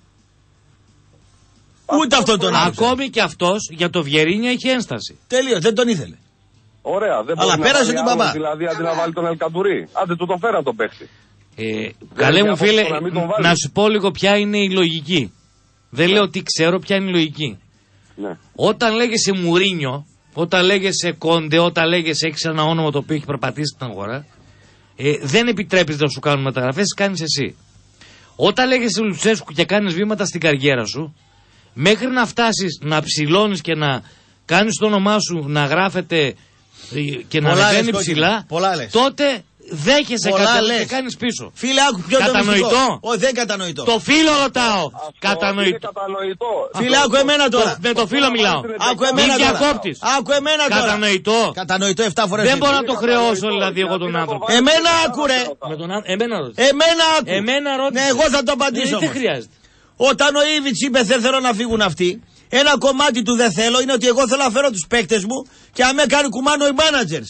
Ούτε αυτό τον άκουσαν. Ακόμη και αυτός για το Βιερίνια έχει ένσταση. Τελείως, δεν τον ήθελε. Ωραία, δεν αλλά πέρασε την μπαμπά. Δηλαδή αντί να βάλει τον Ελκαντουρί. Άντε του το φέρα τον παίχτη. Ε, καλέ μου φίλε, να, να σου πω λίγο ποια είναι η λογική. Δεν ναι. λέω τι ξέρω, ποια είναι η λογική. Ναι. Όταν λέγεσαι Μουρίνιο, όταν λέγεσαι Κόντε, όταν λέγεσαι έχεις ένα όνομα το οποίο έχει περπατήσει την αγορά, ε, δεν επιτρέπεις να σου κάνουν μεταγραφές, τις κάνεις εσύ. Όταν λέγεσαι Λουτσέσκου και κάνεις βήματα στην καριέρα σου, μέχρι να φτάσεις να ψηλώνεις και να κάνεις το όνομά σου να γράφεται και να ανεβαίνει ψηλά, τότε δέχεσαι κάτι και κάνεις πίσω. Φίλε, άκου πιο κατανοητό. Όχι, δεν κατανοητό. Το φίλο ρωτάω. Αυτό κατανοητό. κατανοητό. Φίλε, άκου εμένα τώρα. Με το φίλο μιλάω. Άκου εμένα τώρα. Διακόπτης. Άκου εμένα τώρα. Κατανοητό. Κατανοητό εφτά φορές. Δεν μπορώ να το χρεώσω δηλαδή εγώ τον άνθρωπο. Εμένα άκουρε. Εμένα ρωτήσε. Εμένα άκου. Εμένα ρώτησε. Ναι, εγώ θα το απαντήσω. Δεν χρειάζεται. Όταν ο Ήβιτς είπε δεν θέλω να φύγουν αυτοί, ένα κομμάτι του δεν θέλω είναι ότι εγώ θέλω να φέρω τους παίκτες μου και αν με κάνει κουμάνο οι managers.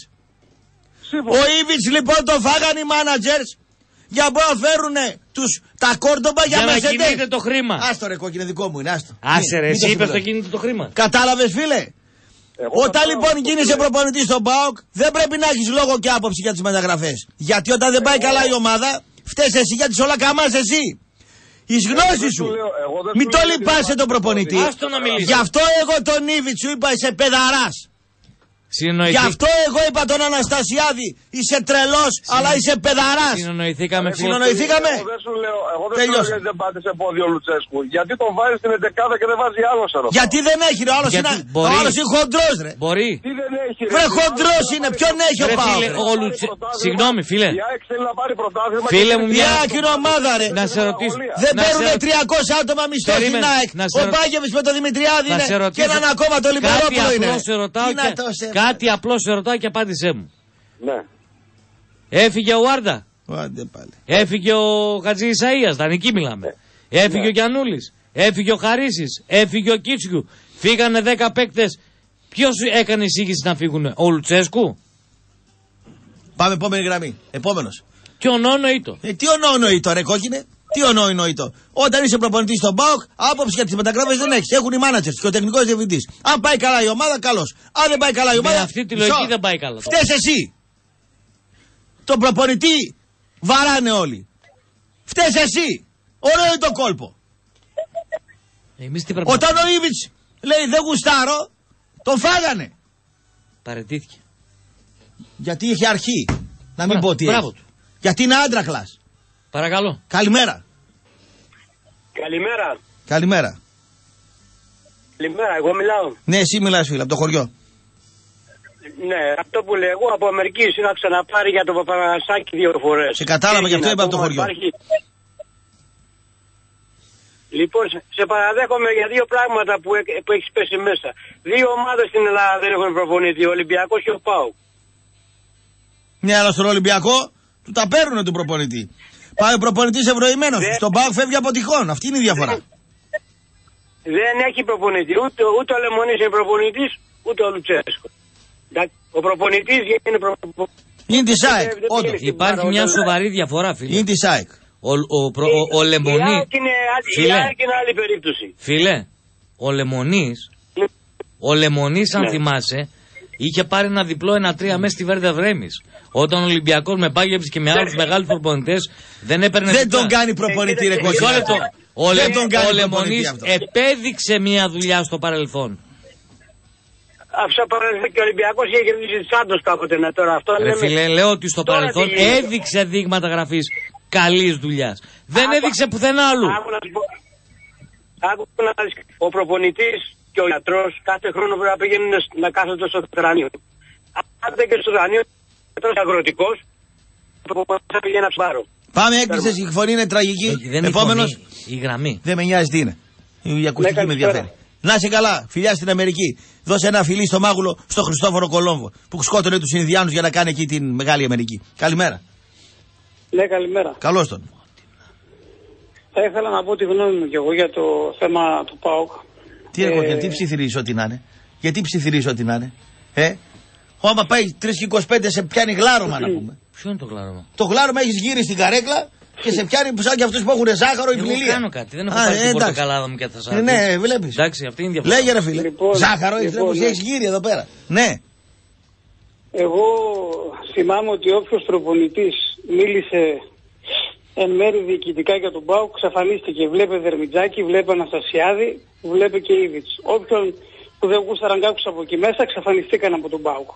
Ο Ήβιτς λοιπόν το φάγανε οι managers για να φέρουν τους, τα κόρντομπα για, για να κινείται το χρήμα. Άστο ρε κόκκινε, δικό μου είναι, άστο. Άσε ρε, εσύ είπες το κινείται το χρήμα. Κατάλαβες φίλε. Εγώ όταν λοιπόν γίνεσαι προπονητής στον ΠΑΟΚ δεν πρέπει να έχεις λόγο και άποψη για τις μεταγραφές. Γιατί όταν δεν πάει καλά η ομάδα φταίς εσύ γιατί σε όλα καμάς εσύ. Εις γνώσεις σου. Μην το λυπάσαι τον προπονητή. Γι' αυτό εγώ τον Ήβιτς σου είπα είσαι παιδαράς. Συνεννοηθή... Γι' αυτό εγώ είπα τον Αναστασιάδη, είσαι τρελός, Συνε... αλλά είσαι παιδαράς. Συνεννοηθήκαμε. Συνεννοηθήκαμε. Εγώ δεν σου λέω, εγώ δεν σου λέω γιατί δεν πάτε σε πόδιο Λουτσέσκου. Γιατί τον βάζει στην εντεκάδα και δεν βάζει άλλο σε ρωτάω. Γιατί δεν έχει ρε, ο άλλος είναι, μπορεί... είναι χοντρός ρε. Μπορεί. Τι δεν έχει ρε. Βρε χοντρός είναι, ποιον έχει ο Πάοκ. Συγγνώμη φίλε. Η ΑΕΚ θέλει να πάρει πρωτάθλημα. Φίλε μου μια... Η ΑΕΚ είναι ομάδα ρε. Να σε ρωτήσω. Δεν παίρνουν τριακόσια άτομα μισθό στην ΑΕΚ. Ο Μπάγεβιτς με τον Δημητριάδη είναι και έναν ακόμα το Λιμπερόπουλο είναι. Κάτι απλό σε ρωτάω και απάντησέ μου. Ναι. Έφυγε ο Άρντα. Άντε πάλι. Έφυγε ο Χατζη Ισαΐας, δανεική μιλάμε. Ναι. Έφυγε ναι. ο Γιαννούλης. Έφυγε ο Χαρίσης. Έφυγε ο Κίτσιου. Φύγανε δέκα παίκτες. Ποιος έκανε εισήγηση να φύγουν, ο Λουτσέσκου? Πάμε επόμενη γραμμή. Επόμενος. Τι ονόνοητο. Ε, τι ονόνοητο ρε κόκκινε. Τι ονόνοητο. Όταν είσαι προπονητής στον ΠΑΟΚ, άποψη για τις μεταγραφές δεν έχεις. Έχουν οι managers και ο τεχνικός διευθυντής. Αν πάει καλά η ομάδα, καλώς. Αν δεν πάει καλά η ομάδα. Με αυτή τη λογική δεν πάει καλά. Φταίς εσύ. Τον προπονητή βαράνε όλοι. Φταίς εσύ. Ωραίο είναι το κόλπο. Εμείς τι Όταν ο Ήβιτς λέει δεν γουστάρω, τον φάγανε. Παραιτήθηκε. Γιατί είχε αρχή. Να μην Μπρά, πω τι έχει. Γιατί είναι άντρακλας. Παρακαλώ. Καλημέρα. Καλημέρα. Καλημέρα. Καλημέρα, εγώ μιλάω. Ναι, εσύ μιλάς φίλε, από το χωριό. Ναι, αυτό που λέω εγώ από Αμερική είχα ξαναπάρει για το Παπαγασάκι δύο φορές. Σε κατάλαβα γι' αυτό είπα από το χωριό. Υπάρχει... Λοιπόν, σε παραδέχομαι για δύο πράγματα που, που έχεις πέσει μέσα. Δύο ομάδες στην Ελλάδα δεν έχουν προπονητή, ο Ολυμπιακός και ο ΠΑΟΚ. Ναι, αλλά στον Ολυμπιακό του τα παίρνουν τον προπονητή. Πάει ο προπονητής ευρωημένος. Δεν... Στον ΠΑΟΚ φεύγει από τυχόν. Αυτή είναι η διαφορά. Δεν έχει προπονητή. Ούτε, ούτε ο Λεμονής είναι προπονητής, ούτε ο Λουτσέσκο. Ο προπονητής είναι προπονητής. Είναι της ΑΕΚ. Υπάρχει μια σοβαρή διαφορά, φίλε. Είναι της ΑΕΚ. Ο, ο, προ, ο, ο Λεμονής. Η ΑΕΚ είναι άλλη περίπτωση. Φίλε, ο Λεμονής, ο Λεμονής, αν ναι. θυμάσαι, είχε πάρει ένα διπλό ένα τρία μέσα στη Βέρντερ Βρέμις. Όταν ο Ολυμπιακός με Πάγεβιτς και με άλλους μεγάλους προπονητές δεν έπαιρνε. Δεν τον κάνει προπονητή, ρε Κώστα. Ο, Λε, ο Λεμονής επέδειξε μια δουλειά στο παρελθόν. Αυτό παρελθόν και ο Ολυμπιακός είχε κερδίσει τη Σάντος κάποτε. Ναι, τώρα αυτό Ρε λέμε... φίλε, λέω ότι στο παρελθόν έδειξε δείγματα γραφής καλής δουλειάς. Δεν Άκου... έδειξε πουθενά άλλου. Άκου να πω... Άκου να... Ο προπονητής και ο γιατρός κάθε χρόνο πρέπει να πηγαίνουν να κάθονται στο θερανείο. Αν δεν και στο θερανείο, ο γιατρός αγροτικός, θα πηγαίνει να πάρω. Πάμε, έκλεισε, η φωνή είναι τραγική. Επόμενος. Η γραμμή. Δεν με νοιάζει τι είναι. Η ακουστική ναι, με ενδιαφέρει. Να είσαι καλά, φιλιά στην Αμερική. Δώσε ένα φιλί στο μάγουλο στο Χριστόφορο Κολόμβο που σκότωνε τους Ινδιάνους για να κάνει εκεί την μεγάλη Αμερική. Καλημέρα. Ναι, καλημέρα. Καλώς τον. Θα ήθελα να πω τη γνώμη μου κι εγώ για το θέμα του ΠΑΟΚ. Τι ε... γιατί ψιθυρίζω ό,τι να είναι. Γιατί ψιθυρίζω ό,τι να είναι. Ε, άμα πάει τρεις και είκοσι πέντε σε πιάνει γλάρωμα να πούμε. Ποιο είναι το γλάρωμα? Το γλάρωμα έχεις γύρει στην καρέκλα και σε πιάνει σαν και αυτούς που έχουν ζάχαρο ή πληλία. Δεν κάνω κάτι, δεν έχω πάρει την πορτοκαλάδα μου και θα σας. Ναι, βλέπεις. Εντάξει, αυτή είναι η διαφορά. Λέγε ρε φίλε, λοιπόν, ζάχαρο έχεις, λοιπόν, ναι. Έχεις γύρει εδώ πέρα. Ναι. Εγώ θυμάμαι ότι όποιος προπονητής μίλησε εν μέρει διοικητικά για τον ΠΑΟΚ ξαφανίστηκε. Βλέπε Δερμιτζάκη, βλέπε Αναστασιάδη, βλέπε και Ήβιτς. Όποιον που δεν γούσταραν κάποιους από εκεί μέσα ξαφανιστήκαν από τον ΠΑΟΚ.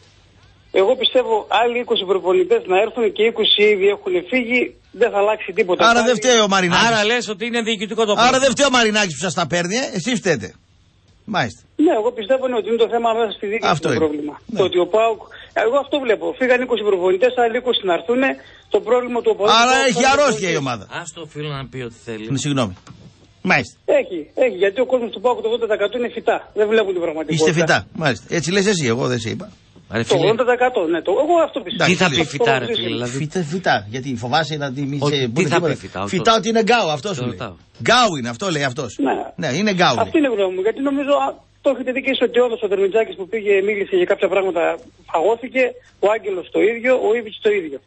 Εγώ πιστεύω άλλοι είκοσι προπονητές να έρθουν και είκοσι ήδη έχουν φύγει, δεν θα αλλάξει τίποτα. Άρα δεν φταίει ο Μαρινάκης. Άρα λες ότι είναι διοικητικό το πρόβλημα. Άρα δεν φταίει ο Μαρινάκης που σας τα παίρνει, ε? Εσείς φταίτε. Μάλιστα. Ναι, εγώ πιστεύω ναι, ότι είναι το θέμα μέσα στη διοίκηση το πρόβλημα. Ναι. Το ότι ο ΠΑΟΚ. Εγώ αυτό βλέπω. Φύγαν είκοσι προπονητές, άλλοι είκοσι να έρθουν. Το πρόβλημα του οπαδού. Άρα έχει αρρώστια η ομάδα. Α το φίλο να πει ό,τι θέλει. Ναι, συγγνώμη. Μάλιστα. Έχει, έχει. Γιατί ο κόσμος του ΠΑΟΚ το ογδόντα τοις εκατό είναι φυτά. Δεν βλέπουν την πραγματικότητα. Είστε φυτά. Μάλιστα. Έτσι λες εσύ, εγώ δεν σε είπα. Το ογδόντα τοις εκατό, ναι, το, εγώ αυτό πιστεύω. Τι θα πει φυτά, ρε φίλε, δηλαδή. Φυτά, φυτά, γιατί φοβάσαι να μην σε. Τι θα πει φυτά, φυτά ότι είναι γκάου, αυτό σου λέει. Γκάου είναι, αυτό λέει αυτό. Ναι, ναι, είναι γκάου. Αυτή είναι η γνώμη μου, γιατί νομίζω το έχετε δει και ότι όλο ο Δερμιτζάκης που πήγε μίλησε για κάποια πράγματα φαγώθηκε, ο Άγγελος το ίδιο, ο Ήβιτς το ίδιο.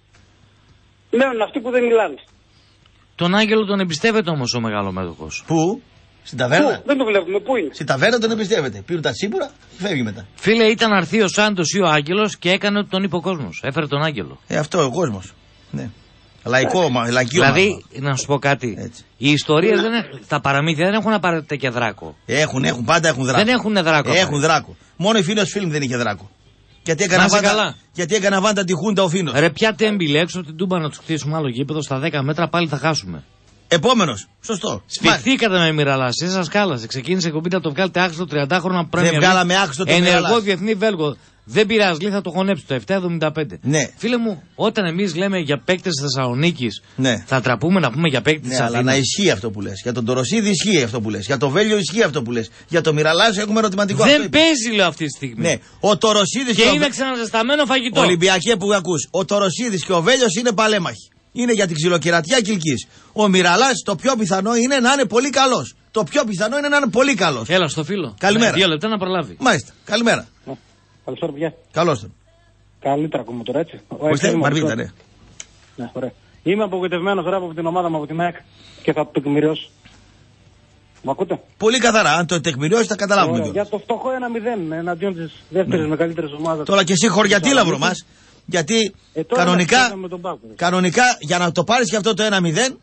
Μένουν αυτοί που δεν μιλάνε. Τον Άγγελο τον εμπιστεύεται όμως ο μεγαλομέτωχος. Πού? Στην ταβέρνα. Πού? Δεν το βλέπουμε. Πού είναι? Στην ταβέρνα τον εμπιστεύεται. Πήρε τα τσίπουρα και φεύγει μετά. Φίλε, ήταν να έρθει ο Σάντος ή ο Άγγελος και έκανε ότι τον είπε ο κόσμος. Έφερε τον Άγγελο. Ε, αυτό ο κόσμος. Ναι. Λαϊκό, μα, λαϊκό. Δηλαδή, να σου πω κάτι. Έτσι. Οι ιστορίες δεν έχουν, τα παραμύθια δεν έχουν απαραίτητα και δράκο. Έχουν, έχουν, πάντα έχουν δράκο. Δεν έχουν δράκο. Ε, έχουν δράκο. Μόνο η Φίνος Φιλμ δεν είχε δράκο. Γιατί έκανα βάντα, γιατί έκανα βάντα τη Χούντα ο Φίνος. Ρε, πια τέμπιλε έξω από την Τούμπα να του χτίσουμε άλλο γήπεδο στα δέκα μέτρα πάλι θα χάσουμε. Επόμενος. Σωστό. Σφιχθήκατε με Μυραλά. Εσείς σας κάλασε. Ξεκίνησε κομπή να το βγάλετε άξιο τριαντάχρονο Πρέμιερ. Δεν βγάλαμε άξιο το ενεργό διεθνή Βέλγο. Δεν πειράζει, λέει, θα το χωνέψει το επτά εβδομήντα πέντε. Ναι. Φίλε μου, όταν εμείς λέμε για παίκτες της Θεσσαλονίκης, ναι, θα τραπούμε να πούμε για παίκτες της ναι, Αθήνας. Αλλά να ισχύει αυτό που λες. Για τον Τοροσίδη ισχύει αυτό που λες. Για τον Βέλιο ισχύει αυτό που λες. Για τον Μυραλάζ έχουμε ερωτηματικό. Δεν αυτό παίζει, λέω, αυτή τη στιγμή. Ναι. Ο Τοροσίδης και, και είναι ο... ξαναζεσταμένο φαγητό. Ολυμπιακέ που ακούς. Ο Τοροσίδης και ο Βέλιος είναι παλέμαχοι. Είναι για την ξυλοκερατιά Κιλκής. Ο Μυραλάς το πιο πιθανό είναι να είναι πολύ καλός. Το πιο πιθανό είναι να είναι πολύ καλός. Έλα στο φίλο. Καλημέρα. Ναι, δύο λεπτά να προλάβει. Μάλιστα. Καλημέρα. Ναι. Καλησπέρα, παιδιά. Καλώς τον. Καλύτερα ακούμε τώρα, έτσι. Ορίστε, Μαρβίτα, ναι. Ναι, ωραία. Είμαι απογοητευμένος τώρα από την ομάδα μου, από την ΑΕΚ και θα το τεκμηριώσω. Μ' ακούτε? Πολύ καθαρά. Αν το τεκμηριώσει, θα καταλάβουμε. Ωραία, για το φτωχό ένα μηδέν εναντίον της δεύτερης ναι. μεγαλύτερης ομάδας. Τώρα και εσύ χωριατήλαυρο μας. Γιατί ε, κανονικά, κανονικά για να το πάρεις και αυτό το ένα μηδέν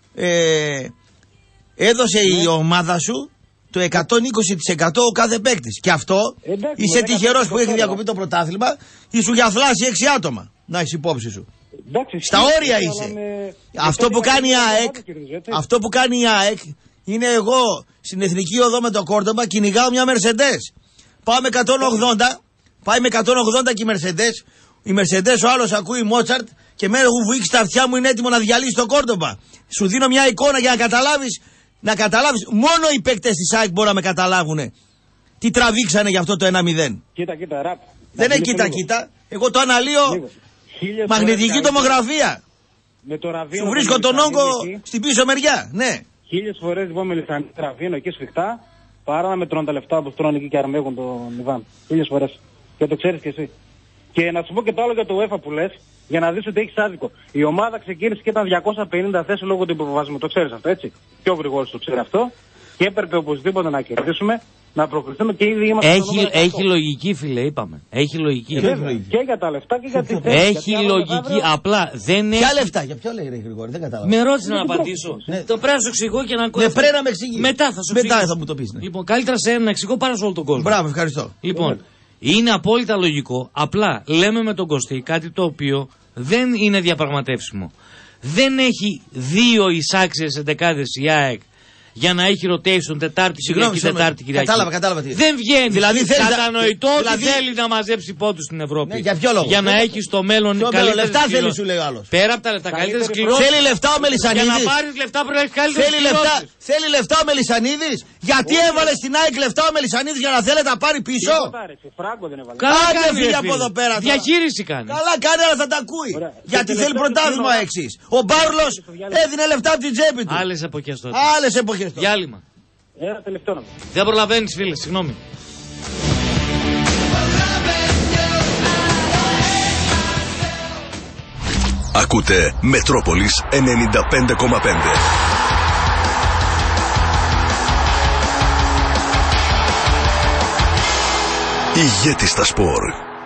ε, έδωσε ναι. η ομάδα σου το εκατόν είκοσι τοις εκατό ο κάθε παίκτης. Και αυτό εντάξει, είσαι τυχερός που έχει διακοπεί το πρωτάθλημα ή σου για φλάσει έξι άτομα. Να έχεις υπόψη σου. Εντάξει, στα όρια είσαι. Με... Αυτό που κάνει η ΑΕΚ, αυτό που κάνει η ΑΕΚ είναι εγώ στην Εθνική Οδό με το Κόρντομπα κυνηγάω μια Mercedes. Πάω με εκατόν ογδόντα, πάει με εκατόν ογδόντα και η Mercedes. Η Mercedes ο άλλος ακούει Μότσαρτ και με έχουν βουήξει τα αυτιά μου είναι έτοιμο να διαλύσει το Κόρντομπα. Σου δίνω μια εικόνα για να καταλάβεις. Να καταλάβεις, μόνο οι παίκτες της ΑΕΚ μπορούν να με καταλάβουν τι τραβήξανε για αυτό το ένα μηδέν. Κοίτα, κοίτα, ραπ. Δεν είναι κοίτα, λίγο. Κοίτα. Εγώ το αναλύω μαγνητική τομογραφία. Με το ραβίνο. Σου βρίσκω τον όγκο στην πίσω μεριά, ναι. Χίλιες φορές λοιπόν με ραβίνο εκεί σφιχτά παρά να με τρώνε τα λεφτά που τρώνε εκεί και αρμέγουν τον Ιβάν. Χίλιες φορές. Και το ξέρεις κι εσύ. Και να σου πω και το άλλο για το UEFA που λες, για να δεις ότι έχεις άδικο. Η ομάδα ξεκίνησε και ήταν διακόσιες πενήντα θέσεις λόγω του υποβιβασμού. Το ξέρεις αυτό, έτσι. Πιο γρηγόρος το ξέρει αυτό. και έπρεπε οπωσδήποτε να κερδίσουμε, να προκριθούμε και ήδη είμαστε. Έχει, έχει λογική, φίλε, είπαμε. Έχει λογική. Και, και για τα λεφτά και για τη θέση. Έχει λογική, απλά δεν έχει. Ποια λεφτά, για ποιο λέει ρε Γρηγόρη, δεν κατάλαβα. Με ρώτησε να απαντήσω. Ναι. Το πρέπει να σου εξηγώ και να ακούω. Ναι, πρέπει να με εξηγήσει. Μετά θα σου Μετά θα μου το πει. Ναι. Λοιπόν, καλύτερα σε ένα να εξηγώ παρά σε όλο τον κόσμο. Μπράβο, ευχαριστώ. Λοιπόν, είναι απόλυτα λογικό. Απλά λέμε με τον Κωστή κάτι το οποίο δεν είναι διαπραγματεύσιμο. Δεν έχει δύο εισάξιες εντεκάδες η ΑΕΚ για να έχει rotation Τετάρτη, Κυριακή, Τετάρτη, Κυριακή. Κατάλαβα, κατάλαβα τι. Δεν βγαίνει. Δηλαδή, κατανοητό να... ότι δηλαδή... θέλει να μαζέψει πόντους στην Ευρώπη. Ναι, για ποιο λόγο. Για να έχει στο μέλλον καλύτερες λεφτά κληρώσεις. θέλει, σου λέει ο άλλος. Πέρα από τα λεφτά, καλύτερες κληρώσεις. Θέλει λεφτά ο Μελισσανίδης. Για να πάρεις λεφτά πρέπει να έχεις καλύτερες θέλει λεφτά, θέλει λεφτά ο Μελισσανίδης. Γιατί έβαλε στην ΑΕΚ λεφτά ο Μελισσανίδης για να θέλει να πάρει πίσω. Καλά κάνει, φίλε, από εδώ πέρα. Διαχείριση κάνει. Καλά κάνει, αλλά θα τα ακούει. Γιατί θέλει πρωτάθλημα εξής. Ο Μπάουρλος έδινε λεφτά από την τσέπη του. Άλλες εποχές τότε. Άλλες εποχές τότε. Διάλειμμα. Ένα τελευταίο να πω. Δεν προλαβαίνεις, φίλε, συγγνώμη. Ακούτε Μετρόπολης ενενήντα πέντε κόμμα πέντε. Ηγέτη στα σπορ.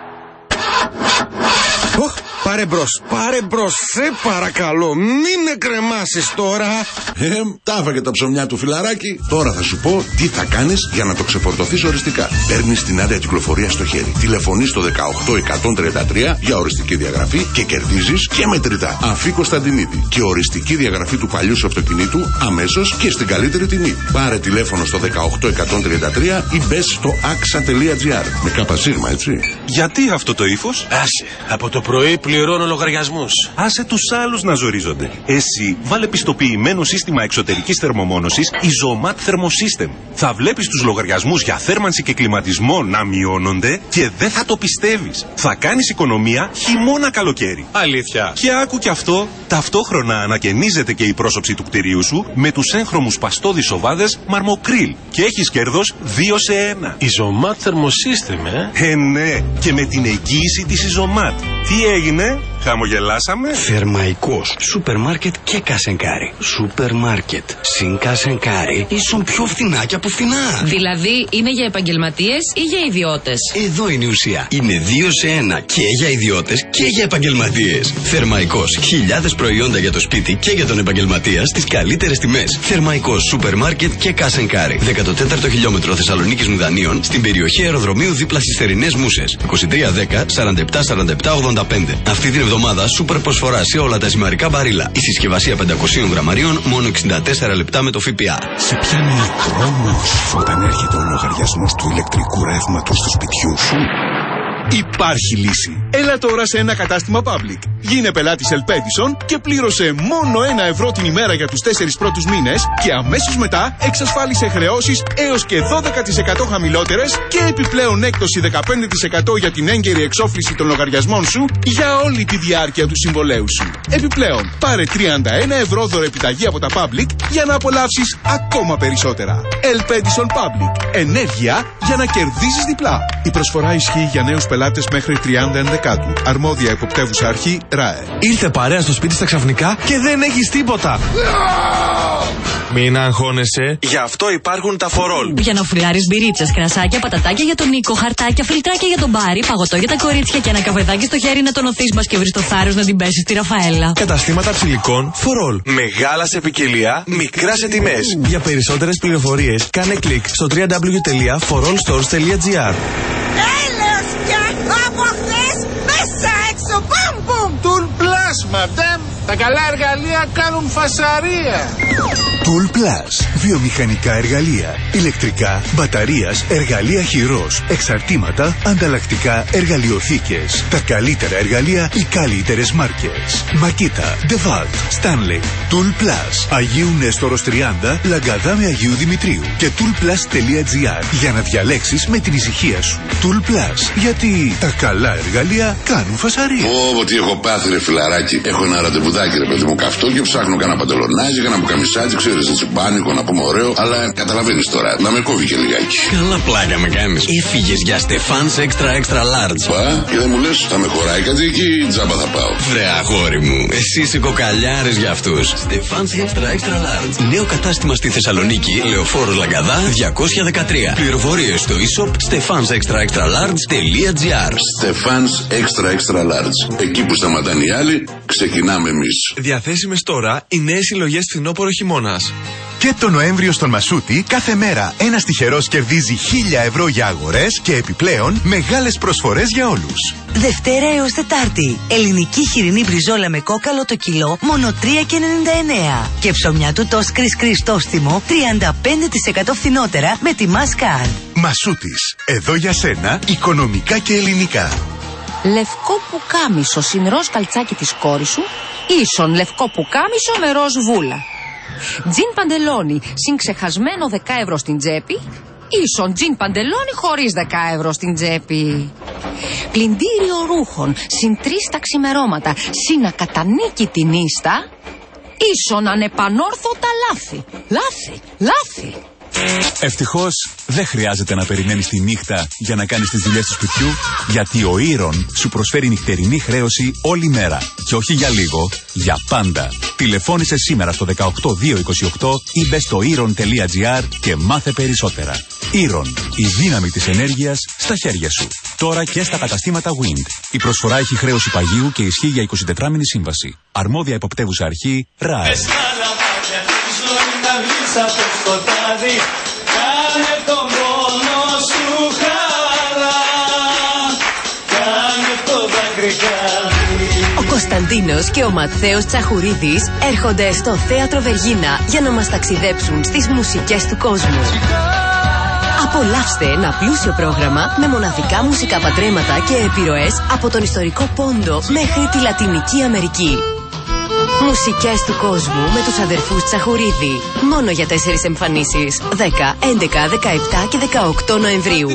Πάρε μπρος, πάρε μπρος, σε παρακαλώ, μην με κρεμάσεις τώρα. Ε, τα έφαγε τα ψωμιά του φιλαράκι. Τώρα θα σου πω τι θα κάνεις για να το ξεφορτωθείς οριστικά. Παίρνεις την άδεια κυκλοφορία στο χέρι. Τηλεφωνείς στο δεκαοκτώ εκατόν τριάντα τρία για οριστική διαγραφή και κερδίζεις και μετρητά. Αφή Κωνσταντινίδη και οριστική διαγραφή του παλιού σου αυτοκινήτου αμέσως και στην καλύτερη τιμή. Πάρε τηλέφωνο στο δεκαοκτώ εκατόν τριάντα τρία ή μπες στο axa τελεία gr. Με κάπα σύρμα, έτσι. Γιατί αυτό το ύφος? Άσε, από το πρωί πληρώνω λογαριασμούς. Άσε τους άλλους να ζορίζονται. Εσύ βάλε πιστοποιημένο σύστημα εξωτερικής θερμομόνωσης Isomat Thermosystem. Θα βλέπεις τους λογαριασμούς για θέρμανση και κλιματισμό να μειώνονται και δεν θα το πιστεύεις. Θα κάνεις οικονομία χειμώνα καλοκαίρι. Αλήθεια. Και άκου κι αυτό, ταυτόχρονα ανακαινίζεται και η πρόσωψη του κτηρίου σου με τους έγχρωμους παστόδης σοβάδες Marmocryl και έχεις κέρδος δύο σε ένα. Isomat Thermosystem, ε. Ε, ναι, και με την εγγύηση της Isomat. Τι έγινε? Χαμογελάσαμε. Θερμαϊκός. Σούπερ μάρκετ και κασενκάρι. Σούπερ μάρκετ συν κασενκάρι ίσον πιο φθηνά και από φθηνά. Δηλαδή είναι για επαγγελματίες ή για ιδιώτες? Εδώ είναι η ουσία. Είναι δύο σε ένα και για ιδιώτες και για επαγγελματίες. Θερμαϊκός. Χιλιάδες προϊόντα για το σπίτι και για τον επαγγελματία στις καλύτερες τιμές. Θερμαϊκός. Σούπερ μάρκετ και κασενκάρι. δέκατο τέταρτο χιλιόμετρο Θεσσαλονίκης Μουδανίων στην περιοχή αεροδρομίου δίπλα στις θερινές Μούσες. είκοσι τρία δέκα σαράντα επτά σαράντα επτά ογδόντα πέντε. Αυτή την εβδομάδα σούπερ προσφορά σε όλα τα ζυμαρικά μπαρίλα. Η συσκευασία πεντακόσια γραμμαρίων μόνο εξήντα τέσσερα λεπτά με το ΦΠΑ. Σε πιάνει τρόμος όταν έρχεται ο λογαριασμός του ηλεκτρικού ρεύματος του σπιτιού σου. Υπάρχει λύση. Έλα τώρα σε ένα κατάστημα Public. Γίνε πελάτης Ελπέντισον και πλήρωσε μόνο ένα ευρώ την ημέρα για τους τέσσερις πρώτους μήνες και αμέσως μετά εξασφάλισε χρεώσεις έως και δώδεκα τοις εκατό χαμηλότερες και επιπλέον έκπτωση δεκαπέντε τοις εκατό για την έγκαιρη εξόφληση των λογαριασμών σου για όλη τη διάρκεια του συμβολέου σου. Επιπλέον, πάρε τριάντα ένα ευρώ δωρεπιταγή από τα Public για να απολαύσεις ακόμα περισσότερα. Ελπέντισον Public. Ενέργεια για να κερδίσεις διπλά. Η προσφορά ισχύει για νέους πελάτες μέχρι τριάντα ενδεκάτου. Αρμόδια εποπτεύουσα αρχή ΡΑΕ. Ήρθε παρέα στο σπίτι στα ξαφνικά και δεν έχεις τίποτα. Μην αγχώνεσαι. Γι' αυτό υπάρχουν τα φορόλ. Για να φουλάρεις μπυρίτσες, κρασάκια, πατατάκια για τον Νίκο, χαρτάκια, φιλτράκια για τον Μπάρι, παγωτό για τα κορίτσια και ένα καφεδάκι στο χέρι να τον οθείς μας και βρεις το θάρρος να την πέσεις στη Ραφαέλα. Καταστήματα ψηλικών φορόλ. Μεγάλα σε ποικιλία, μικρά σε τιμές. Για περισσότερες πληροφορίες κάνε κλικ στο double-u double-u double-u τελεία φορόλστορς τελεία gr. Έλεος πια από χθες μέσα έξω, μπαμ μπαμ. Tool Plus, madame. Τα καλά εργαλεία κάνουν φασαρία. Tool Plus. Βιομηχανικά εργαλεία. Ηλεκτρικά, μπαταρίας, εργαλεία χειρός, εξαρτήματα, ανταλλακτικά, εργαλειοθήκες. Τα καλύτερα εργαλεία, οι καλύτερες μάρκες. Makita, DeWalt, Stanley. Tool Plus. Αγίου Νέστορος τριάντα, Λαγκαδά με Αγίου Δημητρίου. Και toolplus τελεία gr για να διαλέξεις με την ησυχία σου. Tool Plus. Γιατί τα καλά εργαλεία κάνουν φασαρία. Ω, τι έχω πάθει ρε φιλαράκι. Έχω ένα ραντεβουδάκι ρε παιδί μου καυτό και ψάχνω κανένα παντελονάζι, κανένα μπουκαμισάτζι, ξέρεις ξέρεις, έτσι πάνικο, να πούμε ωραίο, αλλά καταλαβαίνεις τώρα, να με κόβει και λιγάκι. Καλά πλάκα με κάνεις. Έφυγες για Στεφάνς Extra Extra Large. Πα, και δεν μου λες, θα με χωράει κάτι εκεί, τζάμπα θα πάω. Βρε αγόρι μου, εσύ είσαι κοκαλιάρης για αυτούς. Στεφάνς Extra Extra Large. Νέο κατάστημα στη Θεσσαλονίκη, Λεωφόρος Λαγκαδά διακόσια δεκατρία. Πληροφορίες στο e-shop στεφάνς εξτρα εξτρα λάρτζ τελεία τζι άρ. Στεφάνς Extra Extra Large. Εκεί που σταματάνε οι άλλοι, ξεκινάμε εμείς. Διαθέσιμες τώρα οι νέες συλλογές φθινόπωρο χειμώνας. Και το Νοέμβριο στον Μασούτη, κάθε μέρα ένας τυχερός κερδίζει χίλια ευρώ για αγορές και επιπλέον μεγάλες προσφορές για όλους. Δευτέρα έως Τετάρτη. Ελληνική χοιρινή μπριζόλα με κόκαλο το κιλό μόνο τρία και ενενήντα εννέα. Και ψωμιά του τος Κρίς Κρίς τόστιμο τριάντα πέντε τοις εκατό φθηνότερα με τη Maskard. Μασούτης. Εδώ για σένα, οικονομικά και ελληνικά. Λευκό πουκάμισο συν ροζ καλτσάκι της κόρης σου, ίσον λευκό πουκάμισο με ροζ βούλα. Τζιν παντελόνι συν ξεχασμένο δέκα ευρώ στην τσέπη, ίσον τζιν παντελόνι χωρίς δέκα ευρώ στην τσέπη. Πλυντήριο ρούχων συν τρεις τα ξημερώματα συν ακατανίκη την ίστα, ίσον ανεπανόρθωτα λάθη. Λάθη, λάθη. Ευτυχώς δεν χρειάζεται να περιμένεις τη νύχτα για να κάνεις τις δουλειές του σπιτιού, γιατί ο Ήρων σου προσφέρει νυχτερινή χρέωση όλη μέρα. Και όχι για λίγο, για πάντα. Τηλεφώνησε σήμερα στο δεκαοκτώ δύο είκοσι οκτώ ή μπες στο ήρων τελεία τζι άρ και μάθε περισσότερα. Ήρων, η δύναμη της ενέργειας στα χέρια σου. Τώρα και στα καταστήματα Wind. Η προσφορά έχει χρέωση παγίου και ισχύει για εικοσιτετράμηνη σύμβαση. Αρμόδια υποπτεύουσα αρχή, ΡΑΕ. Από το σκοτάδι, κάνε τον πόνο σου χαρά, κάνε το δάκρυ. Ο Κωνσταντίνος και ο Ματθαίος Τσαχουρίδης έρχονται στο Θέατρο Βεργίνα για να μας ταξιδέψουν στις μουσικές του κόσμου. Απολαύστε ένα πλούσιο πρόγραμμα με μοναδικά μουσικά παντρέματα και επιρροές από τον ιστορικό Πόντο μέχρι τη Λατινική Αμερική. Μουσικές του κόσμου με τους αδερφούς Τσαχουρίδη. Μόνο για τέσσερις εμφανίσεις. δέκα, έντεκα, δεκαεπτά και δεκαοκτώ Νοεμβρίου.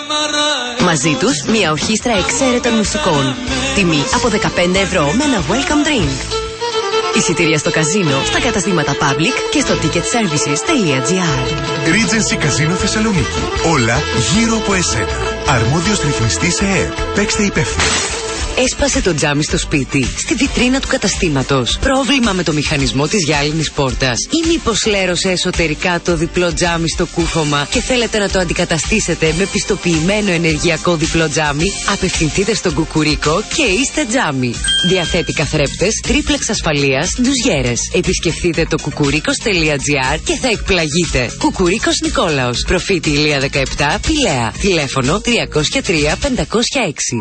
Μαζί τους μια ορχήστρα εξαίρετων μουσικών. Τιμή από δεκαπέντε ευρώ με ένα welcome drink. Εισιτήρια στο καζίνο, στα καταστήματα Public και στο ticket services τελεία τζι άρ. Regency Casino Θεσσαλονίκη. Όλα γύρω από εσένα. Αρμόδιος ρυθμιστής ΕΕΠ. Παίξτε υπεύθυνα. Έσπασε το τζάμι στο σπίτι, στη βιτρίνα του καταστήματος. Πρόβλημα με το μηχανισμό της γυάλινης πόρτας. Ή μήπως λέρωσε εσωτερικά το διπλό τζάμι στο κούφωμα και θέλετε να το αντικαταστήσετε με πιστοποιημένο ενεργειακό διπλό τζάμι? Απευθυνθείτε στον Κουκουρίκο και είστε τζάμι. Διαθέτει καθρέπτες, τρίπλεξ ασφαλείας, ντουζιέρες. Επισκεφτείτε το κουκουρίκος τελεία τζι άρ και θα εκπλαγείτε. Κουκουρίκος Νικόλαος. Προφήτη Ηλία δεκαεπτά, Πηλαία. Τηλέφωνο τριακόσια τρία πεντακόσια έξι.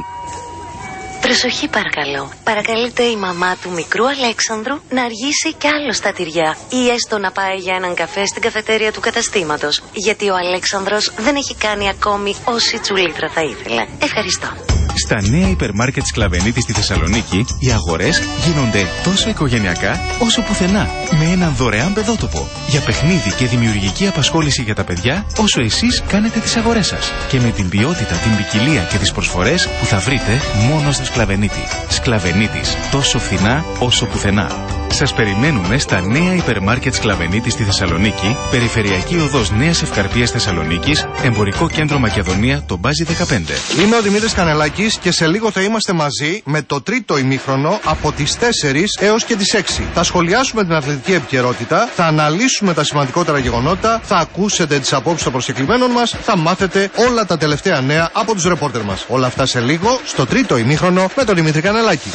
Προσοχή παρακαλώ. Παρακαλείται η μαμά του μικρού Αλέξανδρου να αργήσει κι άλλο στα τυριά ή έστω να πάει για έναν καφέ στην καφετέρια του καταστήματος, γιατί ο Αλέξανδρος δεν έχει κάνει ακόμη όση τσουλίτρα θα ήθελε. Ευχαριστώ. Στα νέα υπερμάρκετ Σκλαβενίτη στη Θεσσαλονίκη, οι αγορές γίνονται τόσο οικογενειακά όσο πουθενά. Με έναν δωρεάν παιδότοπο για παιχνίδι και δημιουργική απασχόληση για τα παιδιά, όσο εσείς κάνετε τις αγορές σας. Και με την ποιότητα, την ποικιλία και τις προσφορές που θα βρείτε μόνο στο Σκλαβενίτη. Σκλαβενίτης, τόσο φθηνά όσο πουθενά. Σας περιμένουμε στα νέα υπερμάρκετ Σκλαβενίτη στη Θεσσαλονίκη, Περιφερειακή Οδός Νέας Ευκαρπίας Θεσσαλονίκης, Εμπορικό Κέντρο Μακεδονία, το Μπάζι δεκαπέντε. Είμαι ο Δημήτρης Κανελάκης και σε λίγο θα είμαστε μαζί με το τρίτο ημίχρονο από τις τέσσερις έως και τις έξι. Θα σχολιάσουμε την αθλητική επικαιρότητα, θα αναλύσουμε τα σημαντικότερα γεγονότα, θα ακούσετε τις απόψεις των προσκεκλημένων μας, θα μάθετε όλα τα τελευταία νέα από τους ρεπόρτερ μας. Όλα αυτά σε λίγο στο τρίτο ημίχρονο με τον Δημήτρη Κανελάκη.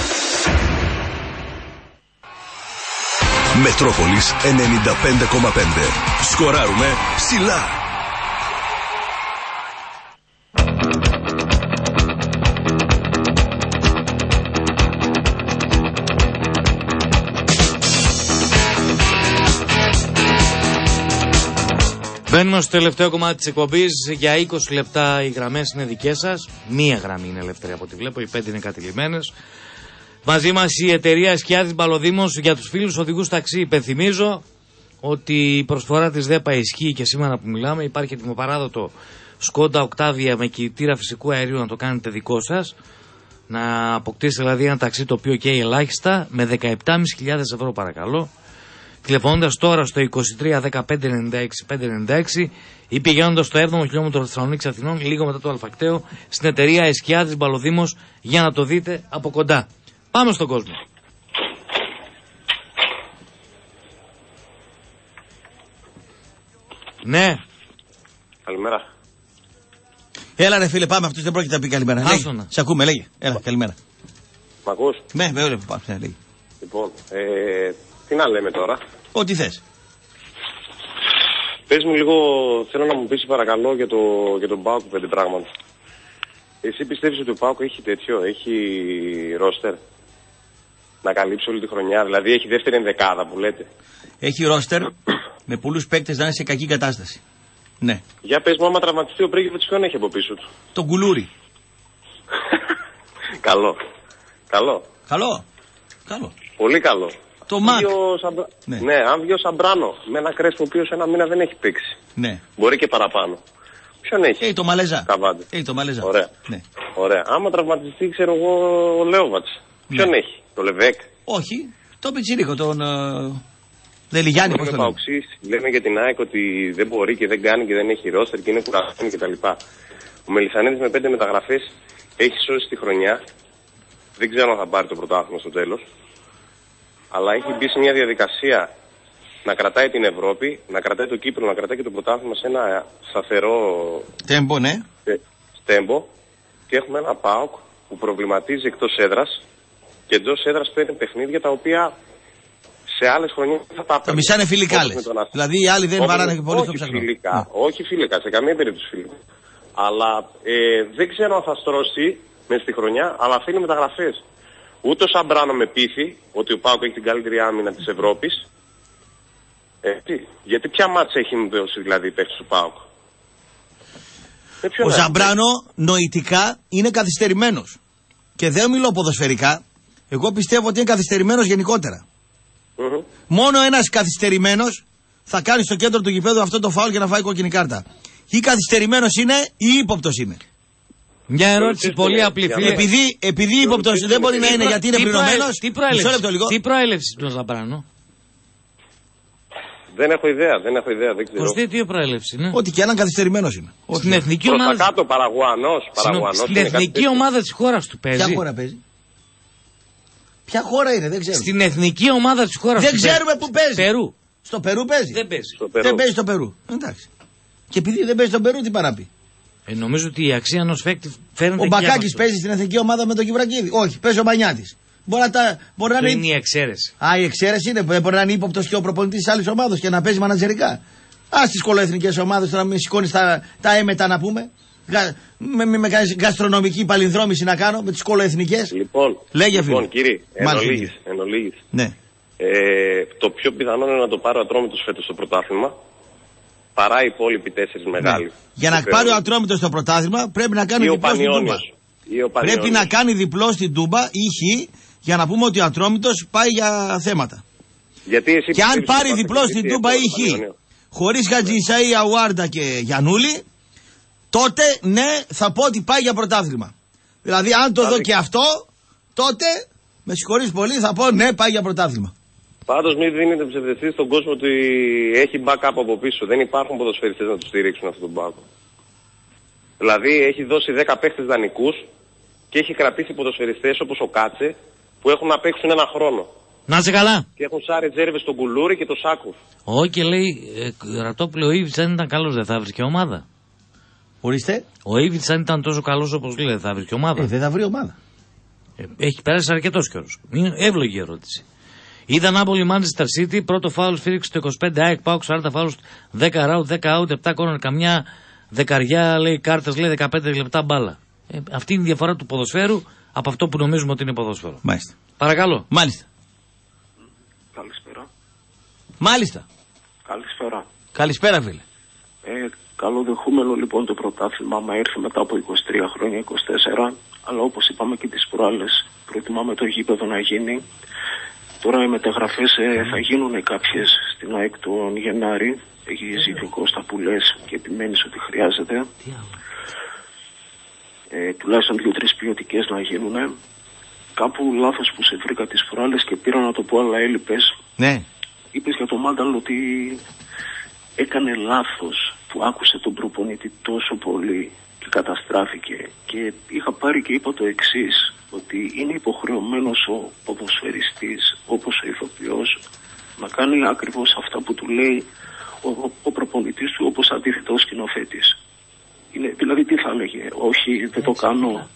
Μετρόπολης ενενήντα πέντε κόμμα πέντε. Σκοράρουμε ψηλά. Μπαίνουμε στο τελευταίο κομμάτι της εκπομπής. Για είκοσι λεπτά οι γραμμές είναι δικές σας. Μία γραμμή είναι ελεύθερη από ό,τι βλέπω, οι πέντε είναι κατηλημμένες. Μαζί μας η εταιρεία Σκιάδης Μπαλοδήμος για τους φίλους οδηγούς ταξί. Υπενθυμίζω ότι η προσφορά της ΔΕΠΑ ισχύει και σήμερα που μιλάμε. Υπάρχει ετοιμοπαράδοτο Skoda Octavia με κινητήρα φυσικού αερίου να το κάνετε δικό σας. Να αποκτήσετε δηλαδή ένα ταξί το οποίο καίει ελάχιστα με δεκαεπτά χιλιάδες πεντακόσια ευρώ παρακαλώ. τηλεφωνώντας τώρα στο είκοσι τρία δεκαπέντε ενενήντα έξι πεντακόσια ενενήντα έξι ή πηγαίνοντας στο έβδομο χιλιόμετρο Θεσσαλονίκης Αθηνών, λίγο μετά το Αλφακτέο, στην εταιρεία Εσκιάδης Μπαλοδήμος, για να το δείτε από κοντά. Πάμε στον κόσμο. Ναι. Καλημέρα. Έλα ρε φίλε, πάμε, αυτός δεν πρόκειται να πει καλημέρα. Άστονα. Σε ακούμε, λέγε. Έλα, καλημέρα. Μ' ακούς? Ναι, βέβαια, πάμε, λέγε. Λοιπόν, ε, τι να λέμε τώρα. Ό,τι θες. Πες μου λίγο, θέλω να μου πεις παρακαλώ για, το, για τον ΠΑΟΚ πέντε πράγματα. Εσύ πιστεύεις ότι ο ΠΑΟΚ έχει τέτοιο, έχει ρόστερ να καλύψει όλη τη χρονιά, δηλαδή έχει δεύτερη ενδεκάδα που λέτε. Έχει ρόστερ με πολλούς παίκτες να είναι σε κακή κατάσταση. Ναι. Για πες μου, άμα τραυματιστεί ο Πρέγκεβιτς, ποιον έχει από πίσω του? Τον Κουλούρι. Καλό. Καλό. Καλό. Καλό. Πολύ καλό. Το Μακ. Σαμπρα... Ναι. ναι, αν βγει ο Σαμπράνο με ένα Κρέσπο ο οποίος ένα μήνα δεν έχει παίξει. Ναι. Μπορεί και παραπάνω. Ποιον έχει? Έχει το Μαλέζα. Καβάντε. Έχει το Μαλέζα. Ωραία. Ναι. Ωραία. Άμα τραυματιστεί, ξέρω εγώ, ο Λέοβατς. Ναι. Ποιον έχει? Το Λεβέκ. Όχι. Το Πιτσίρικο, τον. Uh... Δελιγιάννη, πώς το λέμε. Λέμε για την ΑΕΚ ότι δεν μπορεί και δεν κάνει και δεν έχει ρόστερ και είναι κουρασμένη κτλ. Ο Μελισσανίδης με πέντε μεταγραφές έχει σώσει τη χρονιά. Δεν ξέρω αν θα πάρει το πρωτάθλημα στο τέλος. Αλλά έχει μπει σε μια διαδικασία να κρατάει την Ευρώπη, να κρατάει το Κύπρο, να κρατάει και το πρωτάθλημα σε ένα σταθερό τέμπο, ναι. Τέμπο. Και έχουμε ένα ΠΑΟΚ που προβληματίζει εκτός έδρας και εντός έδρας παίρνει παιχνίδια τα οποία σε άλλες χρονιές θα τα παίρνει. Μισά είναι φιλικά, λες. Δηλαδή οι άλλοι δεν βαράνε και πολύ στο ψαχνό. Φιλικά, όχι φιλικά, σε καμία περίπτωση φιλικά. Αλλά ε, δεν ξέρω αν θα στρώσει μέσα στη χρονιά, αλλά αφήνει μεταγραφές. Ούτε ο Σαμπράνο με πείθει ότι ο ΠΑΟΚ έχει την καλύτερη άμυνα της Ευρώπης. Ε, τι, γιατί ποια μάτσα έχει δώσει δηλαδή η παίκτης του ΠΑΟΚ? Ο Ζαμπράνο νοητικά είναι καθυστερημένος. Και δεν μιλώ ποδοσφαιρικά. Εγώ πιστεύω ότι είναι καθυστερημένος γενικότερα. Mm-hmm. Μόνο ένας καθυστερημένος θα κάνει στο κέντρο του γηπέδου αυτό το φάουλ και να φάει κόκκινη κάρτα. Ή καθυστερημένος είναι ή ύποπτος είναι. Μια ερώτηση πολύ απλή. Επειδή, επειδή ύποπτος δεν μπορεί να είναι γιατί είναι πληρωμένος. Τι προέλευση, τι προέλευση του Ζαμπράνο? Δεν έχω ιδέα, δεν έχω ιδέα, δεν ξέρω. Κωστή, τι προέλευση είναι? Ότι και έναν καθυστερημένος είναι. Στην εθνική ομάδα. Προς τα κάτω, Παραγουανός. Παραγουανός στην εθνική ομάδα της χώρας του παίζει. Ποια χώρα παίζει? Ποια χώρα είναι, δεν ξέρω. Στην εθνική ομάδα της χώρας δεν του ξέρουμε παίζει. Που παίζει. Περού. Στο Περού παίζει. Δεν παίζει. Στο Περού. Δεν παίζει στο Περού. Εντάξει. Και επειδή δεν παίζει στο Περού, τι παραπεί? Ε, νομίζω ότι η αξία ενός παίκτη φαίνεται. Ο Μπακάκης παίζει στην εθνική ομάδα με τον Κιβρακίδη. Όχι, παίζει ο Μανιάτης. Μπορεί να, τα, μπορεί να είναι... είναι η εξαίρεση. Α, η εξαίρεση είναι. Μπορεί να είναι ύποπτος και ο προπονητής της άλλης ομάδας και να παίζει μανατζερικά. Α, στις κολοεθνικές ομάδες τώρα με σηκώνει τα, τα έμετα να πούμε. Γα, με, με, με γαστρονομική παλινδρόμηση να κάνω με τις κολοεθνικές. Λοιπόν, λέγε λοιπόν φίλε. κύριε, εν ολίγης, εν ολίγης. Ναι. Ε, το πιο πιθανό είναι να το πάρει ο Ατρόμητος φέτος στο πρωτάθλημα. Παρά οι υπόλοιποι τέσσερις μεγάλοι. Ναι. Για να πάρει ο Ατρόμητος στο πρωτάθλημα πρέπει να κάνει διπλό στην Τούμπα. Πρέπει να κάνει διπλό στην Τούμπα ή χ για να πούμε ότι ο Ατρόμητος πάει για θέματα. Γιατί εσύ και αν πάρει διπλό στην Τούμπα ή χ χωρίς Χατζη Ισαΐ, Αουάρντα και Γιαννούλη, τότε ναι θα πω ότι πάει για πρωτάθλημα. Δηλαδή αν το δω και αυτό, τότε με συγχωρείς πολύ θα πω ναι πάει για πρωτάθλημα. Πάντως μην δίνετε ψευδεστήσεις στον κόσμο ότι έχει backup από πίσω. Δεν υπάρχουν ποδοσφαιριστές να του στηρίξουν αυτόν τον πάγκο. Δηλαδή έχει δώσει δέκα παίχτες δανεικούς και έχει κρατήσει ποδοσφαιριστές όπως ο Κάτσε που έχουν να παίξουν ένα χρόνο. Να είσαι καλά. Και έχουν σαν ρετζέρβες τον Κουλούρι και τον Σάκοφ. Όχι και λέει, ε, Ρατόπουλο, ο Ήβιτς αν ήταν καλός δεν θα βρει και ομάδα. Ορίστε. Ο Ήβιτς αν ήταν τόσο καλός όπως λέει δεν θα βρει και ομάδα. Ε, δεν θα βρει ομάδα. Ε, έχει περάσει αρκετός καιρός. Είναι εύλογη ερώτηση. Είδα Νάπολη Manchester City, πρώτο φάουλ σφύριξε το είκοσι πέντε, ΑΕΚ ΠΑΟΚ σαράντα φάουλ, δέκα ράουτ, δέκα out, επτά κόρνερ, καμιά δεκαριά λέει κάρτες, λέει δεκαπέντε λεπτά μπάλα. Ε, αυτή είναι η διαφορά του ποδοσφαίρου από αυτό που νομίζουμε ότι είναι ποδόσφαιρο. Μάλιστα. Παρακαλώ. Μάλιστα. Καλησπέρα. Μάλιστα. Καλησπέρα. Καλησπέρα φίλε. Ε, καλοδεχούμενο λοιπόν το πρωτάθλημα, μα ήρθε μετά από είκοσι τρία χρόνια, είκοσι τέσσερα, αλλά όπως είπαμε και τις προάλλες, προτιμάμε το γήπεδο να γίνει. Τώρα οι μεταγραφές ε, θα γίνουν κάποιες στην ΑΕΚ τον Γενάρη. Έχει ζήσει ο Κώστα που λες και επιμένεις ότι χρειάζεται. Ε, τουλάχιστον δύο-τρεις ποιοτικές να γίνουν. Κάπου λάθος που σε βρήκα τις προάλλες και πήρα να το πω, αλλά έλειπες. Ναι. είπες για τον Μάνταλο ότι έκανε λάθος που άκουσε τον προπονητή τόσο πολύ και καταστράφηκε. Και είχα πάρει και είπα το εξής, ότι είναι υποχρεωμένος ο ποδοσφαιριστής όπως ο ηθοποιός να κάνει ακριβώς αυτά που του λέει ο, ο προπονητής του, όπως αντίθετα ο σκηνοθέτης. Είναι, δηλαδή τι θα έλεγε, όχι δεν το κάνω.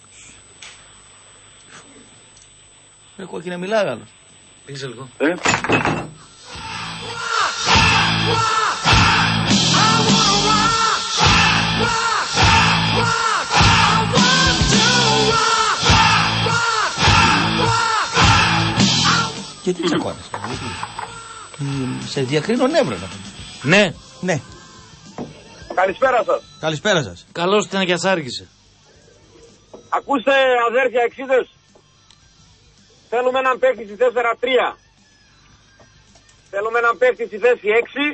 Έχω και να μιλάει άλλο. Πήγε λίγο. Ε? Και τι τσακώνες. Σε διακρίνω νεύρο να πούμε. Ναι. Ναι. Καλησπέρα σας. Καλησπέρα σας. Καλώς ήταν και ας άργησε. Ακούστε αδέρφια εξίδες. Θέλουμε έναν παίκτη στη τέσσερα τρία. Θέλουμε έναν παίκτη στη θέση έξι.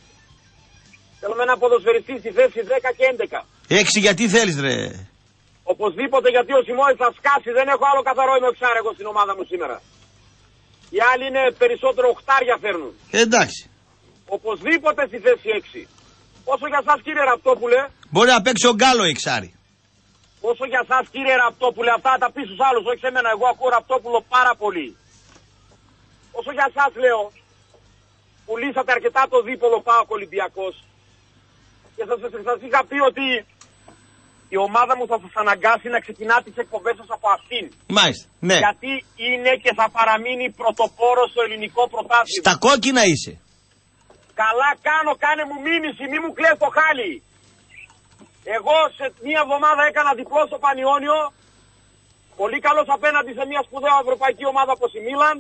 Θέλουμε έναν ποδοσφαιριστή στη θέση δέκα και έντεκα. έξι γιατί θέλεις ρε. Οπωσδήποτε, γιατί ο Σιμώης θα σκάσει. Δεν έχω άλλο καθαρό ημεξάρεγο στην ομάδα μου σήμερα. Οι άλλοι είναι περισσότερο οχτάρια φέρνουν. Εντάξει. Οπωσδήποτε στη θέση έξι. Όσο για σας κύριε Ραπτόπουλε. Μπορεί να παίξει ο Γκάλο εξάρι. Όσο για σας κύριε Ραπτόπουλε, αυτά τα πει στους άλλους, όχι σε μένα. Εγώ ακούω Ραπτόπουλο πάρα πολύ. Όσο για σας λέω, πουλήσατε αρκετά το δίπολο ΠΑΟΚ Ολυμπιακός. Και σας, σας, σας είχα πει ότι η ομάδα μου θα σας αναγκάσει να ξεκινά τις εκπομπές σας από αυτήν. Μάλιστα, ναι. Γιατί είναι και θα παραμείνει πρωτοπόρο στο ελληνικό πρωτάθλημα. Στα κόκκινα είσαι. Καλά κάνω, κάνε μου μήνυση, μη μου κλαις το χάλι. Εγώ σε μία εβδομάδα έκανα διπλό στο Πανιόνιο. Πολύ καλός απέναντι σε μια σπουδαία ευρωπαϊκή ομάδα όπως η Μίλαν.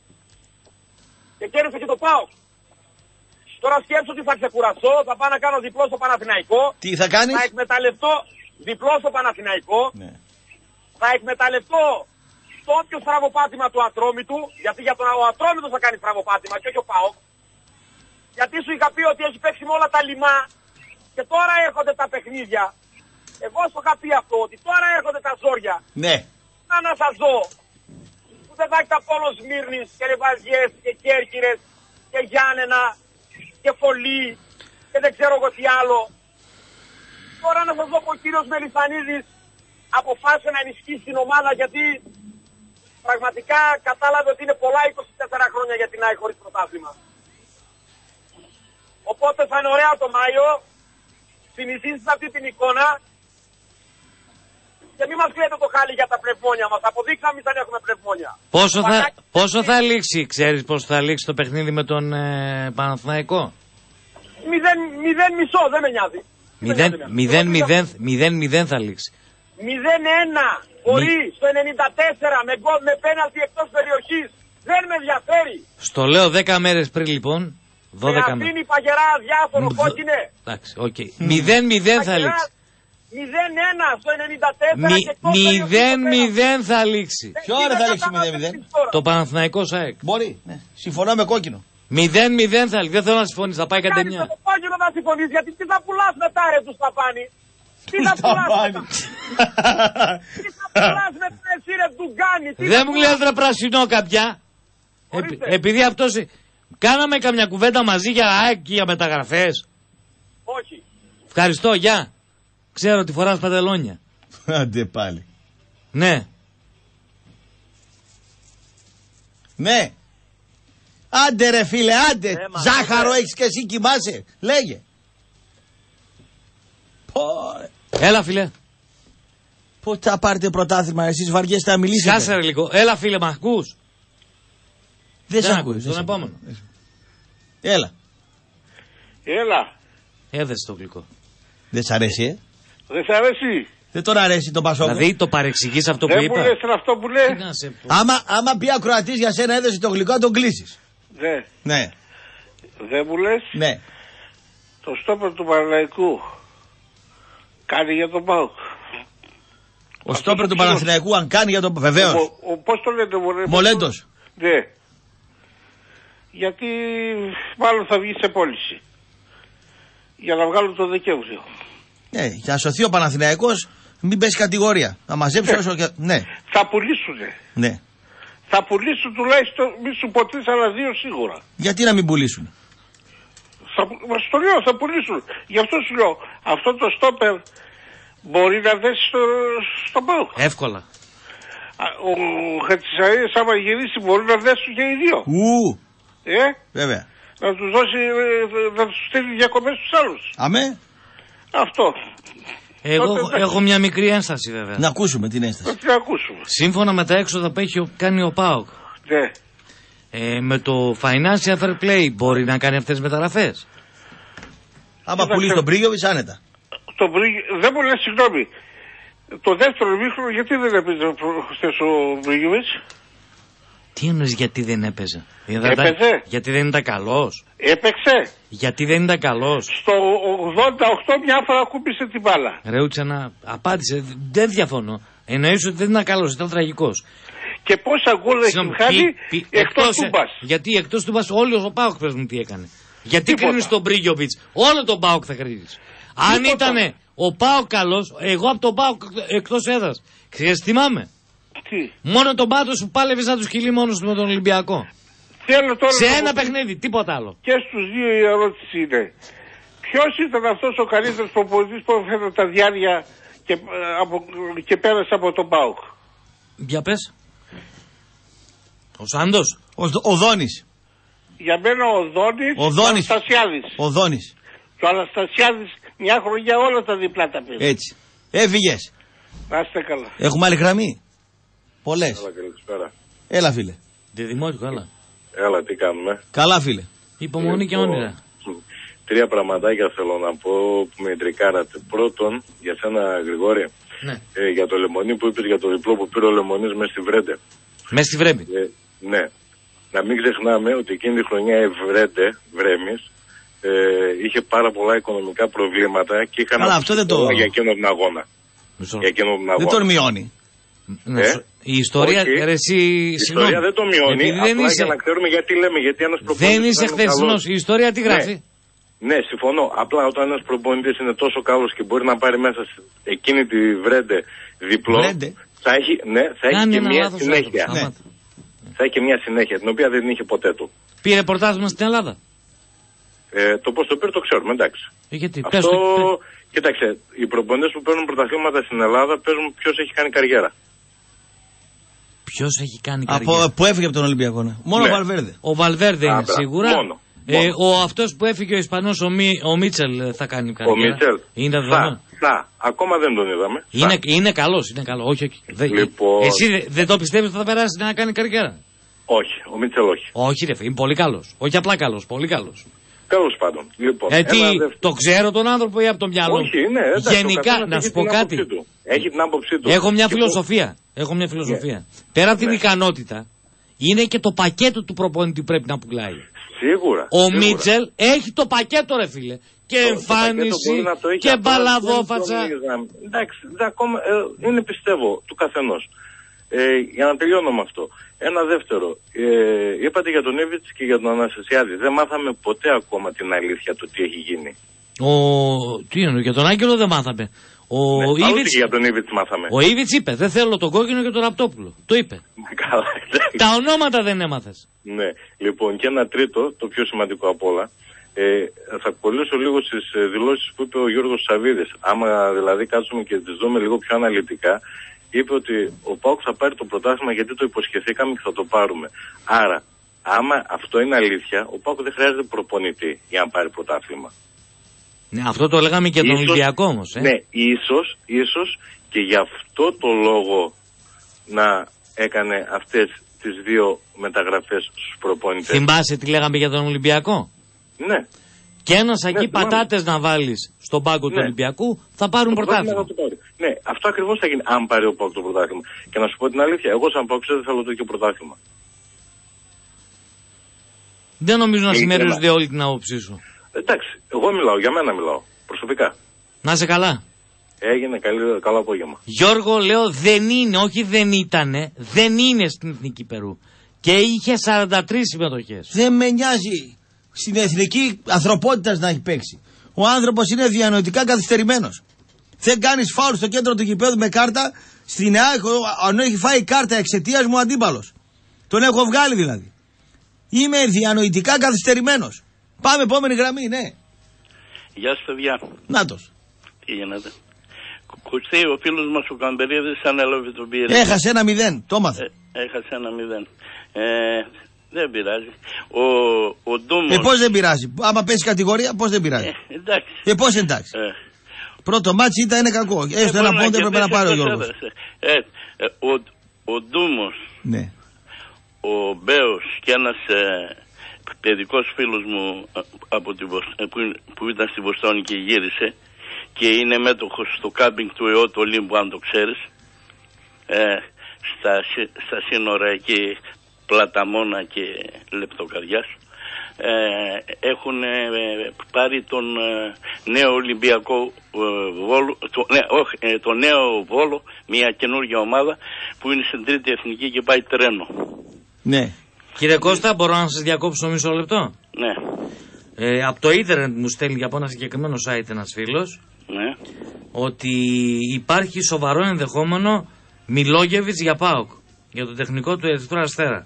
Και κέρδισε και το ΠΑΟΚ. Τώρα σκέψω ότι θα ξεκουραστώ, θα πάω να κάνω διπλό στο Παναθηναϊκό. Τι θα κάνεις? Θα εκμεταλλευτώ διπλό στο Παναθηναϊκό. Ναι. Θα εκμεταλλευτώ στο όποιο στραβοπάτημα του Ατρόμητου. Γιατί για τον ο Ατρόμητος θα κάνει στραβοπάτημα και όχι ο ΠΑΟΚ. Γιατί σου είχα πει ότι έχει παίξει με όλα τα λιμά. Και τώρα έρχονται τα παιχνίδια. Εγώ στο είχα πει αυτό, ότι τώρα έρχονται τα ζόρια. Ναι. Να να σας δω. Που δεν θα έχει τα Πόλο Σμύρνης και Ρεβαζιές και Κέρκυρες και Γιάννενα και Φωλή και δεν ξέρω εγώ τι άλλο. Τώρα να σας δω που ο κύριος Μελισσανίδης αποφάσισε να ενισχύσει την ομάδα, γιατί πραγματικά κατάλαβε ότι είναι πολλά είκοσι τέσσερα χρόνια για την ΑΕΚ χωρίς πρωτάθλημα. Οπότε θα είναι ωραία το Μάιο, συνηθίσεις αυτή την εικόνα και μην μας κλαίτε το χάλι για τα πνευμόνια μας. Αποδείξαμε αν έχουμε πνευμόνια. Πόσο θα, πόσο θα λήξει, ξέρεις πόσο θα λήξει το παιχνίδι με τον ε, Παναθηναϊκό? Μηδέν, μηδέν μισό, δεν με νοιάζει. μηδέν μηδέν θα λήξει. μηδέν ένα μπορεί Μη... στο ενενήντα τέσσερα με, με πέναλτι εκτός περιοχής. Δεν με ενδιαφέρει. Στο λέω δέκα μέρες πριν λοιπόν. δώδεκα με αφήνει παγερά αδιάφορο κόκκινε. Εντάξει, οκ. μηδέν μηδέν θα λήξει. μηδέν ένα στο ενενήντα τέσσερα Μη, και εκτός μηδέν μηδέν θα λήξει. Ποιο ώρα θα λήξει μηδέν μηδέν? Το Παναθηναϊκό ΣΑΕΚ. Μπορεί, ναι. Συμφωνώ με κόκκινο. μηδέν μηδέν θα λήξει. Δεν θέλω να συμφωνείς, θα πάει κάτι μια. Το κόκκινο θα συμφωνείς, γιατί τι θα πουλάς μετά ρε τους Σταπάνη. Τι θα πουλάς μετά. Τι θα πουλάς μετά εσύ ρε του Γκάνη. Δεν μου λες ρε πρασινό κάποια. Επειδή αυτός... Κάναμε καμιά κουβέντα μαζί για ΑΕΚ και για μεταγραφές? Όχι. Ευχαριστώ, γεια. Ξέρω ότι φοράς παντελόνια. Άντε πάλι. Ναι. Ναι. Άντε ρε φίλε, άντε. Ναι, Ζάχαρο ναι. Έχεις και εσύ, κοιμάσαι. Λέγε. Πόρε. Έλα φίλε. Πότε θα πάρετε πρωτάθλημα, εσείς βαριέστε να μιλήσετε? Κάσε ρε λίγο. Έλα φίλε, μ' ακούς? Δεν σ' ακούω. Τον επόμενο. Έλα. Έλα. Έδεσε το γλυκό. Δεν σ' αρέσει, ε? Δεν σ' αρέσει. Δεν τον αρέσει το Πασόκ. Δηλαδή το παρεξηγείς αυτό που δεν είπα. Δεν μου λες αυτό που λες. Άμα, άμα πει ακροατής για σένα έδεσε το γλυκό, τον κλείσεις. Ναι. Ναι. Δεν μου λες. Ναι. Το στόπερ του Παναθηναϊκού κάνει για τον ΠΑΟΚ. Ο στόπερ του Παναθηναϊκού αν κάνει για τον... Βεβαίως. Ο, ο, πώς το λέτε μωρέ? Μολέντος. Ναι. Γιατί μάλλον θα βγει σε πώληση. Για να βγάλω το Δεκέμβριο. Ναι, για να σωθεί ο Παναθηναϊκός μην πέσει κατηγορία. Να μαζέψει ναι. όσο και... Ναι. Θα πουλήσουνε. Ναι. θα πουλήσουν τουλάχιστον, μη σου πω τρεις, αλλά δύο σίγουρα. Γιατί να μην πουλήσουν. Θα, στο λέω, θα πουλήσουν. Γι' αυτό σου λέω, αυτό το στόπερ μπορεί να δέσει στο, στο ΠΑΟΚ. Εύκολα. Ο Χατσισαρίδης άμα γυρίσει μπορεί να δέσουν και οι δύο. Ου. Ε, βέβαια. Να τους δώσει, να τους στείλει διακομές στους άλλους. Αμέ. Αυτό. Εγώ Τότε, έχω μια μικρή ένσταση βέβαια. Να ακούσουμε την ένσταση. Να ακούσουμε. Σύμφωνα με τα έξοδα που έχει κάνει ο ΠΑΟΚ. Ναι. Ε, με το Financial Fair Play μπορεί να κάνει αυτές τις μεταγραφές. Άμα πουλήσει τον Μπρίγιοβιτς άνετα. Το Μπρίγι... Δεν μου λες συγγνώμη. Το δεύτερο ημίχρονο γιατί δεν έπαιζε χθες ο Μπρίγιοβιτς. Τι εννοείς γιατί δεν έπαιζε. Έπαιζε. Γιατί δεν ήταν καλός. Έπαιξε. Γιατί δεν ήταν καλός. Στο ογδόντα οκτώ μια φορά κούπισε την μπάλα. Ρεούτσα να απάντησε. Δεν διαφωνώ. Εννοείς ότι δεν ήταν καλός, ήταν τραγικός. Και πόσα γκολ έχει χάνει εκτός του μπας. Γιατί εκτός του μπας όλοι ο ΠΑΟΚ παίζουν τι έκανε. Γιατί κρίνεις τον Μπρίγιοβιτς. Όλο τον ΠΑΟΚ θα κρίνεις. Αν ήταν ο ΠΑΟΚ καλός, εγώ από τον ΠΑΟΚ εκτός έδρας. Ξέρεις θυμάμαι. Τι. Μόνο τον Πάτος που πάλευε σαν του σκυλί μόνος του με τον Ολυμπιακό. Θέλω τώρα σε ένα παιχνίδι, τίποτα άλλο. Και στους δύο η ερώτηση είναι. Ποιος ήταν αυτός ο καλύτερος προπονητής που έφερε τα διάρκεια και, από, και πέρασε από τον ΠΑΟΚ. Για πες. Ο Σάντος. Ο, ο Δόνης. Για μένα ο Δόνης, ο Δόνης. ο Αναστασιάδης. Ο Δόνης. Και ο Αναστασιάδης μια χρονιά όλα τα διπλά τα πήρε. Έτσι. Έφυγες. Να είστε καλά. Έχουμε άλλη γραμμή. Πολλές. Έλα, καλησπέρα. Έλα φίλε. Διδημότικο, έλα. Έλα, τι κάνουμε. Καλά φίλε. Υπομονή και όνειρα. Τρία πραγματάκια θέλω να πω που με τρικάρατε. Πρώτον, για σένα Γρηγόρη, ναι. ε, για το λεμονί που είπες για το διπλό που πήρε ο Λεμονής μέσα στη Βρέντε. Μέσα στη Βρέμη. Ε, ναι. Να μην ξεχνάμε ότι εκείνη τη χρονιά η Βρέντε, Βρέμης, ε, είχε πάρα πολλά οικονομικά προβλήματα και είχαν αλλά αυτό δεν το... για εκείνο τον αγώνα. Για εκείνο τον αγώνα. Δεν τον μειώνει. Ε? Η ιστορία, Όχι, ρε, εσύ, η ιστορία δεν το μειώνει, απλά δεν είσαι... για να ξέρουμε γιατί λέμε, γιατί ένας προπονητής δεν είσαι χθεσινός, η ιστορία τι γράφει. Ναι, ναι, συμφωνώ, απλά όταν ένας προπονητής είναι τόσο καλός και μπορεί να πάρει μέσα σε εκείνη τη Βρέντε διπλό, Βρέντε. θα έχει, ναι, θα έχει και μια συνέχεια. Ναι. Θα έχει και μια συνέχεια, την οποία δεν είχε ποτέ του. Πήρε πρωτάθλημα στην Ελλάδα. Ε, το πώς το πήρε το ξέρουμε, εντάξει. Ε, γιατί, αυτό, πες το, πες. Κοίταξε, οι προπονητές που παίρνουν πρωταθλήματα στην Ελλάδα παίζουν ποιος έχει κάνει καριέρα. Ποιος έχει κάνει καριέρα. Από, που έφυγε από τον Ολυμπιακό, ναι. Μόνο ναι. ο Βαλβέρδε. Ο Βαλβέρδε είναι Άμπρα, σίγουρα. Μόνο. Ε, μόνο. ο αυτός που έφυγε ο Ισπανός, ο, Μι, ο Μίτσελ θα κάνει καριέρα. Ο Μίτσελ. Είναι θα, θα. Ακόμα δεν τον είδαμε. Είναι, είναι καλός, είναι καλό. Όχι, όχι. Λοιπόν... Εσύ δεν δε το πιστεύεις ότι θα περάσει να κάνει καριέρα. Όχι, ο Μίτσελ όχι. Όχι ρε, είναι πολύ καλός. Όχι απλά καλός, πολύ καλός. Τέλος πάντων. Λοιπόν, ε, τι, το ξέρω τον άνθρωπο ή από το μυαλό. Όχι, ναι, εντάξει, γενικά, να σου πω κάτι. Έχει την άποψή του. Έχω μια φιλοσοφία. Έχω μια φιλοσοφία. Yeah. Πέρα από την yeah. ικανότητα, είναι και το πακέτο του προπονητή που πρέπει να πουλάει. Σίγουρα. Ο σίγουρα. Μίτσελ έχει το πακέτο, ρε φίλε. Και το, εμφάνιση το και μπαλαδόφατσα. Εντάξει, ακόμα, ε, είναι πιστεύω του καθενός. Ε, για να τελειώνω με αυτό. Ένα δεύτερο. Ε, είπατε για τον Ήβιτς και για τον Αναστασιάδη. Δεν μάθαμε ποτέ ακόμα την αλήθεια του τι έχει γίνει. Ο... Τι εννοώ, για τον Άγγελο δεν μάθαμε. Ο ναι, Ήβιτς... για τον Ήβιτς μάθαμε. Ο Ήβιτς είπε, δεν θέλω τον κόκκινο και τον Ραπτόπουλο. Το είπε. Καλά, τα ονόματα δεν έμαθες. Ναι, λοιπόν, και ένα τρίτο, το πιο σημαντικό απ' όλα. Ε, θα κολλήσω λίγο στις δηλώσεις που είπε ο Γιώργος Σαββίδης. Άμα δηλαδή κάτσουμε και τις δούμε λίγο πιο αναλυτικά, είπε ότι ο ΠΑΟΚ θα πάρει το πρωτάθλημα γιατί το υποσχεθήκαμε και θα το πάρουμε. Άρα, άμα αυτό είναι αλήθεια, ο ΠΑΟΚ δεν χρειάζεται προπονητή για να πάρει πρωτάθλημα. Ναι, αυτό το λέγαμε και τον Ολυμπιακό όμως. Ε? Ναι, ίσως, ίσως και γι' αυτό το λόγο να έκανε αυτές τις δύο μεταγραφές στους προπονητές. Θυμάσαι τι λέγαμε για τον Ολυμπιακό. Ναι. Και ένας εκεί ναι, πατάτες να βάλεις στον πάγκο ναι. του Ολυμπιακού θα πάρουν πρωτάθλημα. Ναι, αυτό ακριβώς θα γίνει αν πάρει ο ΠΑΟΚ το πρωτάθλημα. Και να σου πω την αλήθεια, εγώ σαν ΠΑΟΚ δεν θέλω το ίδιο πρωτάθλημα. Δεν νομίζω να συμμερίζονται όλοι την άποψή σου. Εντάξει, εγώ μιλάω, για μένα μιλάω, προσωπικά. Να είσαι καλά. Έγινε καλή, καλό απόγευμα. Γιώργο, λέω δεν είναι, όχι δεν ήτανε, δεν είναι στην Εθνική Περού. Και είχε σαράντα τρεις συμμετοχές. Δεν με νοιάζει στην εθνική ανθρωπότητα να έχει παίξει. Ο άνθρωπος είναι διανοητικά καθυστερημένος. Δεν κάνεις φάουλ στο κέντρο του γηπέδου με κάρτα. Στην ΑΕΚ, αν έχει φάει κάρτα εξαιτίας μου αντίπαλος. Τον έχω βγάλει δηλαδή. Είμαι διανοητικά καθυστερημένος. Πάμε, επόμενη γραμμή, ναι. Γεια σας, παιδιά. Νάτος. Τι γίνεται. Κουστί, ο φίλος μας ο Καμπερίδης ανέλαβε τον πήρε. Έχασε ένα μηδέν, το έμαθα. Ε, έχασε ένα μηδέν. Ε, δεν πειράζει. Ο, ο Ντούμος... Ε, πώς δεν πειράζει. Άμα πέσει κατηγορία, πώς δεν πειράζει. Ε, εντάξει. Ε, πώς εντάξει. Ε. Πρώτο μάτσι ήταν είναι κακό. Έστω ε, ένα πόντο έπρεπε να πάρει ο Γιώργος. Ε, ε, ο, ο Ντούμος, ναι. Ο Μπέος και ένας ε, παιδικός φίλος μου από τη, που, που ήταν στη Βοστόνη και γύρισε και είναι μέτοχος στο κάμπινγκ του ΕΟ του Ολύμπου, αν το ξέρεις, ε, στα, στα σύνορα εκεί Πλαταμόνα και Λεπτοκαδιάς, ε, έχουν ε, πάρει τον ε, νέο Ολυμπιακό ε, Βόλο, το, ναι, όχι, ε, το νέο Βόλο, μια καινούργια ομάδα που είναι στην τρίτη εθνική και πάει τρένο. Ναι. Κύριε Κώστα, μπορώ να σας διακόψω μισό λεπτό? Ναι. Ε, από το ίντερνετ μου στέλνει από ένα συγκεκριμένο site ένας φίλος, ναι, ότι υπάρχει σοβαρό ενδεχόμενο Μιλόγεβιτς για ΠΑΟΚ, για το τεχνικό του Ερυθρού Αστέρα.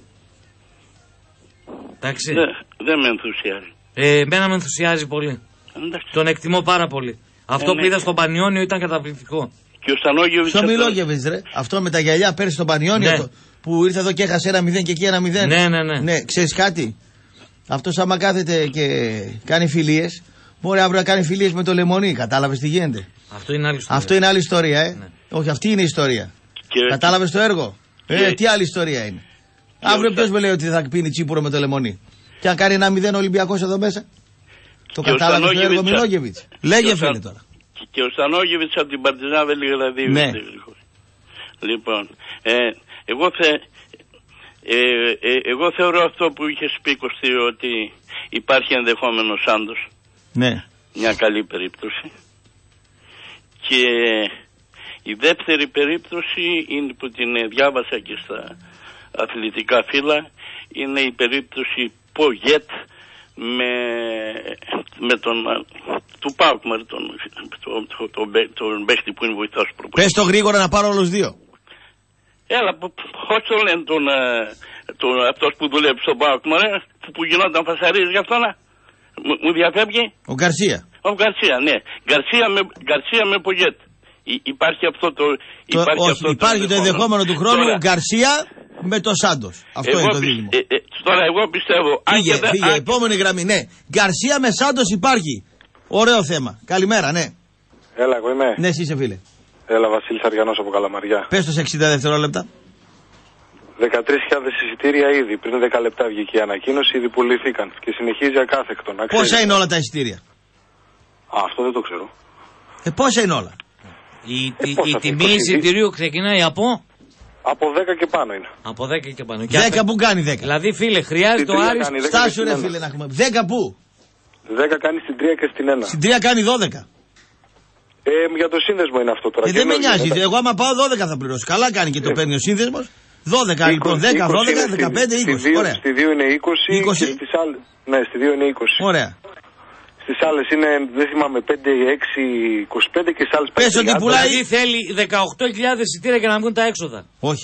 Εντάξει. Δεν δε με ενθουσιάζει. Ε, εμένα με ενθουσιάζει πολύ. Εντάξει. Τον εκτιμώ πάρα πολύ. Αυτό ε, που ναι. είδα στο Πανιόνιο ήταν καταπληκτικό. Και ο Στανόγεβιτς. Στο Μιλόγεβιτς, ρε. Αυτό με τα γυαλιά πέρυσι στο Πανιόνιο, ναι. το, που ήρθε εδώ και έχασε ένα μηδέν και εκεί ένα μηδέν. Ναι, ναι, ναι. Ναι, ξέρεις κάτι. Αυτός άμα κάθεται και κάνει φιλίες, μπορεί αύριο να κάνει φιλίες με το Λεμονί. Κατάλαβες τι γίνεται. Αυτό είναι άλλη ιστορία. Αυτό είναι άλλη ιστορία, ε. Ναι. Όχι, αυτή είναι η ιστορία. Και... Κατάλαβες το έργο. Και... Ε, τι άλλη ιστορία είναι. Και αύριο ποιος με λέει ότι θα πίνει τσίπουρο με το Λεμονί. Και αν κάνει ένα μηδέν Ολυμπιακός εδώ μέσα. Το κατάλαβες το έργο Μιλόγεβιτς. Λέγε φίλε Σα... τώρα. Και, και ο Στανόγεβιτς από την Παρτιζάν Βελιγραδίου. Ναι. Λοιπόν, ε, εγώ, θε, ε, ε, εγώ θεωρώ αυτό που είχες πει, Κωστή, ότι υπάρχει ενδεχόμενο Σάντος. Ναι. Μια καλή περίπτωση. Και η δεύτερη περίπτωση είναι που την διάβασα και στα αθλητικά φύλλα, είναι η περίπτωση Πογέτ με, με τον του ΠΑΟΚ, με τον, τον, τον, τον, τον παίχτη που είναι βοηθός προπονητής. Πες το γρήγορα να πάρω όλους δύο. Έλα, πώς το λένε τον, τον, αυτός που δουλεύει στον ΠΑΟΚ, που, που γινόταν φασαρίες γι' αυτό, να μου, μου διαφεύγει. Ο Γκαρσία. Ο Γκαρσία, ναι. Γκαρσία με, Γκαρσία με Πογέτ. Υπάρχει αυτό το... το υπάρχει όχι, αυτό υπάρχει το, το ενδεχόμενο του χρόνου τώρα, Γκαρσία με το Σάντος. Αυτό εγώ είναι το πι, δίλημο. Ε, ε, τώρα εγώ πιστεύω... Φύγε, αν φύγε, αν... επόμενη γραμμή, ναι. Γκαρσία με Σάντος υπάρχει. Ωραίο θέμα. Καλημέρα, ναι. Έλα, εγώ είμαι. Ναι, εσύ είσαι φίλε. Έλα, Βασίλης Αριανός από Καλαμαριά. Πες το σε εξήντα δευτερόλεπτα. δεκατρείς χιλιάδες εισιτήρια ήδη. Πριν δέκα λεπτά βγήκε η ανακοίνωση, ήδη πουλήθηκαν και συνεχίζει ακάθεκτον. Πόσα είναι όλα τα εισιτήρια? Α, αυτό δεν το ξέρω. Ε, πόσα είναι όλα? Η, ε, η, η τιμή εισιτηρίου ξεκινάει από... Από δέκα και πάνω είναι. Από δέκα και πάνω. δέκα που κάνει δέκα. Δηλαδή φίλε, χρειάζεται ο Άρης... Στάσου ρε φίλε να έχουμε. δέκα που? δέκα κάνει στην τρία και στην ένα. Στην τρία κάνει δώδεκα. Ε, για το σύνδεσμο είναι αυτό τώρα. Ε, δεν με νοιάζει. Εγώ άμα πάω δώδεκα θα πληρώσω. Καλά κάνει και το παίρνει ο σύνδεσμος. δώδεκα λοιπόν, δέκα, δώδεκα, δεκαπέντε, είκοσι. Ωραία. Στη δύο είναι είκοσι. είκοσι. Και στις άλλες, ναι, στη δύο είναι είκοσι. Ωραία. Στις άλλες είναι, δεν θυμάμαι, πέντε, έξι, είκοσι πέντε και στις άλλες πέντε. Πες ότι πουλάει. Δηλαδή θέλει δεκαοκτώ χιλιάδες εισιτήρια για να βγουν τα έξοδα. Όχι.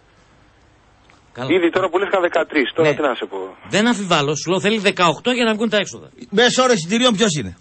Καλά. Ήδη τώρα πουλήθηκαν δεκατρείς. Τώρα ναι. Τι να σε πω. Δεν αμφιβάλλω. Σου λέω θέλει δεκαοκτώ για να βγουν τα έξοδα. Μέσο όρο εισιτηρίων ποιος είναι?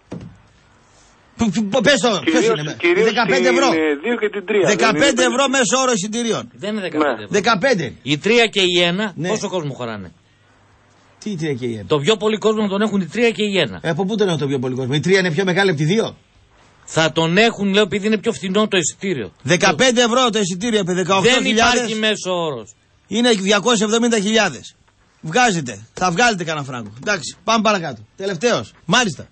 Πες το, ποιος είναι? δεκαπέντε ευρώ. δύο και την τρία. δεκαπέντε ευρώ μέσο όρο εισιτηρίων. Δεν είναι δεκαπέντε ευρώ. δεκαπέντε. Η τρία και η ένα, ναι. Πόσο κόσμο χωράνε? Τι η τρία και η ένα? Το πιο πολύ κόσμο τον έχουν η τρία και η ένα. Ε, από πού τον έχουν το πιο πολύ κόσμο? Η τρία είναι πιο μεγάλη από τη δύο. Θα τον έχουν, λέω, επειδή είναι πιο φθηνό το εισιτήριο. δεκαπέντε ευρώ το εισιτήριο επί δεκαοκτώ χιλιάδες. Δεν υπάρχει μέσο όρος. Είναι διακόσιες εβδομήντα χιλιάδες. Βγάζετε. Θα βγάλετε κανένα φράγκο. Εντάξει, πάμε παρακάτω. Τελευταίος. Μάλιστα.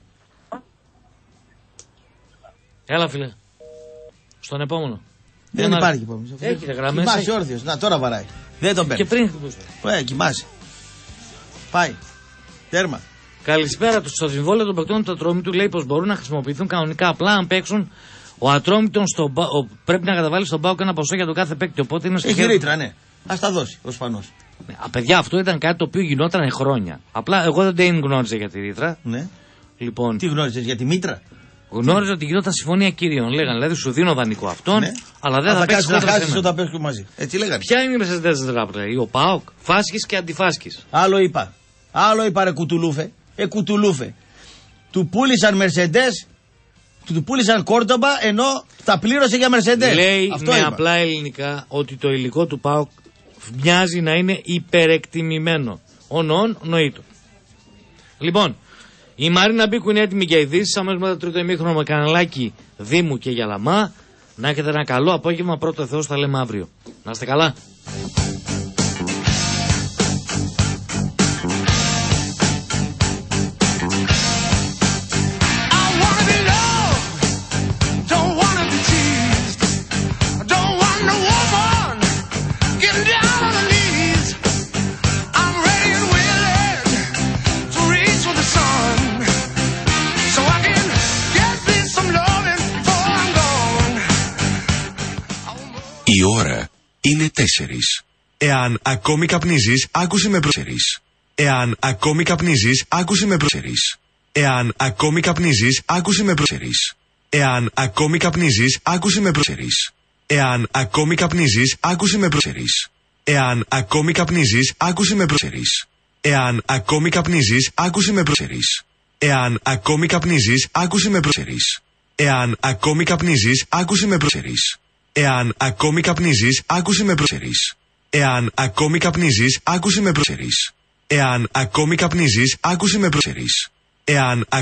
Έλα φίλε. Στον επόμενο. Δεν Ένα... υπάρχει επόμενο. Έχει γραμμές. Κοιμάσαι όρθιος. Να τώρα βαράει. Δεν τον παίρνει. Και πριν χτυπούσε. Ε, κοιμάσαι. Πάει. Τέρμα. Καλησπέρα του. Στο συμβόλαιο των παικτών του Ατρόμητου λέει πως μπορούν να χρησιμοποιηθούν κανονικά. Απλά αν παίξουν, ο Ατρόμητον στο... πρέπει να καταβάλει στον ΠΑΟΚ ένα ποσό για το κάθε παίκτη. Οπότε είναι στο έχει ρήτρα, ναι. Ας τα δώσει ο Σπανός. Ναι, α, παιδιά, αυτό ήταν κάτι το οποίο γινόταν χρόνια. Απλά εγώ δεν την γνώριζα για τη ρήτρα. Ναι. Λοιπόν... Τι γνώριζες, για τη μήτρα? Γνώριζα ότι γινόταν συμφωνία κυρίων. Λέγανε δηλαδή σου δίνω δανεικό αυτόν, ναι. αλλά δεν θα, θα παίξει να χάσει όταν παίξουμε μαζί. Έτσι λέγανε. Ποια είναι η Mercedes Raptor, ο ΠΑΟΚ, φάσκης και αντιφάσκης. Άλλο είπα. Άλλο είπα ρε κουτουλούφε. Ε κουτουλούφε. Του πούλησαν Mercedes, του πούλησαν Κόρτομπα ενώ τα πλήρωσε για Mercedes. Λέει αυτό με είπα. απλά ελληνικά ότι το υλικό του ΠΑΟΚ μοιάζει να είναι υπερεκτιμημένο. Ον-ον νοήτο. Λοιπόν, η Μαρίνα Μπίκου είναι έτοιμη για ειδήσεις. Αμέσως μετά το τρίτο ημίχρονο με καναλάκι Δήμου και Γιαλαμά. Να έχετε ένα καλό απόγευμα. Πρώτο Θεός, θα λέμε αύριο. Να είστε καλά. Η ώρα είναι τέσσερις. Εάν ακόμη καπνίζεις, άκουσε με προσέρεις. Εάν ακόμη καπνίζεις, άκουσε με προσέρεις. Εάν ακόμη καπνίζεις, άκουσε με προσέρεις. Εάν ακόμη καπνίζεις, άκουσε με προσέρεις. Εάν ακόμη καπνίζεις, άκουσε με προσέρεις. Εάν ακόμη καπνίζεις, άκουσε με προσέρεις. Εάν ακόμη καπνίζεις, άκουσε με προσέρεις. Εάν ακόμη καπνίζεις, άκουσε με προσέρεις. Εάν ακόμη καπνίζεις, άκουσε με προσέρεις. Εάν ακόμη καπνίζεις, άκουσε με προσέρεις. Εάν ακόμη καπνίζεις, άκουσε με προσέρεις. Εάν ακόμη καπνίζεις, άκουσε με προσέρεις. Εάν